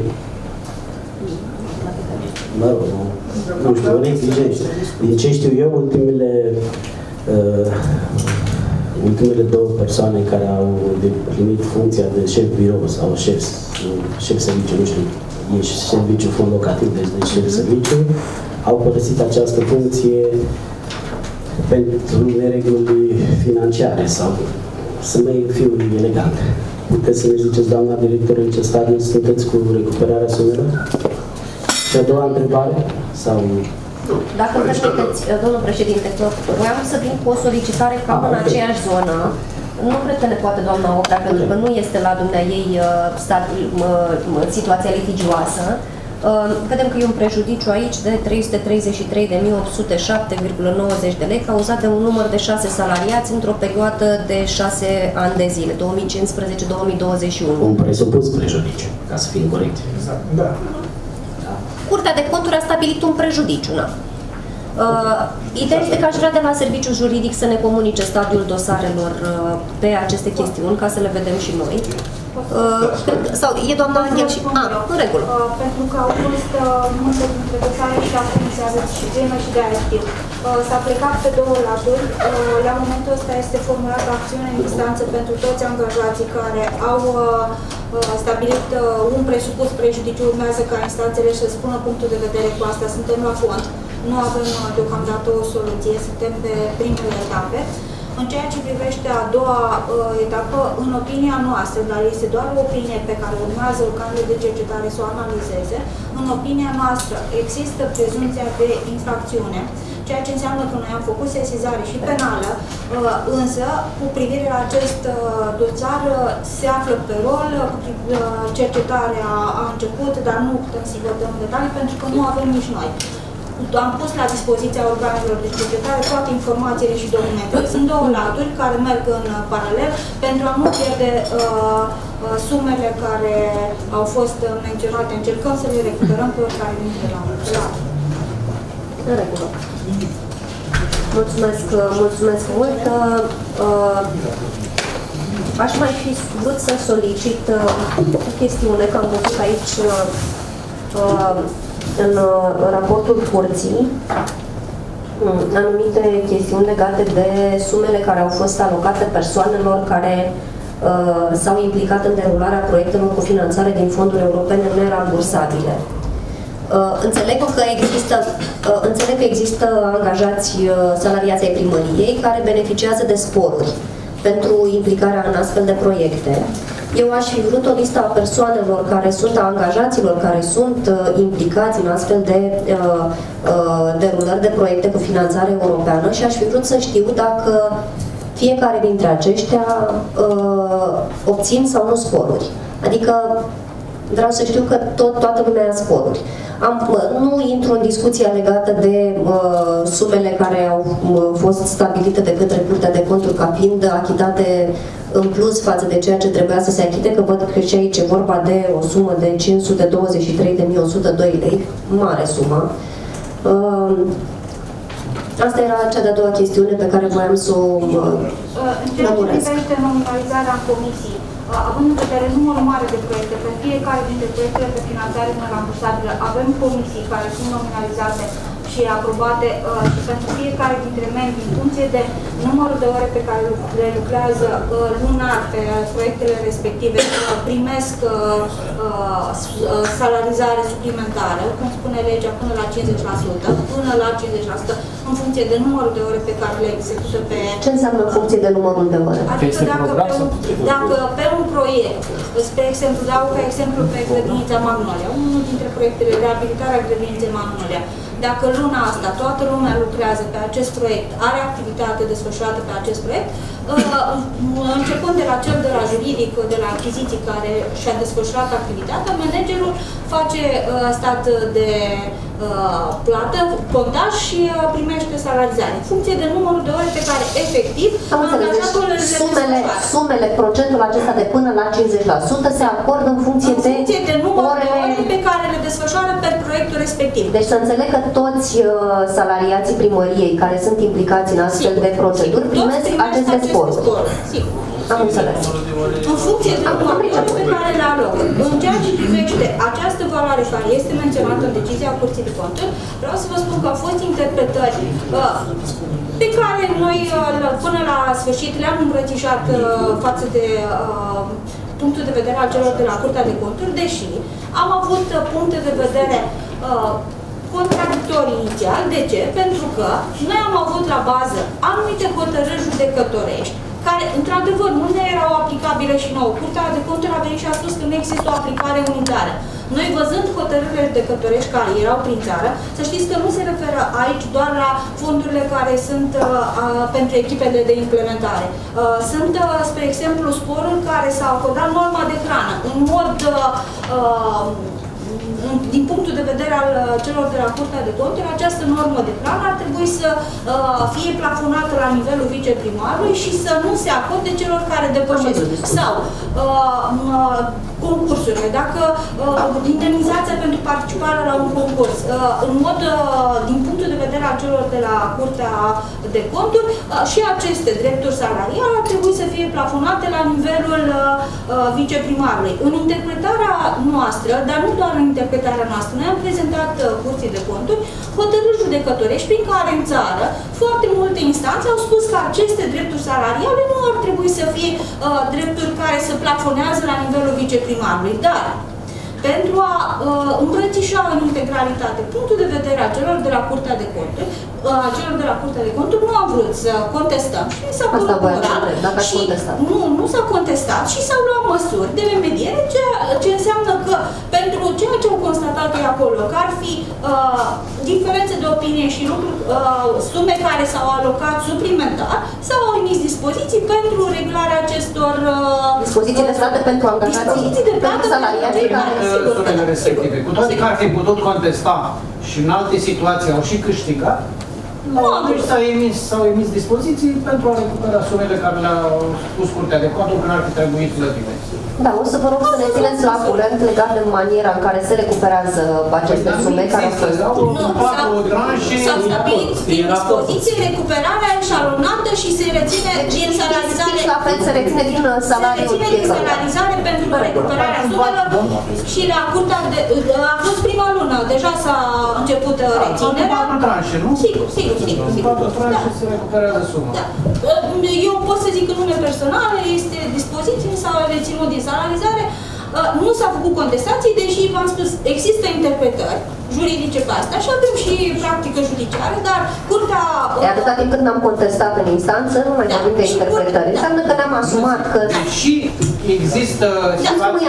Mă rog, nu știu, o neglijență. Din ce știu eu, ultimele, uh, ultimele două persoane care au primit funcția de șef birou sau șef, șef serviciu, nu știu, e serviciu fond locativ, deci de șef serviciu, au părăsit această funcție pentru nereguli financiare sau să mai fiu elegant. Puteți să ne ziceți, doamna director, în ce stadiu sunteți cu recuperarea sumelor? Și a doua întrebare? Sau... Dacă îmi permiteți, domnul președinte, că voiam să vin cu o solicitare cam în aceeași zonă. Nu cred că ne poate doamna Oprea, pentru că nu este la dumneaei situația litigioasă. Vedem că e un prejudiciu aici de trei sute treizeci și trei de mii opt sute șapte virgulă nouăzeci de lei, cauzat de un număr de șase salariați într-o perioadă de șase ani de zile, două mii cincisprezece două mii douăzeci și unu. Un presupus prejudiciu, ca să fim corecți. Exact. Da. Curtea de Conturi a stabilit un prejudiciu, na. Uh, ideea este că aș vrea de la serviciul juridic să ne comunice stadiul dosarelor uh, pe aceste chestiuni, ca să le vedem și noi. Uh, cred, sau e doamna Angel și... A, în regulă. Uh, pentru că au fost uh, multe dintre dosare și acum se aveți și vreme și de aia știu. Uh, S-a plecat pe două laturi. Uh, la momentul ăsta este formulată acțiune în instanță pentru toți angajații care au uh, stabilit uh, un presupus prejudiciu. Urmează ca instanțele să spună punctul de vedere cu asta. Suntem la fond. Nu avem deocamdată o soluție, suntem pe primele etape. În ceea ce privește a doua uh, etapă, în opinia noastră, dar este doar o opinie pe care urmează organele de cercetare să o analizeze, în opinia noastră există prezumția de infracțiune, ceea ce înseamnă că noi am făcut sesizare și penală, uh, însă cu privire la acest uh, dosar uh, se află pe rol, uh, cercetarea a început, dar nu putem să-i votăm în detalii pentru că nu avem nici noi. Am pus la dispoziția organelor de cercetare toate informațiile și documentele. Sunt două laturi care merg în paralel pentru a nu pierde uh, sumele care au fost menționate. Încercăm să le recuperăm pe oricare dintre laturi. În regulă. Mulțumesc, mulțumesc mult. Uh, aș mai fi vrut să solicit uh, o chestiune, că am văzut aici uh, în raportul curții anumite chestiuni legate de sumele care au fost alocate persoanelor care uh, s-au implicat în derularea proiectelor cu finanțare din fonduri europene nerambursabile. Înțeleg că există, înțeleg că există angajați salariați ai primăriei care beneficiază de sporuri pentru implicarea în astfel de proiecte. Eu aș fi vrut o listă a persoanelor care sunt, a angajaților care sunt uh, implicați în astfel de uh, uh, derulări de proiecte cu finanțare europeană și aș fi vrut să știu dacă fiecare dintre aceștia uh, obțin sau nu sporuri. Adică vreau să știu că tot, toată lumea ia sporuri. Am, nu intru în discuția legată de uh, sumele care au uh, fost stabilite de către Curtea de Conturi ca fiind achitate în plus față de ceea ce trebuia să se achite, că văd că și aici e vorba de o sumă de cinci sute douăzeci și trei de mii o sută doi lei, mare sumă. Uh, asta era cea de-a doua chestiune pe care voiam să o uh, În ceea ce privește nominalizarea în comisii, având în vedere numărul mare de proiecte, pe fiecare dintre proiectele de finanțare rambursabilă avem comisii care sunt nominalizate și aprobate uh, și pentru fiecare dintre membri, în funcție de numărul de ore pe care le lucrează uh, lunar pe proiectele respective, uh, primesc uh, uh, salarizare suplimentară, cum spune legea, până la cincizeci la sută, până la cincizeci la sută, în funcție de numărul de ore pe care le execută pe... Ce înseamnă în funcție de numărul de ore? Adică dacă pe un, dacă pe un proiect, spre exemplu, dau ca exemplu pe grădinița Magnolia, unul dintre proiectele de reabilitare a grădiniței Magnolia, dacă luna asta toată lumea lucrează pe acest proiect, are activitate desfășurată pe acest proiect, începând de la cel de la juridic, de la achiziții care și-a desfășurat activitatea, managerul face stat de plată, contaj și primește salarizare, în funcție de numărul de ore pe care efectiv angajatul le sumele, sumele, procentul acesta de până la cincizeci la sută se acordă în funcție, în funcție de, de numărul orele... de ore pe care le desfășoară pe proiectul respectiv. Deci să înțeleg că toți uh, salariații primăriei care sunt implicați în astfel sigur, de proceduri sigur, primesc aceste sporuri. Sigur. Am înțeles. În funcție de numărul de ore pe care le aloc. În ceea ce privește această valoare care este menționată în decizia Curții de Conturi, vreau să vă spun că au fost interpretări uh, pe care noi uh, până la sfârșit le-am îmbrățișat uh, față de uh, punctul de vedere al celor de la Curtea de Conturi, deși am avut uh, puncte de vedere uh, contradictorii inițial. De ce? Pentru că noi am avut la bază anumite hotărâri judecătorești care, într-adevăr, nu ne erau aplicabile și nouă. Curtea de Conturi a venit și a spus că nu există o aplicare unitară. Noi, văzând hotărârile judecătorești care erau prin țară, să știți că nu se referă aici doar la fondurile care sunt uh, uh, pentru echipele de implementare. Uh, sunt, uh, spre exemplu, sporuri care s-au acordat norma de hrană. În mod uh, uh, din punctul de vedere al celor de la Curtea de Conturi, această normă de plan ar trebui să uh, fie plafonată la nivelul viceprimarului și să nu se acorde celor care depășesc. Sau uh, uh, concursurile, dacă uh, indemnizația pentru participarea la un concurs, uh, în mod, uh, din punctul de vedere al celor de la Curtea de Conturi, uh, și aceste drepturi salariale ar trebui să fie plafonate la nivelul uh, uh, viceprimarului. În interpretarea noastră, dar nu doar în interpretarea noastră, noi am prezentat uh, Curții de Conturi hotărâri judecătorești prin care în țară foarte multe instanțe au spus că aceste drepturi salariale nu ar trebui să fie uh, drepturi care se plafonează la nivelul viceprimarului, dar pentru a uh, îmbrățișa în integralitate punctul de vedere a celor de la Curtea de Conturi, uh, a celor de la Curtea de Conturi, nu am vrut să contestăm și s-a colaborat și nu, nu s-a contestat și s-au luat măsuri de remediere, ceea ce înseamnă că pentru ceea ce au constatat ei acolo, că ar fi uh, diferențe de opinie și lucruri, uh, sume care s-au alocat suplimentar, s-au emis dispoziții pentru reglarea acestor uh, dispoziții de plată pentru angajații, de plată salariații sumele respective. Cu toate că ar fi putut contesta și în alte situații au și câștigat, deci s-au emis, s-au emis dispoziții pentru a recupera sumele care le-au spus Curtea de Conturi când ar fi trebuit plătite. Da, o să vă rog să ne țineți la curent legat de maniera în care se recuperează aceste sume care au fost. S-au stabilit din dispoziție recuperarea eșalonată și se reține din salarizare. La fel se reține din salariul. Se reține din salarizare pentru recuperarea sumelor și la Curtea de... a fost prima lună, deja s-a început reținerea. Patru tranșe, nu? Sigur, sigur, sigur. Patru tranșe se recuperează suma. Eu pot să zic în nume personal, este dispoziție, s-a reținut din salarizare, nu s-a făcut contestații, deși v-am spus, există interpretări juridice pe astea și avem și practică judiciară, dar curtea... De atâta timp când am contestat în instanță, nu mai vorbim de interpretări. Înseamnă că ne-am asumat că... Și există situații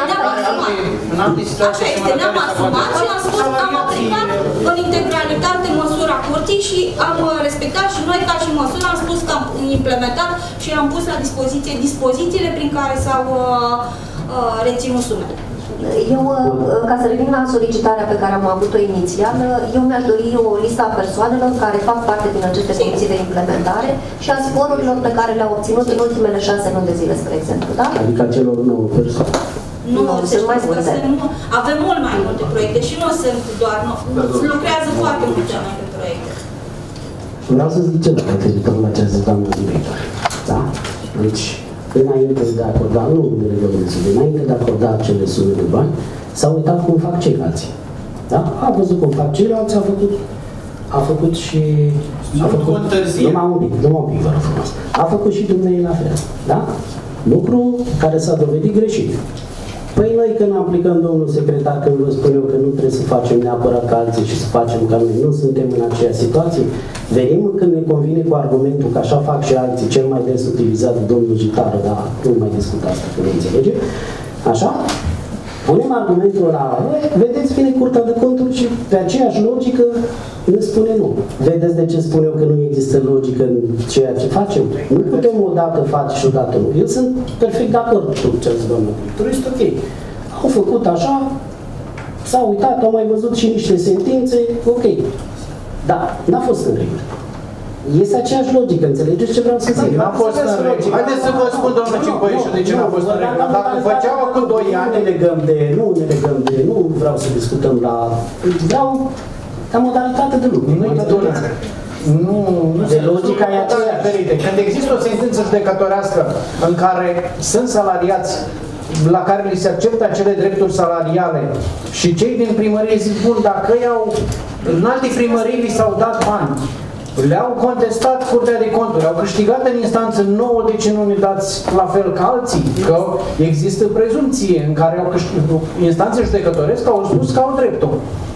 în alte situații. Așa este, ne-am asumat și am spus că am aplicat în integralitate măsura curții și am respectat și noi ca și măsură am spus că am implementat și am pus la dispoziție dispozițiile prin care s-au uh, reținut sumele. Eu, ca să revin la solicitarea pe care am avut-o inițial, eu mi-aș dori o listă a persoanelor care fac parte din aceste comisii de implementare și a sporurilor pe care le-au obținut în ultimele șase luni de zile, spre exemplu, da? Adică celor nouă persoane. Nu, nu sunt mai multe. Avem mult mai multe proiecte și nu sunt doar, nu, lucrează foarte multe multe proiecte. Vreau să zic ceva referitor la ce a zis doamna director. Da? Deci, înainte de a acorda, nu în reglementul, înainte de a acorda acele sume de bani, s-a uitat cum fac ceilalți. Da? A văzut cum fac ceilalți, a făcut, a făcut și... A făcut, numai un pic, numai un pic, vă rog frumos. A făcut și dumneavoastră la fel. Da? Lucru care s-a dovedit greșit. Păi noi când aplicăm, domnul secretar, când vă spun eu că nu trebuie să facem neapărat ca alții și să facem ca noi, nu suntem în aceea situație, venim când ne convine cu argumentul că așa fac și alții, cel mai des utilizat de domnul Gitară, dar nu mai discut asta, că nu înțelege, așa? Punem argumentul ăla, vedeți, vine Curtea de Conturi și pe aceeași logică ne spune nu. Vedeți de ce spun eu că nu există logică în ceea ce facem? Nu putem odată face și odată nu. Eu sunt perfect de acord cu ce a zis doamna director. Este ok. Au făcut așa, s-au uitat, au mai văzut și niște sentințe, ok. Dar n-a fost în regulă. Este aceeași logică, înțelegeți ce vreau să zic? N-a fost în regulă. Haideți să vă spun, domnul Cimpăișu, de ce n-a fost în regulă. Dacă făceau cu doi ani... Nu ne legăm de... Nu ne legăm de... Nu vreau să discutăm la... Vreau ca modalitate de lucru. Nu-i de dură. Nu, nu de logica e aceea diferite. Când există o sentință judecătorească în care sunt salariați la care li se acceptă acele drepturi salariale și cei din primărie zic, bun, dacă iau în alte primării li s-au dat bani, le-au contestat Curtea de Conturi, au câștigat în instanță nouă, de ce nu ne dați la fel ca alții? Că există prezumție în care au câștigat, instanțe judecătoresc au spus că au dreptul.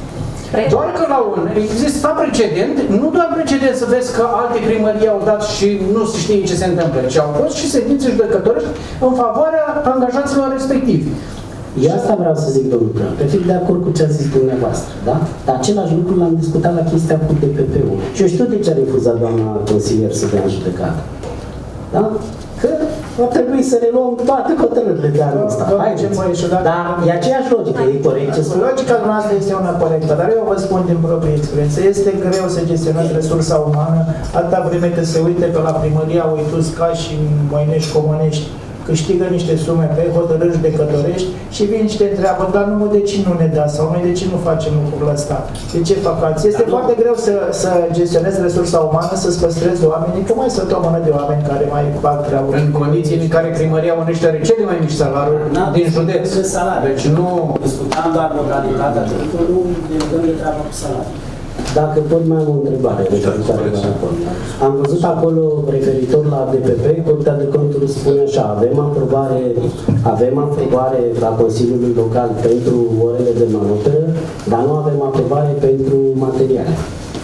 Doar că la un există precedent, nu doar precedent să vezi că alte primării au dat și nu se știe ce se întâmplă, ci au fost și sentințe judecătorești în favoarea angajaților respectivi. Eu asta vreau să zic, domnul Prean, pe fi de acord cu ce a zis dumneavoastră, da? Dar același lucru l-am discutat la chestia cu D P P-ul. Și eu știu de ce a refuzat doamna consilier să dea în judecată. Da? Că va trebui să reluăm toate hotărârile de anul ăsta. Dar e aceeași logică, e corect ce spune? Logica noastră este una corectă, dar eu vă spun din proprie experiență, este greu să gestionezi resursa umană atâta vreme că se uite pe la primăria Uitusca și Moinești Comănești, câștigă niște sume pe hotărâri judecătorești și vin și te întreabă, dar nu, de ce nu ne da sau noi de ce nu facem lucrul ăsta? De ce fac alții? Este foarte greu să, să gestionezi resursa umană, să-ți păstrezi oamenii, că mai sunt o mână de oameni care mai fac treabă. În condiții în care primăria Unești are cele mai mici salarii din județ. Deci nu... Discutam doar modalitatea, adică nu ne legăm de treaba cu salarii. Dacă pot mai am o întrebare referitoare la raport. Am văzut acolo, referitor la D P P, Curtea de Conturi spune așa, avem aprobare, avem aprobare la Consiliul Local pentru orele de manoperă, dar nu avem aprobare pentru materiale.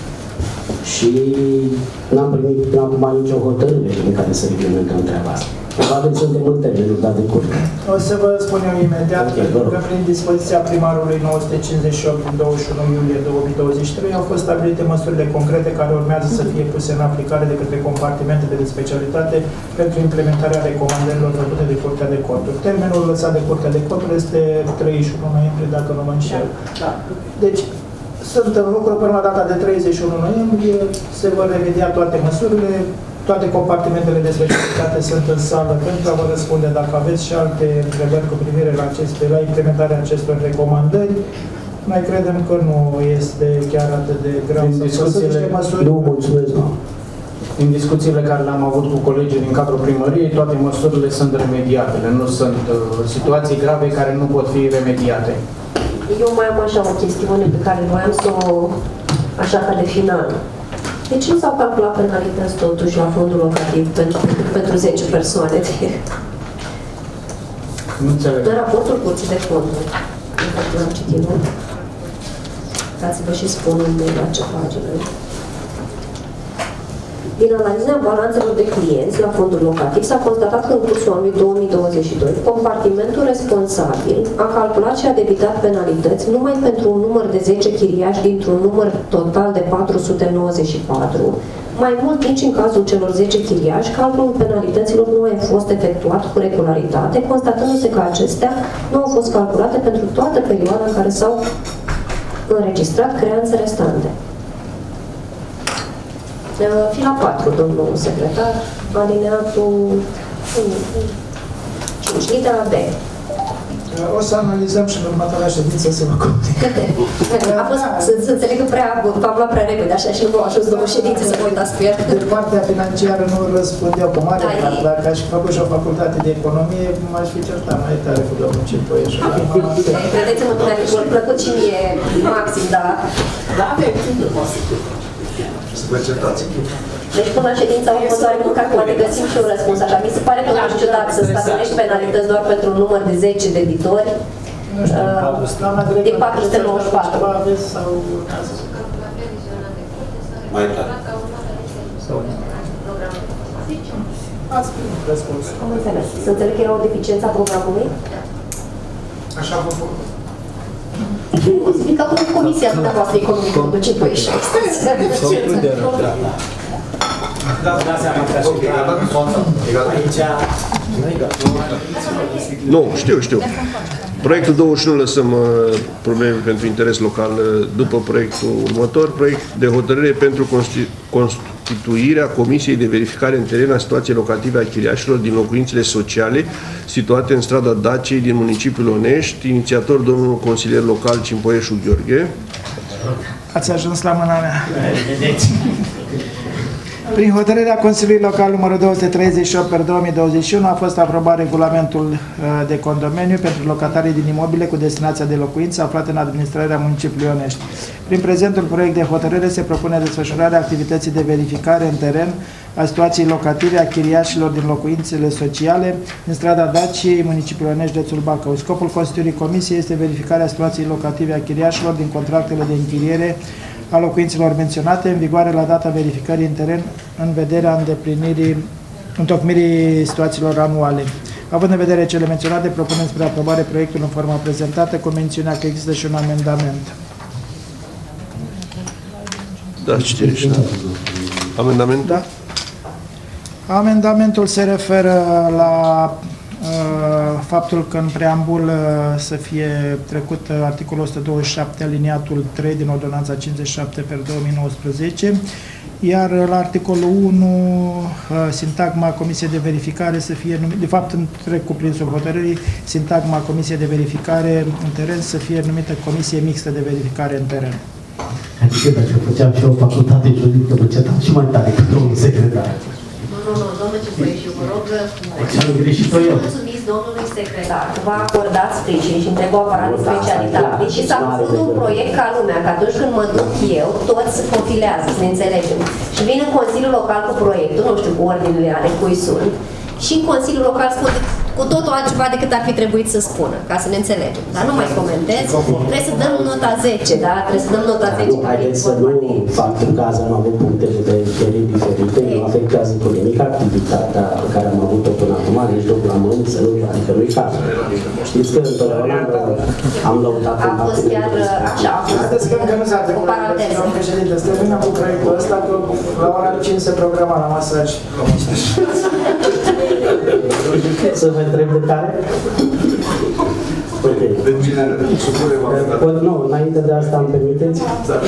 Și n-am primit până acum nicio hotărâre în care să reglementăm treaba asta. Probabil suntem în termenul dat de curte. O să vă spun eu imediat, okay, pentru că prin dispoziția primarului nouă sute cincizeci și opt din douăzeci și unu iulie două mii douăzeci și trei au fost stabilite măsurile concrete care urmează să fie puse în aplicare de către compartimentele de specialitate pentru implementarea recomandărilor făcute de Curtea de Conturi. Termenul lăsat de Curtea de Conturi este treizeci și unu noiembrie, dacă nu mă înșel. Deci, sunt în lucru până la data de treizeci și unu noiembrie, se vor remedia toate măsurile, toate compartimentele de specialitate sunt în sală pentru a vă răspunde dacă aveți și alte întrebări cu privire la, aceste, la implementarea acestor recomandări. Noi credem că nu este chiar atât de greu să discuțiile măsuri. Nu, mulțumesc, nu. În discuțiile care le-am avut cu colegii din cadrul primăriei, toate măsurile sunt remediabile, nu sunt uh, situații grave care nu pot fi remediate. Eu mai am așa o chestiune pe care voiam să o, așa ca de final. De ce nu s-au calculat penalități totuși la fondul locativ pentru, pentru zece persoane? Nu înțeleg. De raportul Curții de Conturi. L-am citit, nu? Ca să vă și spun la ce pagină. Din analiza balanțelor de clienți la fondul locativ s-a constatat că în cursul anului două mii douăzeci și doi compartimentul responsabil a calculat și a debitat penalități numai pentru un număr de zece chiriași dintr-un număr total de patru sute nouăzeci și patru. Mai mult, nici în cazul celor zece chiriași, calculul penalităților nu a fost efectuat cu regularitate, constatându-se că acestea nu au fost calculate pentru toată perioada în care s-au înregistrat creanțe restante. Fila patru, domnul secretar, alineatul cinci, litera B. O să analizăm și în următoarea ședință să vă comunic. A fost, să, să înțeleg că prea, v-am luat prea repede, așa și nu v-am ajuns două ședințe să vă uitați pe el. De partea financiară nu răspund eu cu mare, dar dacă aș fi făcut și o facultate de economie, m-aș fi certat mai tare cu domnul Cipoieș. Credeți-mă că mi-a plăcut și mie maxim, dar... Da, avem timp de să vă certați. Deci până la ședința următoare, măcar poate găsim și un răspuns. Așa, mi se pare totuși ciudat să stabilești penalități doar pentru un număr de zece debitori din patru sute nouăzeci și patru. Mai tare. Ați primit răspuns. Am înțeles. Să înțeleg că era o deficiență a programului? Așa vă vor. Ca cum comisia dumneavoastră economică după ce pui și Da, da, seama că aici... Nu, știu, știu. Proiectul douăzeci și unu lăsăm uh, probleme pentru interes local uh, după proiectul următor. Proiect de hotărâre pentru constituirea Comisiei de Verificare în teren a situației locative a chiriașilor din locuințele sociale situate în strada Daciei din municipiul Onești. Inițiator domnul consilier local Cimpoieșu Gheorghe. Ați ajuns la mâna mea. Prin hotărârea Consiliului Local numărul două sute treizeci și opt pe două mii douăzeci și unu a fost aprobat regulamentul de condomeniu pentru locatarii din imobile cu destinația de locuință aflate în administrarea municipiului Onești. Prin prezentul proiect de hotărâre se propune desfășurarea activității de verificare în teren a situației locative a chiriașilor din locuințele sociale din strada Daciei, municipiul Onești, județul Bacău. Scopul constituirii comisiei este verificarea situației locative a chiriașilor din contractele de închiriere a locuințelor menționate, în vigoare la data verificării în teren, în vederea îndeplinirii, întocmirii situațiilor anuale. Având în vedere cele menționate, propunem spre aprobare proiectul în forma prezentată, cu mențiunea că există și un amendament. Da, citește. Amendament? Da. Amendamentul se referă la uh, faptul că în preambul uh, să fie trecut uh, articolul o sută douăzeci și șapte aliniatul trei din ordonanța cincizeci și șapte pe două mii nouăsprezece, iar la articolul unu uh, sintagma Comisiei de Verificare să fie numită, de fapt întreg cuprinsul hotărârii, sintagma Comisiei de Verificare în teren să fie numită Comisie Mixtă de Verificare în teren. Adică dacă făceam și o facultate juridică, făceam și mai tare cu domnul secretar. Nu, nu, domnul Cipoieș, eu vă rog, mulțumiți domnului secretar că v-a acordat sprijin și întreg o aparat de specialitate și s-a făcut un proiect ca lumea, că atunci când mă duc eu, toți se profilează, să ne înțelegem. Și vin în Consiliul Local cu proiectul, nu știu cu ordinele ale cui sunt, și în Consiliul Local spun cu totul altceva decât ar fi trebuit să spună, ca să ne înțelegem. Dar nu mai comentez, trebuie să dăm nota zece, da? Trebuie să dăm nota zece. Nu, haideți să nu, faptul că azi am avut puncte de vedere diferite, nu afectează cu nimic activitatea pe care am avut-o până acum, nici după la mâini, să nu, adică nu-i cazul. Știți că întotdeauna am lăudat în a fost chiar așa, a fost o paranteză. Domnul președinte, să terminăm cu proiectul ăsta, că la ora cinci se programa la masaj. Să vă întreb de care? Ok. Deci, nu, înainte de asta îmi permiteți?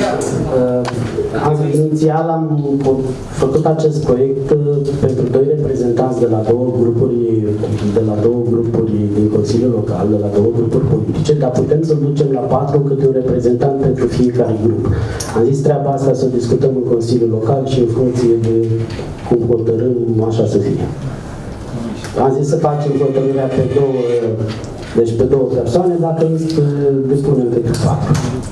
Uh, inițial am făcut acest proiect pentru doi reprezentanți de la două grupuri, de la două grupuri din Consiliul Local, de la două grupuri politice, dar putem să ducem la patru câte un reprezentant pentru fiecare grup. Am zis treaba asta să o discutăm în Consiliul Local și în funcție de cum hotărâm, așa să fie. Am zis să facem hotărârea pe două, deci pe două persoane, dacă dispunem de patru.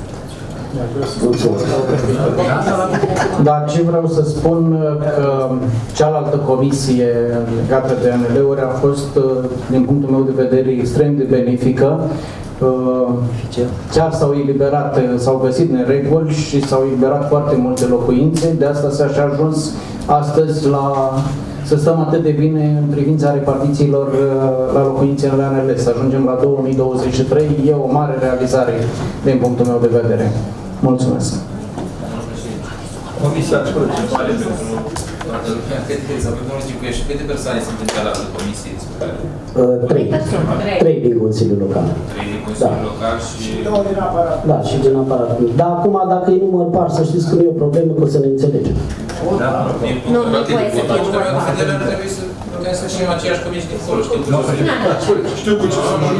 Dar ce vreau să spun că cealaltă comisie legată de A N L-uri a fost, din punctul meu de vedere, extrem de benefică, chiar s-au eliberat, s-au găsit nereguli și s-au eliberat foarte multe locuințe, de asta s-a și ajuns astăzi la să stăm atât de bine în privința repartițiilor la locuințele la A N L. Să ajungem la două mii douăzeci și trei e o mare realizare din punctul meu de vedere. Mulțumesc! Comisia de persoane pentru toată lumea, câte, sau pe domnul Cicuiești, câte persoane sunt în cealaltă comisie? Trei. Trei din Consiliul Local. Trei din Consiliul Local și... Da, și din aparat. Dar acum, dacă e număr par, să știți că nu e o problemă, că o să ne înțelegem. Da, nu, nu poate să fie număr par. Ar trebui să putem să fim aceeași comisie de acolo, știu cu ce Știu cu ce să mă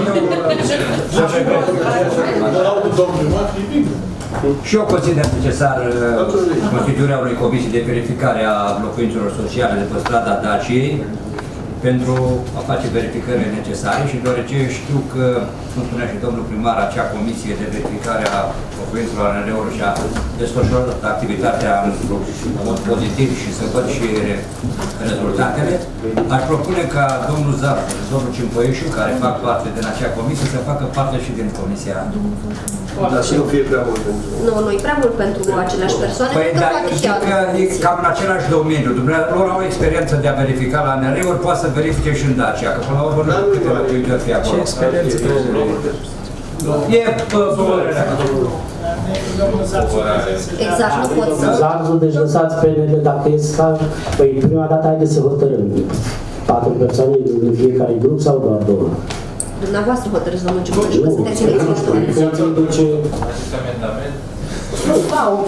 Și eu consider necesar constituirea unei comisii de verificare a locuințelor sociale de pe strada Daciei pentru a face verificările necesare și deoarece știu că, cum spunea și domnul primar, acea comisie de verificare a locuințelor A N L-uri și-a desfășurat activitatea în mod pozitiv și să văd și rezultatele, aș propune ca domnul Zarfu și domnul Cimpăieșu, care fac parte din acea comisie, să facă parte și din comisia. Dar să nu fie prea mult pentru... Nu, nu e prea mult pentru aceleași persoane, păi, că dar poate și știu că e cam în același domeniu. Dumneavoastră lor au experiență de a verifica la A N L-uri, poate să verifice și în Dacia, că până la urmă nu știu câte locuitori fi acolo. Ce experiență? E părerea. Exact, nu pot să... Zarzu, deci lăsați P N L dacă e star. Păi prima dată haideți să hotărâm. Patru persoane din fiecare grup sau doar două? Dumneavoastră hotărâți, domnul Ciuboș, că sunteți inițiatori. Puteți duce... Acest amendament? Da, ok.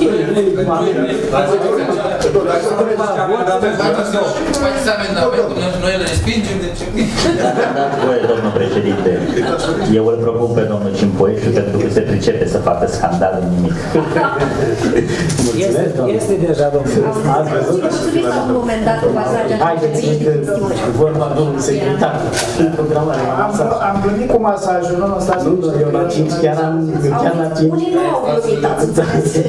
Faceți amendament, noi îl respingem, de ce? Dați voie, domnul președinte. Eu îl propun pe domnul Cimpăieșu pentru că se pricepe să facă scandal în nimic. Este, este deja, domnul. Ați văzut? Mulțumim la un moment dat cu pasajul. Haideți că vorba domnului secretar. Am glumit cu masajul, nu stați... Nu, eu la cinci, chiar am... Chiar la cinci. Unii nu au glumit atât.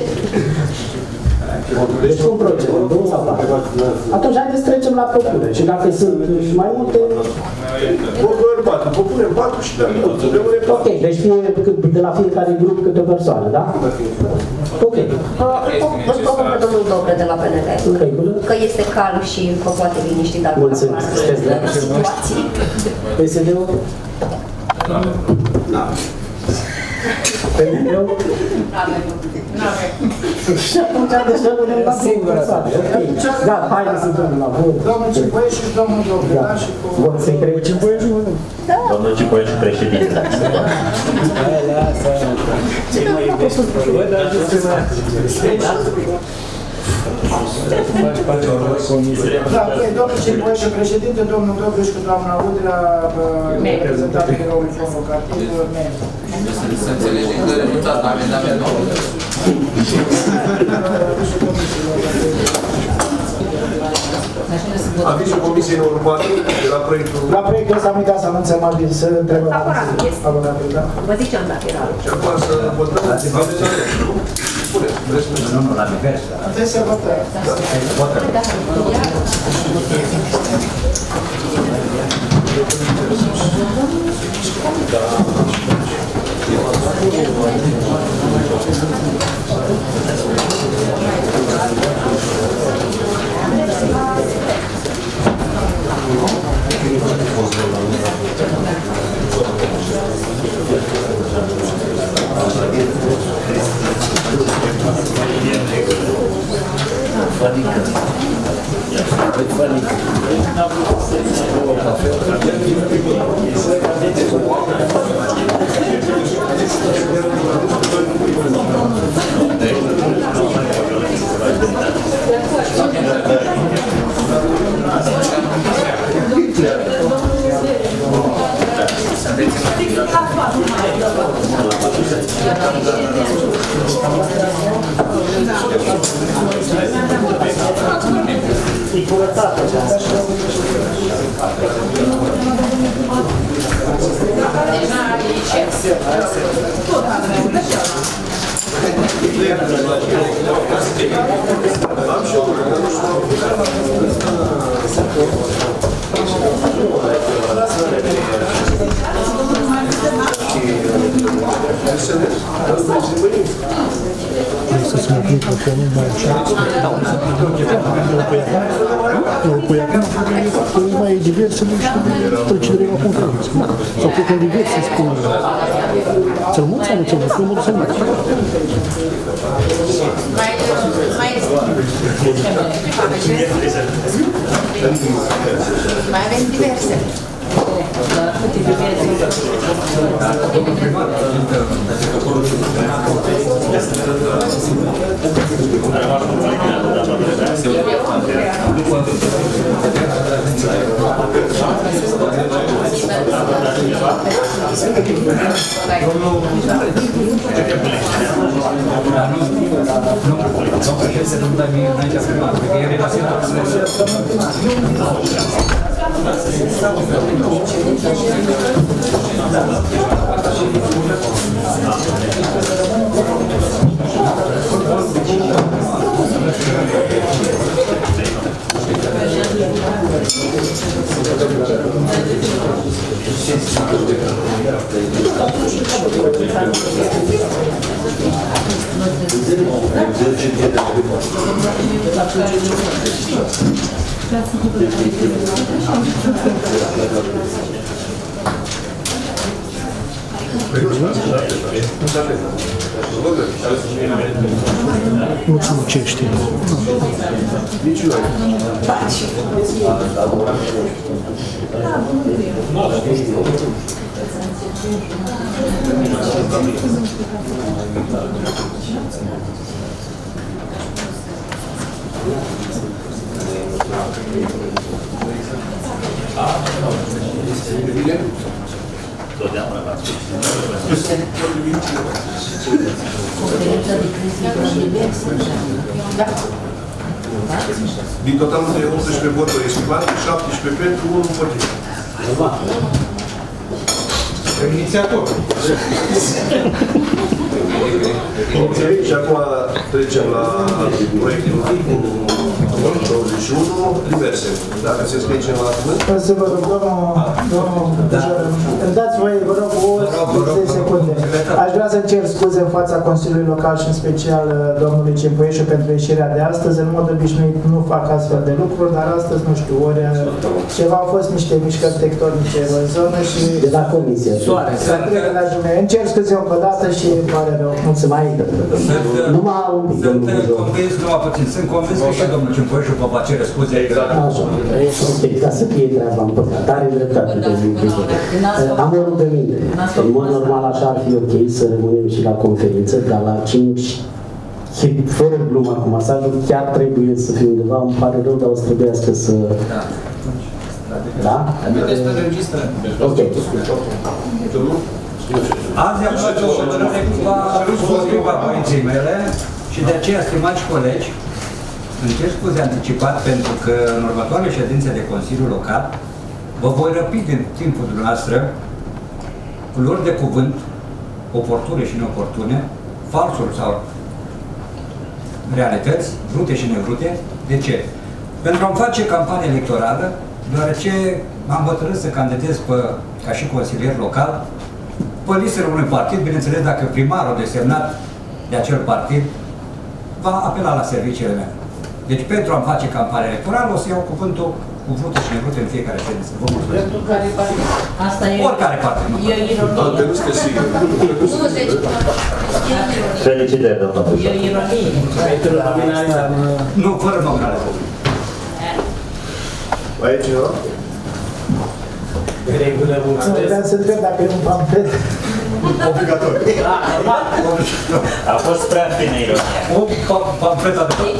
Deci cum procedăm? Două sau patru? Atunci haideți să trecem la propunere. Și dacă sunt mai multe... Propunem patru, propunem patru și dacă nu, rămâne patru. Ok, deci fie de la fiecare grup câte o persoană, da? Ok. Îl propun pe domnul Dobre de la P N L. Că este calm și vă poate liniști dacă mulțumim. Sunteți de situații. P S D-ul? Da. P N L-ul? Și atunci deci rămânem la singură persoană. Da, haideți să dăm la vot. Domnul Cimpăieșu și domnul Dobre, da? Și cu... Vot secret. Cimpăieșu? Domnul Cimpăieșu președinte. Hai, lasă. Ce mai iubești? Bă, dar ce mai... Da, domnul Cimpăieșu președinte, domnul Dobre și cu doamna Udrea, reprezentat de Romul Fondul Cartiv, Să înțelegem că renunțați la amendament nou. Avizul Comisiei numărul patru de la proiectul... La proiectul ăsta am uitat să anunțăm aviz, să întrebăm. Favorabil este. Favorabil, da? Vă ziceam dacă era. Și acum să votăm amendament, nu? Spuneți, Nu, nu, la divers. Trebuie să votăm. E curățată aceasta. Și Să se mai plică că nu mai așa. Nu, păi acum mai e diversele și trecerea la conferință. Sau pe când diverse spune. Țălmuț sau nu țălmuț? Nu mă duc țălmuț. Mai avem diverse. Nu ți lucește. Nici noi. Totdeauna la conferința de criză da. Din totalul de optsprezece voturi exprimate, șaptesprezece pentru, unu împotrivă. Inițiator. Și acum trecem la proiectul douăzeci și unu, diverse. Dacă se scrie cineva la cuvânt. O să vă rog, domnul Bujor, îmi dați voie, vă rog, o secunde. Aș vrea să cer scuze în fața Consiliului Local și în special domnului Cimpuieșu pentru ieșirea de astăzi. În mod obișnuit nu fac astfel de lucruri, dar astăzi, nu știu, ori ceva au fost niște mișcări tectonice în zonă și... De la comisie. Soare. Îmi cer scuze încă o dată și îmi pare rău. Mulțumesc. Numai un pic, domnul Bujor. Sunt convins, numai puțin, sunt convins că și domnul Cimpuieșu vă va cere scuze. Așa, ca să fie treaba în păcat. Are dreptate, domnul Bujor. Am o rugăminte. În mod normal așa ar fi ok să rămânem și la conferință, dar la cinci, fără glumă cu masajul, chiar trebuie să fie undeva. Îmi pare rău, dar o să trebuiască să... Da? Ok. Azi am luat o hotărâre împotriva voinței mele și de aceea, stimați colegi, îmi cer scuze anticipat pentru că în următoarele ședințe de Consiliu Local vă voi răpi din timpul dumneavoastră cu luări de cuvânt oportune și neoportune, falsuri sau realități, vrute și nevrute. De ce? Pentru a-mi face campanie electorală, deoarece m-am hotărât să candidez pe, ca și consilier local pe listele unui partid, bineînțeles dacă primarul desemnat de acel partid va apela la serviciile mele. Deci pentru a-mi face campanie electorală o să iau cuvântul cu vrute și nevrute în fiecare ședință. Vă mulțumesc. Pentru care partid? Asta e... Oricare partid. E ironie. Nu, deci... Felicitări, domnul Bujor. E ironie. Nu, fără nominale. Mai e cineva? Regulă, mulțumesc. Vreau să întreb dacă e un pamflet. Obligatoriu. A fost prea fină ironia. Un pamflet adevărat.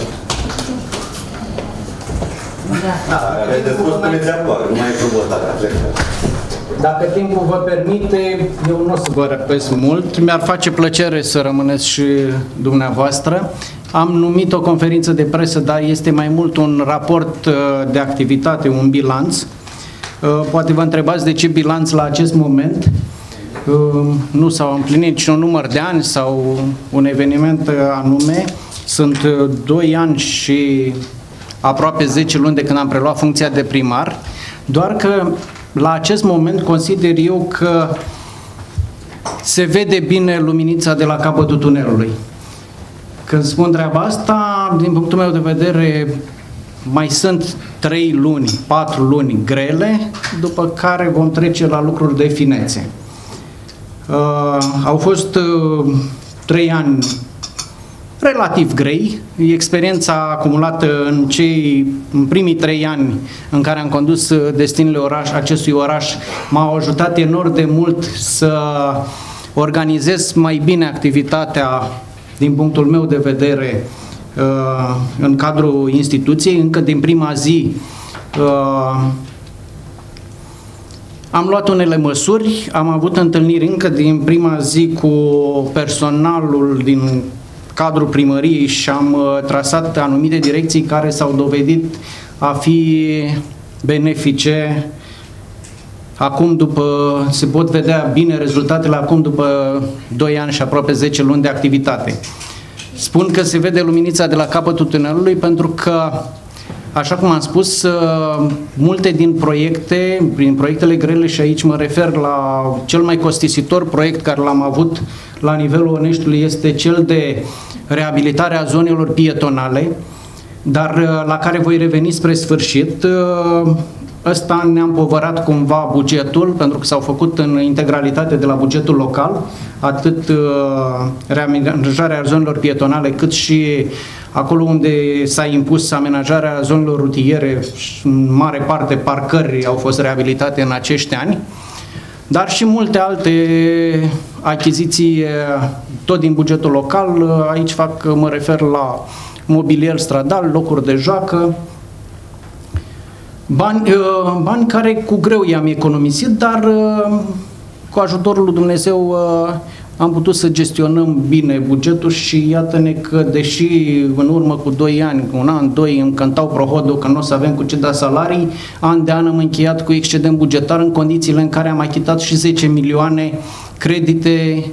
Da, de spus pune treaba, nu mai e frumos dacă Dacă timpul vă permite, eu nu o să vă răpesc mult. Mi-ar face plăcere să rămâneți și dumneavoastră. Am numit o conferință de presă, dar este mai mult un raport de activitate, un bilanț. Poate vă întrebați de ce bilanț la acest moment. Nu s-au împlinit niciun număr de ani sau un eveniment anume. Sunt doi ani și aproape zece luni de când am preluat funcția de primar, doar că la acest moment consider eu că se vede bine luminița de la capătul tunelului. Când spun treaba asta, din punctul meu de vedere, mai sunt trei luni, patru luni grele, după care vom trece la lucruri de finețe. Uh, au fost uh, trei ani relativ grei. Experiența acumulată în, cei, în primii trei ani în care am condus destinele oraș, acestui oraș m-au ajutat enorm de mult să organizez mai bine activitatea din punctul meu de vedere în cadrul instituției. Încă din prima zi am luat unele măsuri, am avut întâlniri încă din prima zi cu personalul din cadrul primăriei și am trasat anumite direcții care s-au dovedit a fi benefice. Acum după, se pot vedea bine rezultatele acum după doi ani și aproape zece luni de activitate. Spun că se vede luminița de la capătul tunelului pentru că, așa cum am spus, multe din proiecte, prin proiectele grele, și aici mă refer la cel mai costisitor proiect care l-am avut la nivelul Oneștiului, este cel de reabilitare a zonelor pietonale, dar la care voi reveni spre sfârșit. Ăsta ne-a împovărat cumva bugetul, pentru că s-au făcut în integralitate de la bugetul local, atât uh, reamenajarea zonelor pietonale, cât și acolo unde s-a impus amenajarea zonelor rutiere, în mare parte parcări au fost reabilitate în acești ani, dar și multe alte achiziții tot din bugetul local. Aici fac, mă refer la mobilier stradal, locuri de joacă, Bani, bani care cu greu i-am economisit, dar cu ajutorul lui Dumnezeu am putut să gestionăm bine bugetul și iată-ne că, deși în urmă cu doi ani, un an, doi, îmi cântau prohodul că nu o să avem cu ce da salarii, an de an am încheiat cu excedent bugetar în condițiile în care am achitat și zece milioane credite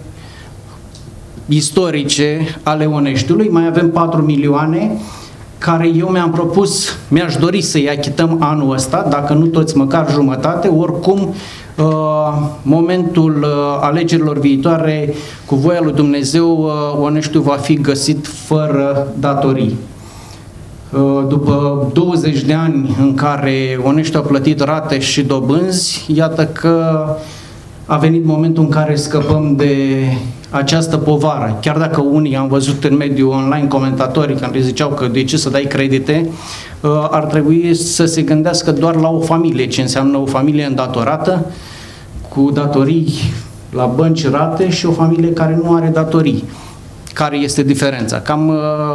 istorice ale Oneștiului, mai avem patru milioane care eu mi-am propus, mi-aș dori să-i achităm anul ăsta, dacă nu toți, măcar jumătate. Oricum, uh, momentul uh, alegerilor viitoare, cu voia lui Dumnezeu, uh, Oneștiul va fi găsit fără datorii. Uh, după douăzeci de ani în care Oneștiul a plătit rate și dobânzi, iată că a venit momentul în care scăpăm de această povară. Chiar dacă unii am văzut în mediul online comentatorii care le ziceau că de ce să dai credite, ar trebui să se gândească doar la o familie, ce înseamnă o familie îndatorată, cu datorii la bănci, rate, și o familie care nu are datorii. Care este diferența? Cam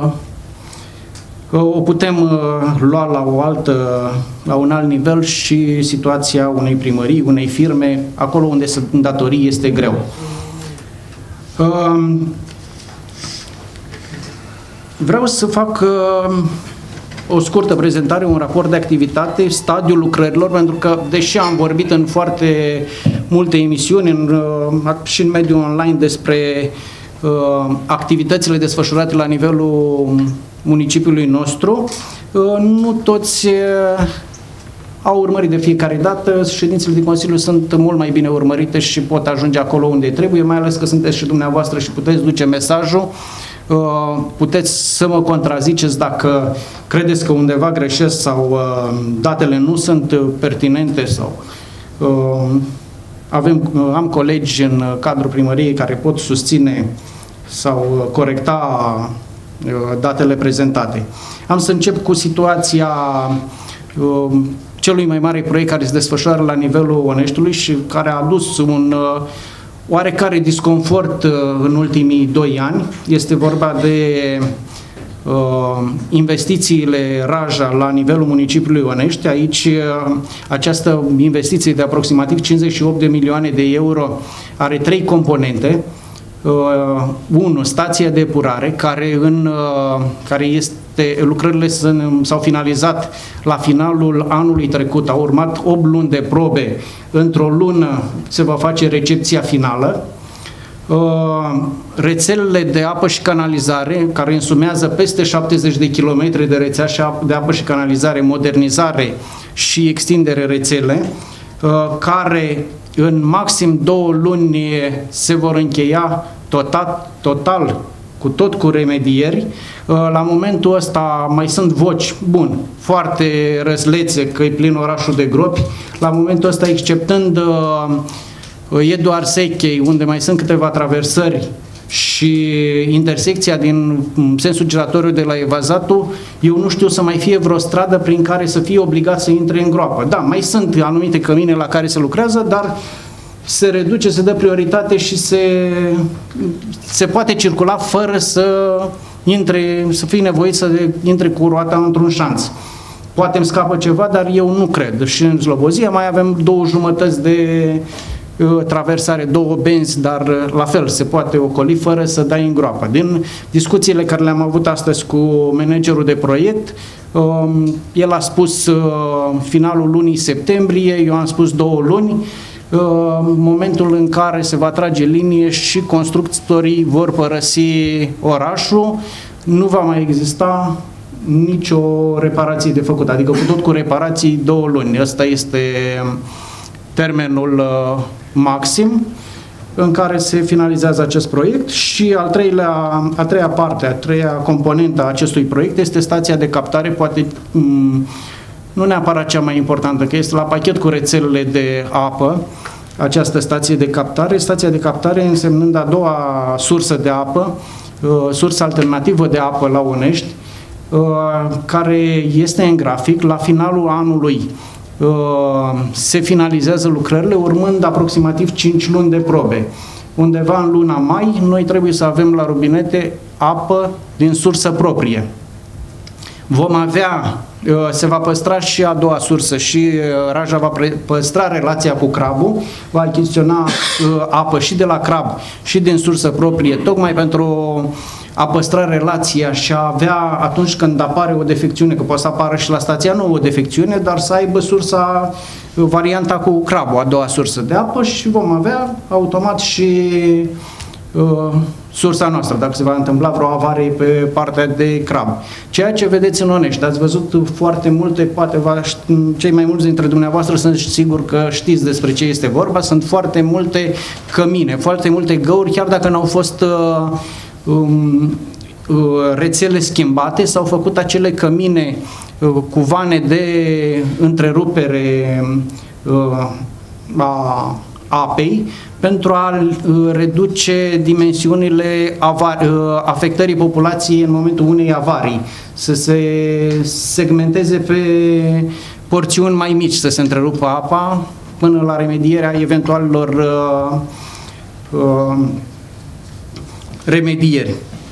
o putem lua la o altă, la un alt nivel și situația unei primării, unei firme, acolo unde sunt datorii, este greu. Vreau să fac o scurtă prezentare, un raport de activitate, stadiul lucrărilor, pentru că, deși am vorbit în foarte multe emisiuni în, și în mediul online despre activitățile desfășurate la nivelul municipiului nostru, nu toți au urmărit de fiecare dată. Ședințele de Consiliu sunt mult mai bine urmărite și pot ajunge acolo unde trebuie, mai ales că sunteți și dumneavoastră și puteți duce mesajul. Puteți să mă contraziceți dacă credeți că undeva greșesc sau datele nu sunt pertinente sau avem, am colegi în cadrul primăriei care pot susține sau corecta datele prezentate. Am să încep cu situația celui mai mare proiect care se desfășoară la nivelul Oneștiului și care a adus un oarecare disconfort în ultimii doi ani. Este vorba de uh, investițiile Raja la nivelul municipiului Onești. Aici uh, această investiție de aproximativ cincizeci și opt de milioane de euro are trei componente. Uh, unu, stația de epurare, care, în, uh, care este, lucrările s-au finalizat la finalul anului trecut, au urmat opt luni de probe, într-o lună se va face recepția finală. Uh, rețelele de apă și canalizare, care însumează peste șaptezeci de kilometri de rețea de apă și canalizare, modernizare și extindere rețele, uh, care în maxim două luni se vor încheia total, total cu tot cu remedieri. La momentul ăsta mai sunt voci, bun, foarte răslețe, că e plin orașul de gropi. La momentul ăsta, exceptând Eduard Sechei, unde mai sunt câteva traversări, și intersecția din sensul giratoriu de la Evazatu, eu nu știu să mai fie vreo stradă prin care să fie obligat să intre în groapă. Da, mai sunt anumite cămine la care se lucrează, dar se reduce, se dă prioritate și se, se poate circula fără să intre, să fie nevoit să intre cu roata într-un șanț. Poate îmi scapă ceva, dar eu nu cred. Și în Slobozia mai avem două jumătăți de traversare, două benzi, dar la fel se poate ocoli fără să dai în groapă. Din discuțiile care le-am avut astăzi cu managerul de proiect, el a spus finalul lunii septembrie, eu am spus două luni, momentul în care se va trage linie și constructorii vor părăsi orașul, nu va mai exista nicio reparație de făcut, adică cu tot cu reparații două luni. Ăsta este termenul maxim în care se finalizează acest proiect. Și al treilea, a treia parte, a treia componentă a acestui proiect este stația de captare, poate nu neapărat cea mai importantă, că este la pachet cu rețelele de apă, această stație de captare, stația de captare însemnând a doua sursă de apă, sursă alternativă de apă la Onești, care este în grafic. La finalul anului se finalizează lucrările, urmând aproximativ cinci luni de probe. Undeva în luna mai, noi trebuie să avem la robinete apă din sursă proprie. Vom avea, se va păstra și a doua sursă și Raja va păstra relația cu Crabul, va achiziționa apă și de la Crab și din sursă proprie, tocmai pentru a păstra relația și a avea, atunci când apare o defecțiune, că poate să apară și la stația nouă o defecțiune, dar să aibă sursa, varianta cu Crabul, a doua sursă de apă, și vom avea automat și uh, sursa noastră, dacă se va întâmpla vreo avarie pe partea de Crab. Ceea ce vedeți în Onești, ați văzut foarte multe, poate va, cei mai mulți dintre dumneavoastră sunt sigur că știți despre ce este vorba, sunt foarte multe cămine, foarte multe găuri, chiar dacă n-au fost uh, um, uh, rețele schimbate, s-au făcut acele cămine uh, cu vane de întrerupere uh, a apei, pentru a reduce dimensiunile afectării populației în momentul unei avarii, să se segmenteze pe porțiuni mai mici, să se întrerupă apa până la remedierea eventualelor uh, uh, remedieri.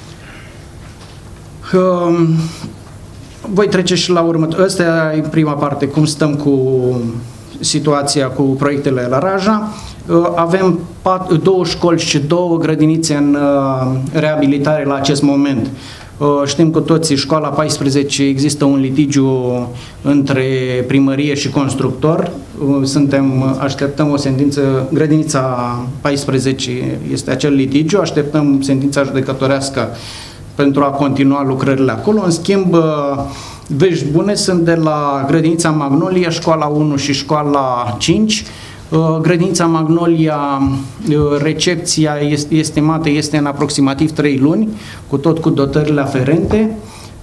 Uh, voi trece și la următoarea. Asta e prima parte, cum stăm cu situația cu proiectele la Raja. Avem pat, două școli și două grădinițe în reabilitare la acest moment. Știm cu toții, școala paisprezece, există un litigiu între primărie și constructor. Suntem, așteptăm o sentință, grădinița paisprezece este acel litigiu, așteptăm sentința judecătorească pentru a continua lucrările acolo. În schimb, vești bune sunt de la grădinița Magnolia, școala unu și școala cinci. Grădinița Magnolia, recepția este estimată este în aproximativ trei luni, cu tot cu dotările aferente.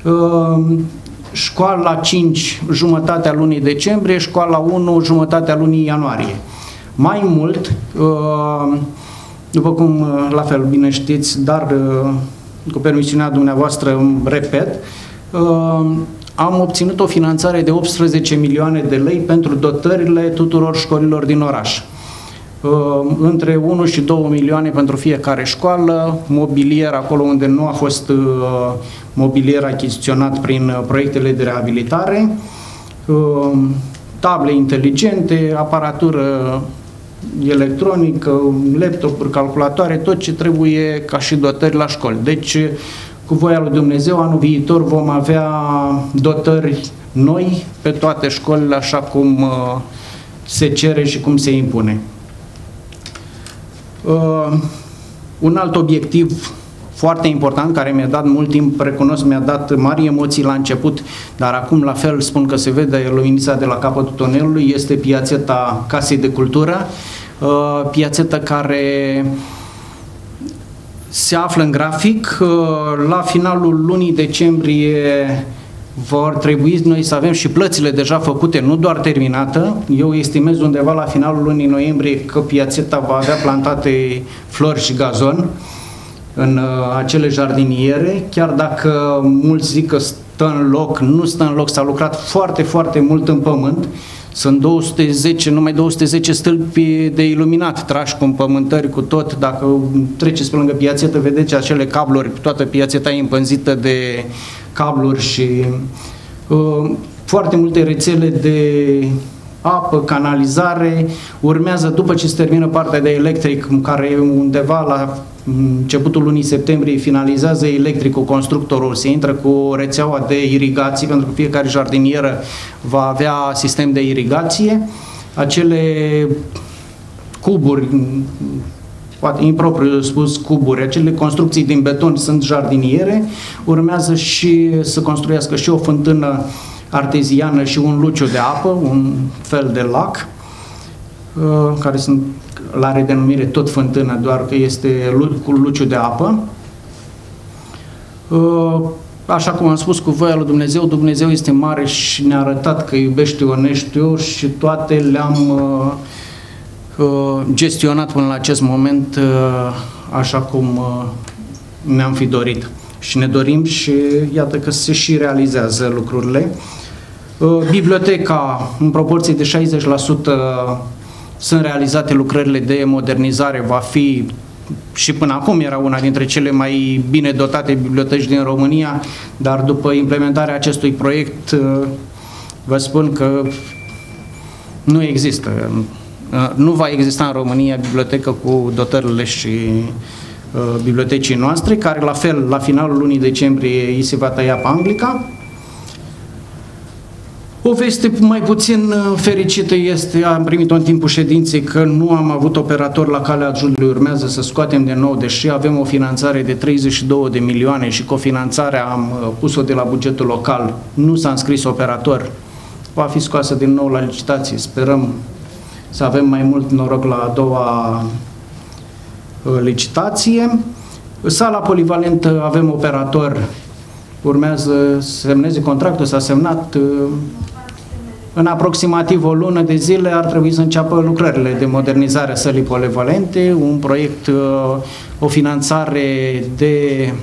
Școala cinci, jumătatea lunii decembrie, școala unu, jumătatea lunii ianuarie. Mai mult, după cum la fel bine știți, dar cu permisiunea dumneavoastră repet, am obținut o finanțare de optsprezece milioane de lei pentru dotările tuturor școlilor din oraș. Între unu și două milioane pentru fiecare școală, mobilier acolo unde nu a fost mobilier achiziționat prin proiectele de reabilitare, table inteligente, aparatură electronică, laptopuri, calculatoare, tot ce trebuie ca și dotări la școli. Deci, cu voia lui Dumnezeu, anul viitor vom avea dotări noi pe toate școlile, așa cum uh, se cere și cum se impune. Uh, un alt obiectiv foarte important, care mi-a dat mult timp, recunosc, mi-a dat mari emoții la început, dar acum la fel spun că se vede luminița de la capătul tunelului, este piațeta Casei de Cultură. piațetă care se află în grafic. La finalul lunii decembrie vor trebui noi să avem și plățile deja făcute, nu doar terminată. Eu estimez undeva la finalul lunii noiembrie că piațeta va avea plantate flori și gazon în acele jardiniere, chiar dacă mulți zic că stă în loc, nu stă în loc, s-a lucrat foarte, foarte mult în pământ. Sunt două sute zece, numai două sute zece stâlpi de iluminat trași cu împământări, cu tot. Dacă treceți pe lângă piațetă, vedeți acele cabluri, toată piațeta e împânzită de cabluri și uh, foarte multe rețele de apă, canalizare. Urmează, după ce se termină partea de electric, care e undeva la începutul lunii septembrie, finalizează electricul, constructorul, se intră cu rețeaua de irigații, pentru că fiecare jardinieră va avea sistem de irigație. Acele cuburi, poate impropriu spus cuburi, acele construcții din beton sunt jardiniere. Urmează și să construiască și o fântână arteziană și un luciu de apă, un fel de lac, care sunt, are denumire tot fântână, doar că este cu luciu de apă. Așa cum am spus, cu voia lui Dumnezeu, Dumnezeu este mare și ne-a arătat că iubește oneștiul și toate le-am gestionat până la acest moment așa cum ne-am fi dorit. Și ne dorim și iată că se și realizează lucrurile. Biblioteca, în proporție de șaizeci la sută sunt realizate lucrările de modernizare, va fi și până acum era una dintre cele mai bine dotate biblioteci din România, dar după implementarea acestui proiect vă spun că nu există, nu va exista în România bibliotecă cu dotările și bibliotecii noastre, care la fel, la finalul lunii decembrie, îi se va tăia pe Anglica. O veste mai puțin fericită este, am primit-o în timpul ședinței, că nu am avut operator la calea adjuntului. Urmează să scoatem de nou, deși avem o finanțare de treizeci și două de milioane și cofinanțarea am pus-o de la bugetul local. Nu s-a înscris operator. Va fi scoasă din nou la licitație. Sperăm să avem mai mult noroc la a doua licitație. Sala polivalentă avem operator. Urmează să semneze contractul, s-a semnat. În aproximativ o lună de zile ar trebui să înceapă lucrările de modernizare a sălii polivalente, un proiect, o finanțare de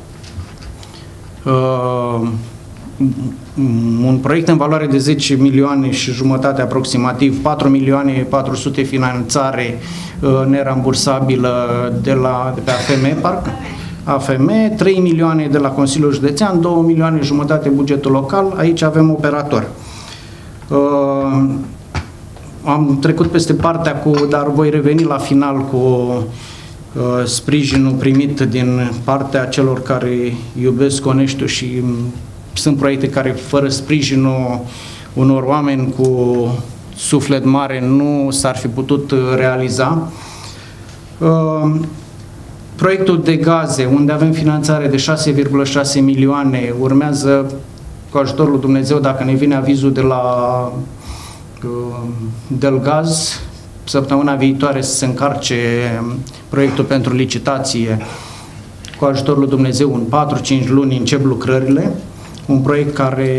uh, un proiect în valoare de zece milioane și jumătate aproximativ, patru milioane patru sute finanțare uh, nerambursabilă de la de pe A F M Parc. A F M, trei milioane de la Consiliul Județean, două milioane jumătate bugetul local, aici avem operator. Uh, am trecut peste partea cu, dar voi reveni la final cu uh, sprijinul primit din partea celor care iubesc oneștiul și um, sunt proiecte care fără sprijinul unor oameni cu suflet mare nu s-ar fi putut realiza. Uh, Proiectul de gaze, unde avem finanțare de șase virgulă șase milioane, urmează cu ajutorul lui Dumnezeu, dacă ne vine avizul de la uh, Delgaz, săptămâna viitoare să se încarce proiectul pentru licitație. Cu ajutorul lui Dumnezeu, în patru cinci luni încep lucrările. Un proiect care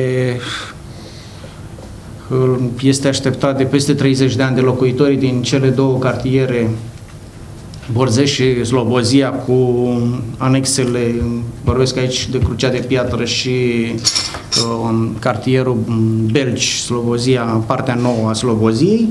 uh, este așteptat de peste treizeci de ani de locuitori din cele două cartiere, Borzeș și Slobozia, cu anexele, vorbesc aici de Crucea de Piatră și uh, cartierul Belgi, Slobozia, partea nouă a Sloboziei.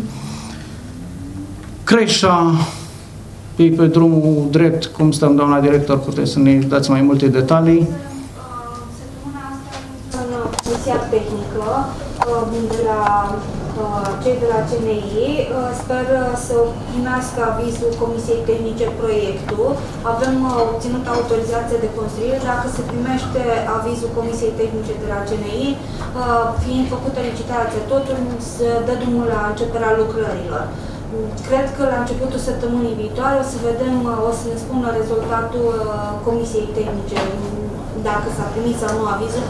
Creșa, pe, pe drumul drept, cum stăm, doamna director, puteți să ne dați mai multe detalii? Săptămâna asta, în comisia tehnică, de la cei de la C N I, sper să primească avizul Comisiei Tehnice proiectul. Avem obținut autorizația de construire. Dacă se primește avizul Comisiei Tehnice de la C N I, fiind făcută licitația, totul se dă drumul la începerea lucrărilor. Cred că la începutul săptămânii viitoare o să vedem, o să ne spună rezultatul Comisiei Tehnice, dacă s-a primit sau nu avizul.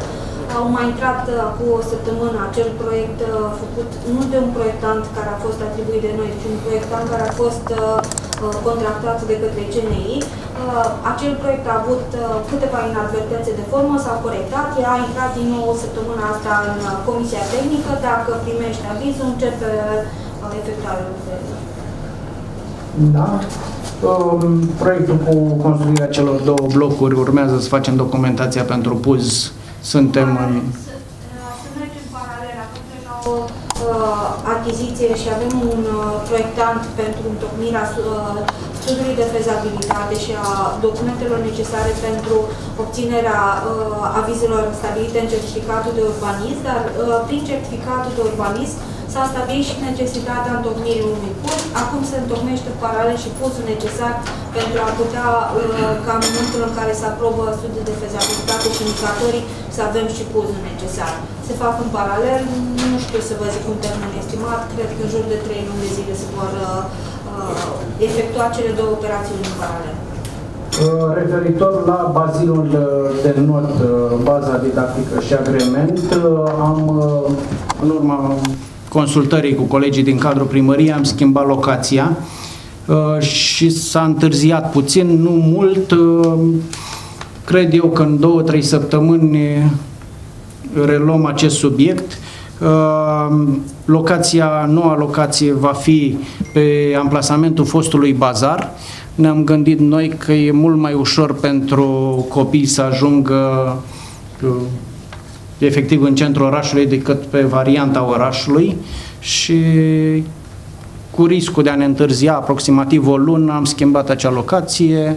Au mai intrat cu o săptămână acel proiect făcut nu de un proiectant care a fost atribuit de noi, ci un proiectant care a fost contractat de către C N I. Acel proiect a avut câteva inadvertențe de formă, s-a corectat, ea a intrat din nou săptămâna asta în Comisia Tehnică. Dacă primește avizul, începe efectuarea lucrărilor. Da. Proiectul cu construirea celor două blocuri urmează să facem documentația pentru P U Z. Suntem în... Să mergem paralel, avem deja o achiziție și avem un proiectant pentru întocmirea studiului de fezabilitate și a documentelor necesare pentru obținerea avizelor stabilite în certificatul de urbanism, dar prin certificatul de urbanism s-a stabilit și necesitatea întocmirii unui P U Z. Acum se întocmește paralel și P U Z-ul necesar pentru a putea, ca în momentul în care se aprobă studiul de fezabilitate și indicatorii, să avem și P U Z-ul necesar. Se fac în paralel, nu știu să vă zic un termen estimat, cred că în jur de trei luni de zile se vor uh, efectua cele două operațiuni în paralel. Referitor la bazilul de not, baza didactică și agrement, am, în urma consultării cu colegii din cadrul primăriei, am schimbat locația și s-a întârziat puțin, nu mult. Cred eu că în două, trei săptămâni reluăm acest subiect. Locația, noua locație va fi pe amplasamentul fostului bazar. Ne-am gândit noi că e mult mai ușor pentru copii să ajungă efectiv în centrul orașului decât pe varianta orașului și cu riscul de a ne întârzia aproximativ o lună am schimbat acea locație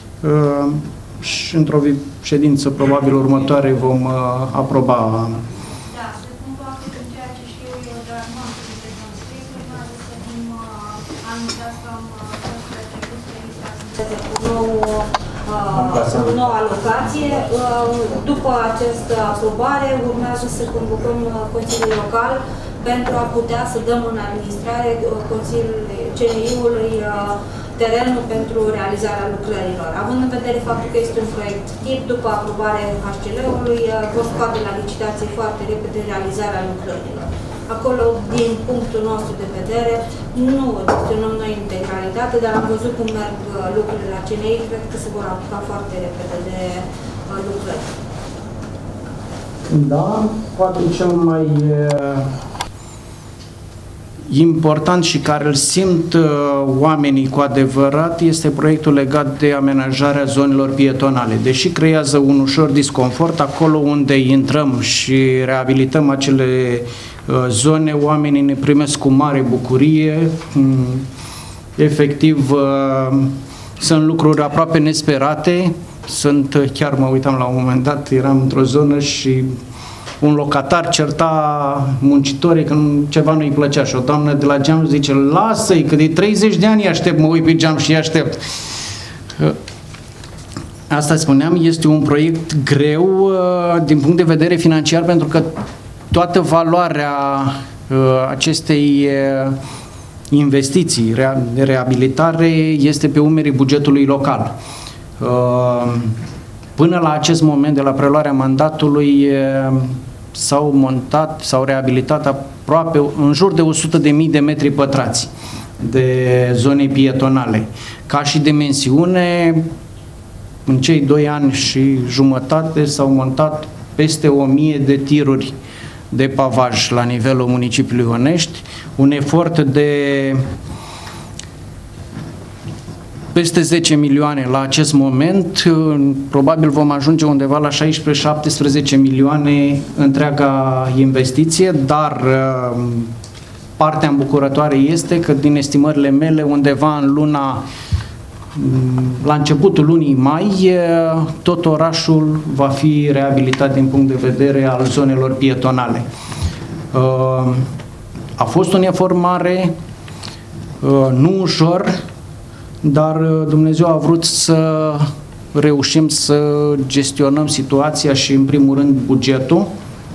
și într-o ședință probabil următoare vom aproba. Noua alocație. După această aprobare urmează să convocăm Consiliul Local pentru a putea să dăm în administrare Consiliului C N I-ului terenul pentru realizarea lucrărilor. Având în vedere faptul că este un proiect tip, după aprobarea H C L-ului, vor scoate la licitație foarte repede realizarea lucrărilor. Acolo, din punctul nostru de vedere, nu gestionăm noi integralitate, dar am văzut cum merg lucrurile la C N I, cred că se vor apuca foarte repede de lucrări. Da, poate cel mai important și care îl simt oamenii cu adevărat este proiectul legat de amenajarea zonelor pietonale. Deși creează un ușor disconfort, acolo unde intrăm și reabilităm acele zone, oamenii ne primesc cu mare bucurie. Efectiv, sunt lucruri aproape nesperate. Sunt, chiar mă uitam la un moment dat, eram într-o zonă și un locatar certa muncitorii că ceva nu-i plăcea și o doamnă de la geam zice: lasă-i, că de treizeci de ani aștept, mă uit pe geam și aștept. Asta spuneam, este un proiect greu din punct de vedere financiar, pentru că toată valoarea acestei investiții de reabilitare este pe umerii bugetului local. Până la acest moment, de la preluarea mandatului, s-au montat, s-au reabilitat aproape în jur de o sută de mii de metri pătrați de zone pietonale. Ca și dimensiune, în cei doi ani și jumătate s-au montat peste o mie de tiruri de pavaj la nivelul municipiului Onești, un efort de peste zece milioane la acest moment, probabil vom ajunge undeva la șaisprezece șaptesprezece milioane întreaga investiție, dar partea îmbucurătoare este că din estimările mele undeva în luna, la începutul lunii mai, tot orașul va fi reabilitat din punct de vedere al zonelor pietonale. A fost un efort mare, nu ușor, dar Dumnezeu a vrut să reușim să gestionăm situația și, în primul rând, bugetul.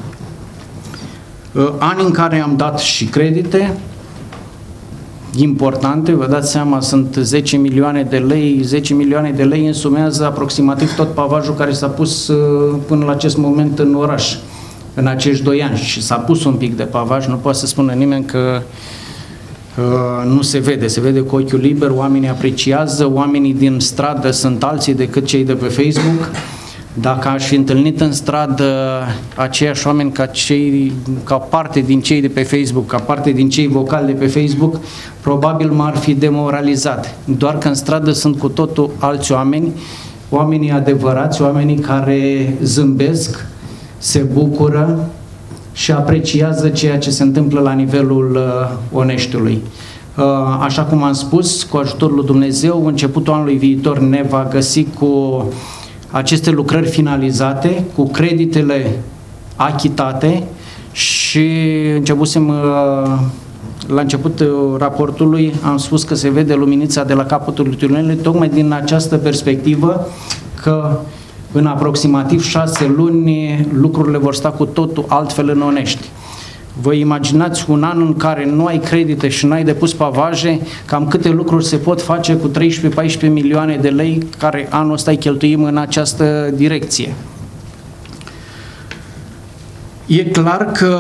Ani în care am dat și credite importante, vă dați seama, sunt zece milioane de lei, zece milioane de lei însumează aproximativ tot pavajul care s-a pus până la acest moment în oraș. în acești doi ani și s-a pus un pic de pavaj, nu poate să spună nimeni că uh, nu se vede, se vede cu ochiul liber, oamenii apreciază, oamenii din stradă sunt alții decât cei de pe Facebook. Dacă aș fi întâlnit în stradă aceiași oameni ca, cei, ca parte din cei de pe Facebook, ca parte din cei vocali de pe Facebook, probabil m-ar fi demoralizat. Doar că în stradă sunt cu totul alți oameni, oamenii adevărați, oamenii care zâmbesc, se bucură și apreciază ceea ce se întâmplă la nivelul uh, Oneștiului. Uh, așa cum am spus, cu ajutorul lui Dumnezeu, începutul anului viitor ne va găsi cu aceste lucrări finalizate, cu creditele achitate și începusem, la începutul raportului, am spus că se vede luminița de la capătul tunelului, tocmai din această perspectivă că în aproximativ șase luni lucrurile vor sta cu totul altfel în Onești. Vă imaginați un an în care nu ai credite și nu ai depus pavaje, cam câte lucruri se pot face cu treisprezece paisprezece milioane de lei care anul ăsta îi cheltuim în această direcție. E clar că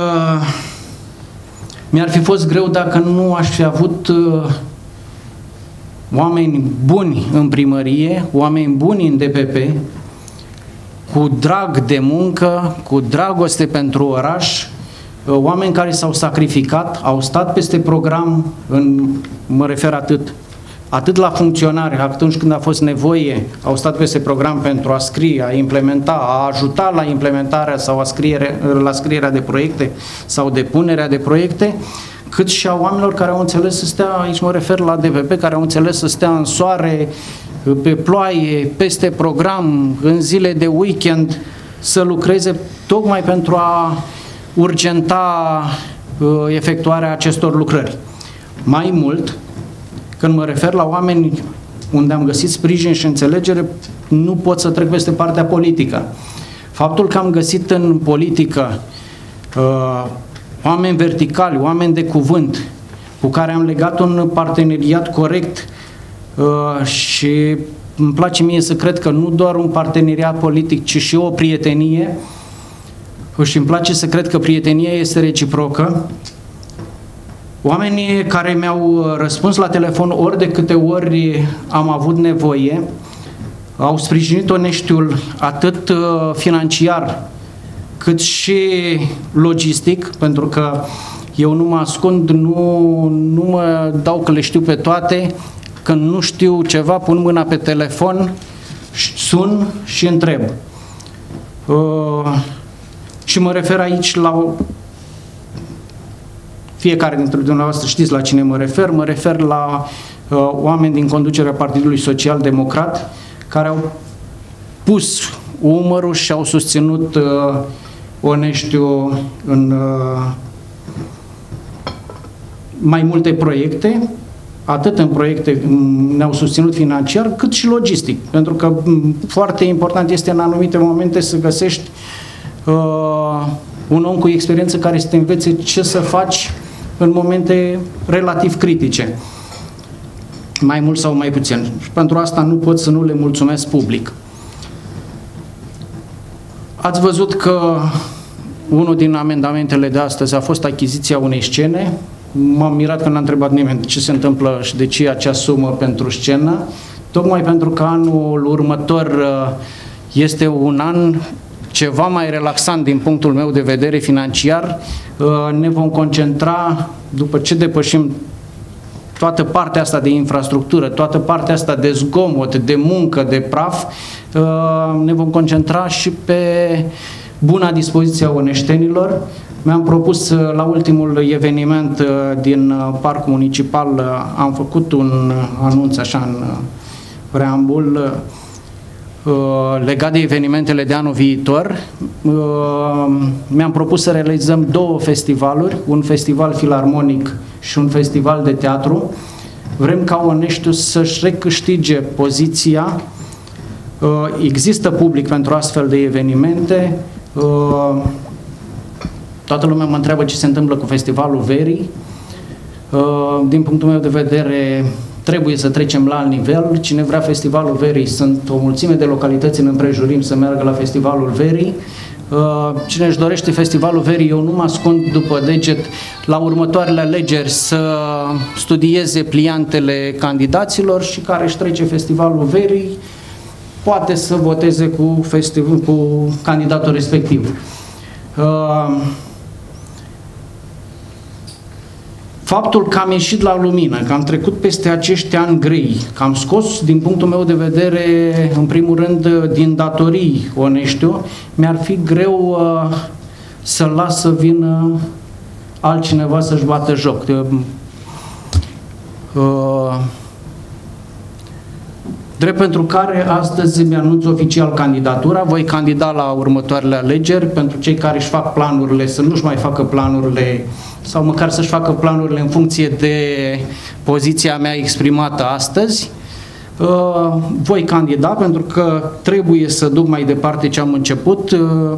mi-ar fi fost greu dacă nu aș fi avut uh, oameni buni în primărie, oameni buni în D P P, cu drag de muncă, cu dragoste pentru oraș, oameni care s-au sacrificat, au stat peste program, în, mă refer atât, atât la funcționare, atunci când a fost nevoie, au stat peste program pentru a scrie, a implementa, a ajuta la implementarea sau a scriere, la scrierea de proiecte sau depunerea de proiecte, cât și a oamenilor care au înțeles să stea, aici mă refer la D P P, care au înțeles să stea în soare, pe ploaie, peste program, în zile de weekend, să lucreze tocmai pentru a urgenta uh, efectuarea acestor lucrări. Mai mult, când mă refer la oameni unde am găsit sprijin și înțelegere, nu pot să trec peste partea politică. Faptul că am găsit în politică uh, oameni verticali, oameni de cuvânt, cu care am legat un parteneriat corect uh, și îmi place mie să cred că nu doar un parteneriat politic, ci și o prietenie, și îmi place să cred că prietenia este reciprocă. Oamenii care mi-au răspuns la telefon ori de câte ori am avut nevoie, au sprijinit Oneștiul atât financiar cât și logistic, pentru că eu nu mă ascund, nu, nu mă dau că le știu pe toate, când nu știu ceva, pun mâna pe telefon, sun și întreb. Uh, Și mă refer aici la fiecare dintre dumneavoastră, știți la cine mă refer, mă refer la uh, oameni din conducerea Partidului Social Democrat care au pus umărul și au susținut uh, Oneștiul în uh, mai multe proiecte, atât în proiecte ne-au susținut financiar, cât și logistic, pentru că foarte important este în anumite momente să găsești Uh, un om cu experiență care să te învețe ce să faci în momente relativ critice, mai mult sau mai puțin. Și pentru asta nu pot să nu le mulțumesc public. Ați văzut că unul din amendamentele de astăzi a fost achiziția unei scene. M-am mirat că n-a întrebat nimeni ce se întâmplă și de ce acea sumă pentru scenă, tocmai pentru că anul următor uh, este un an ceva mai relaxant din punctul meu de vedere financiar. Ne vom concentra, după ce depășim toată partea asta de infrastructură, toată partea asta de zgomot, de muncă, de praf, ne vom concentra și pe buna dispoziție a oneștenilor. Mi-am propus la ultimul eveniment din Parcul Municipal, am făcut un anunț așa în preambul, legat de evenimentele de anul viitor. Mi-am propus să realizăm două festivaluri, un festival filarmonic și un festival de teatru. Vrem ca Oneștiul să-și recâștige poziția. Există public pentru astfel de evenimente. Toată lumea mă întreabă ce se întâmplă cu Festivalul Verii. Din punctul meu de vedere, trebuie să trecem la alt nivel. Cine vrea Festivalul Verii, sunt o mulțime de localități în împrejurim să meargă la Festivalul Verii. Cine își dorește Festivalul Verii, eu nu mă ascund după deget, la următoarele alegeri să studieze pliantele candidaților și care își trece Festivalul Verii poate să voteze cu, festival, cu candidatul respectiv. Faptul că am ieșit la lumină, că am trecut peste acești ani grei, că am scos, din punctul meu de vedere, în primul rând, din datorii oneștiu, mi-ar fi greu uh, să las să vină altcineva să-și bată joc. Uh, drept pentru care astăzi mi-anunț oficial candidatura, voi candida la următoarele alegeri, pentru cei care își fac planurile să nu-și mai facă planurile sau măcar să-și facă planurile în funcție de poziția mea exprimată astăzi. Uh, voi candida pentru că trebuie să duc mai departe ce am început uh,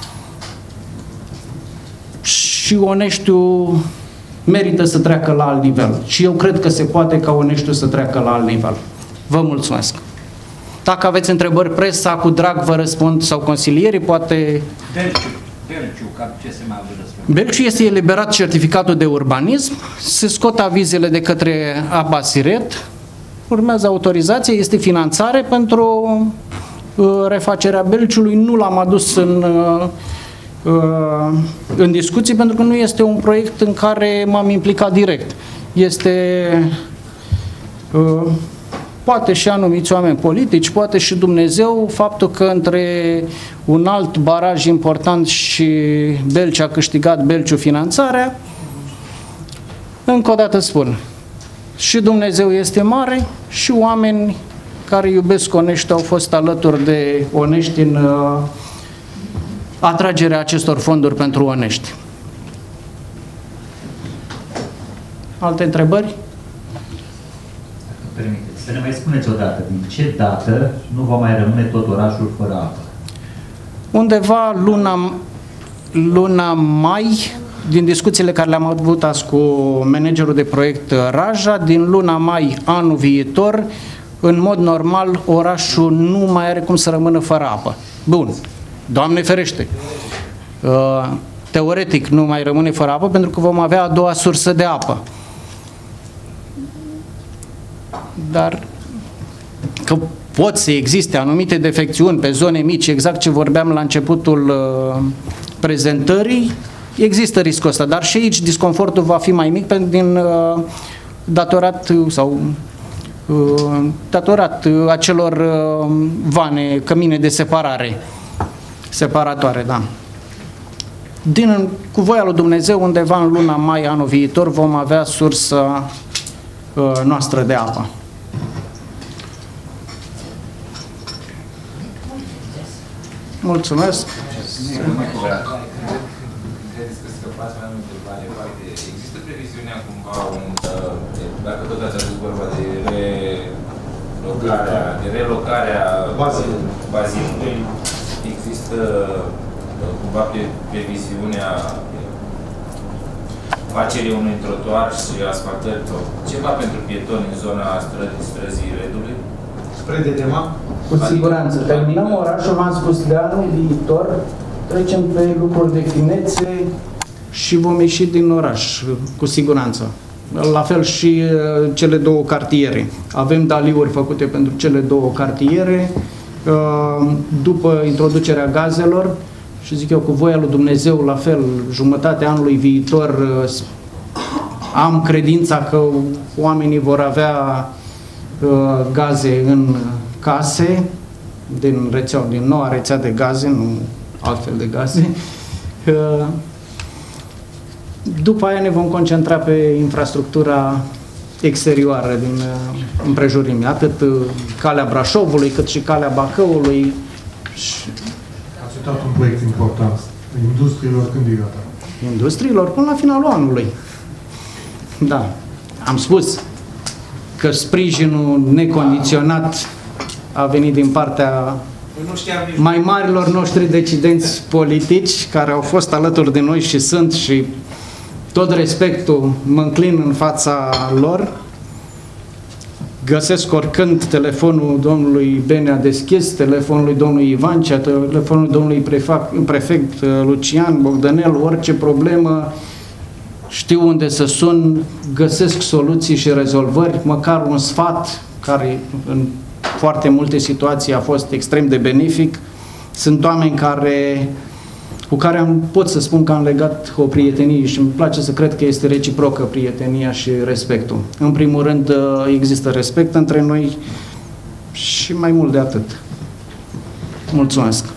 și Oneștiu merită să treacă la alt nivel. Și eu cred că se poate ca Oneștiu să treacă la alt nivel. Vă mulțumesc. Dacă aveți întrebări, presa, cu drag vă răspund, sau consilierii, poate... Belciu, Belciu, ca ce se mai răspunde? Belciu este eliberat certificatul de urbanism, se scot avizele de către Abasiret, urmează autorizație, este finanțare pentru uh, refacerea Belciului. Nu l-am adus în, uh, în discuții pentru că nu este un proiect în care m-am implicat direct. Este... Uh, poate și anumiți oameni politici, poate și Dumnezeu, faptul că între un alt baraj important și Belciu a câștigat Belciu finanțarea. Încă o dată spun, și Dumnezeu este mare și oameni care iubesc Onești au fost alături de Onești în uh, atragerea acestor fonduri pentru Onești. Alte întrebări? Permiteți. Să ne mai spuneți odată, din ce dată nu va mai rămâne tot orașul fără apă? Undeva luna, luna mai, din discuțiile care le-am avut azi cu managerul de proiect Raja, din luna mai anul viitor, în mod normal, orașul nu mai are cum să rămână fără apă. Bun, Doamne ferește! Teoretic nu mai rămâne fără apă pentru că vom avea a doua sursă de apă. Dar că pot să existe anumite defecțiuni pe zone mici, exact ce vorbeam la începutul uh, prezentării, există riscul ăsta, dar și aici disconfortul va fi mai mic pentru din uh, datorat sau uh, datorat uh, acelor uh, vane, cămine de separare, separatoare, da. Din, cu voia lui Dumnezeu, undeva în luna mai anul viitor vom avea sursa uh, noastră de apă. Mulțumesc. Există previziunea cumva, un, dacă tot ați adus vorba de relocarea, de relocarea bazinului, există cumva previziunea facerii unui trotuar și asfaltări, ceva pentru pietoni în zona străzii, străzii Redului? Spre Dedema? Cu siguranță. Terminăm orașul, v-am spus, de anul viitor, trecem pe lucruri de finețe și vom ieși din oraș, cu siguranță. La fel și uh, cele două cartiere. Avem daliuri făcute pentru cele două cartiere. Uh, după introducerea gazelor, și zic eu, cu voia lui Dumnezeu, la fel, jumătatea anului viitor, uh, am credința că oamenii vor avea uh, gaze în case, din rețeaua, din noua rețea de gaze, nu altfel de gaze. După aia ne vom concentra pe infrastructura exterioară din împrejurimi, atât calea Brașovului, cât și calea Bacăului. Ați uitat un proiect important, industriilor, când e gata? Industriilor până la finalul anului. Da, am spus că sprijinul necondiționat a venit din partea mai marilor noștri decidenți politici care au fost alături de noi și sunt, și tot respectul mă înclin în fața lor. găsesc oricând telefonul domnului Benea deschis, telefonul lui domnului Ivancea, telefonul domnului prefect, prefect Lucian Bogdanel, orice problemă, știu unde să sun, găsesc soluții și rezolvări, măcar un sfat care în foarte multe situații a fost extrem de benefic. Sunt oameni care, cu care am, pot să spun că am legat o prietenie și îmi place să cred că este reciprocă prietenia și respectul. În primul rând există respect între noi și mai mult de atât. Mulțumesc!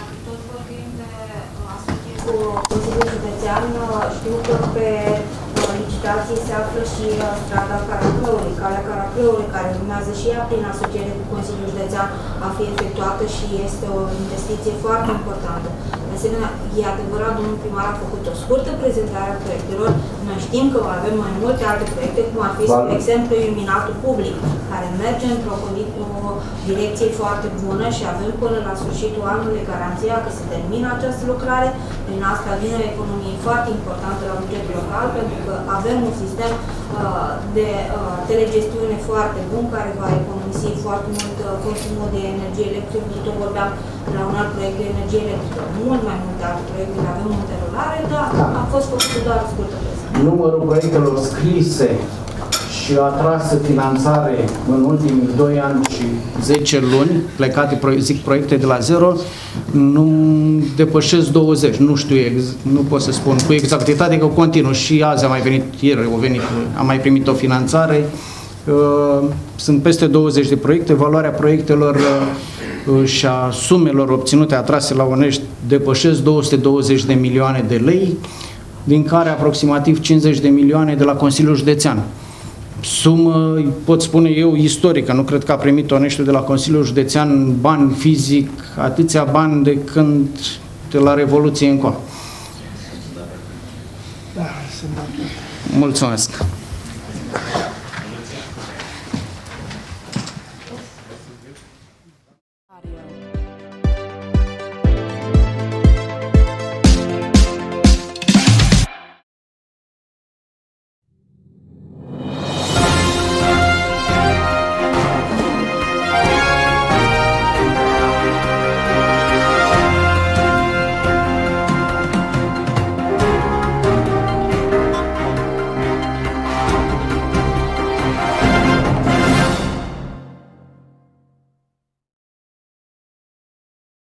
Consiliul Județean, știu că pe licitație se află și strada Caraclăului, calea Caraclăului, care urmează și ea prin asociere cu Consiliul Județean a fi efectuată și este o investiție foarte importantă. De asemenea, e adevărat, domnul primar a făcut o scurtă prezentare a proiectelor. Noi știm că avem mai multe alte proiecte, cum ar fi, spre exemplu, iluminatul public, care merge într-o direcție foarte bună și avem până la sfârșitul anului garanția că se termină această lucrare. Prin asta vine o economie foarte importantă la bugetul local, pentru că avem un sistem uh, de uh, telegestiune foarte bun, care va economisi foarte mult uh, consumul de energie electrică. Tot vorbeam la un alt proiect de energie electrică. Mult mai multe alte proiecte le avem în derulare, dar a fost făcut doar scurtă prezentare. Numărul proiectelor scrise și atrasă finanțare în ultimii doi ani și zece luni, plecate, zic, proiecte de la zero, nu depășesc douăzeci, nu știu, nu pot să spun cu exactitate că continuă. Și azi a mai venit, ieri a venit, am mai primit o finanțare, sunt peste douăzeci de proiecte, valoarea proiectelor și a sumelor obținute atrase la Onești depășesc două sute douăzeci de milioane de lei, din care aproximativ cincizeci de milioane de la Consiliul Județean. Sumă, pot spune eu, istorică. Nu cred că a primit Oneștiul de la Consiliul Județean bani fizic, atâția bani de când, de la Revoluție încoa. Mulțumesc!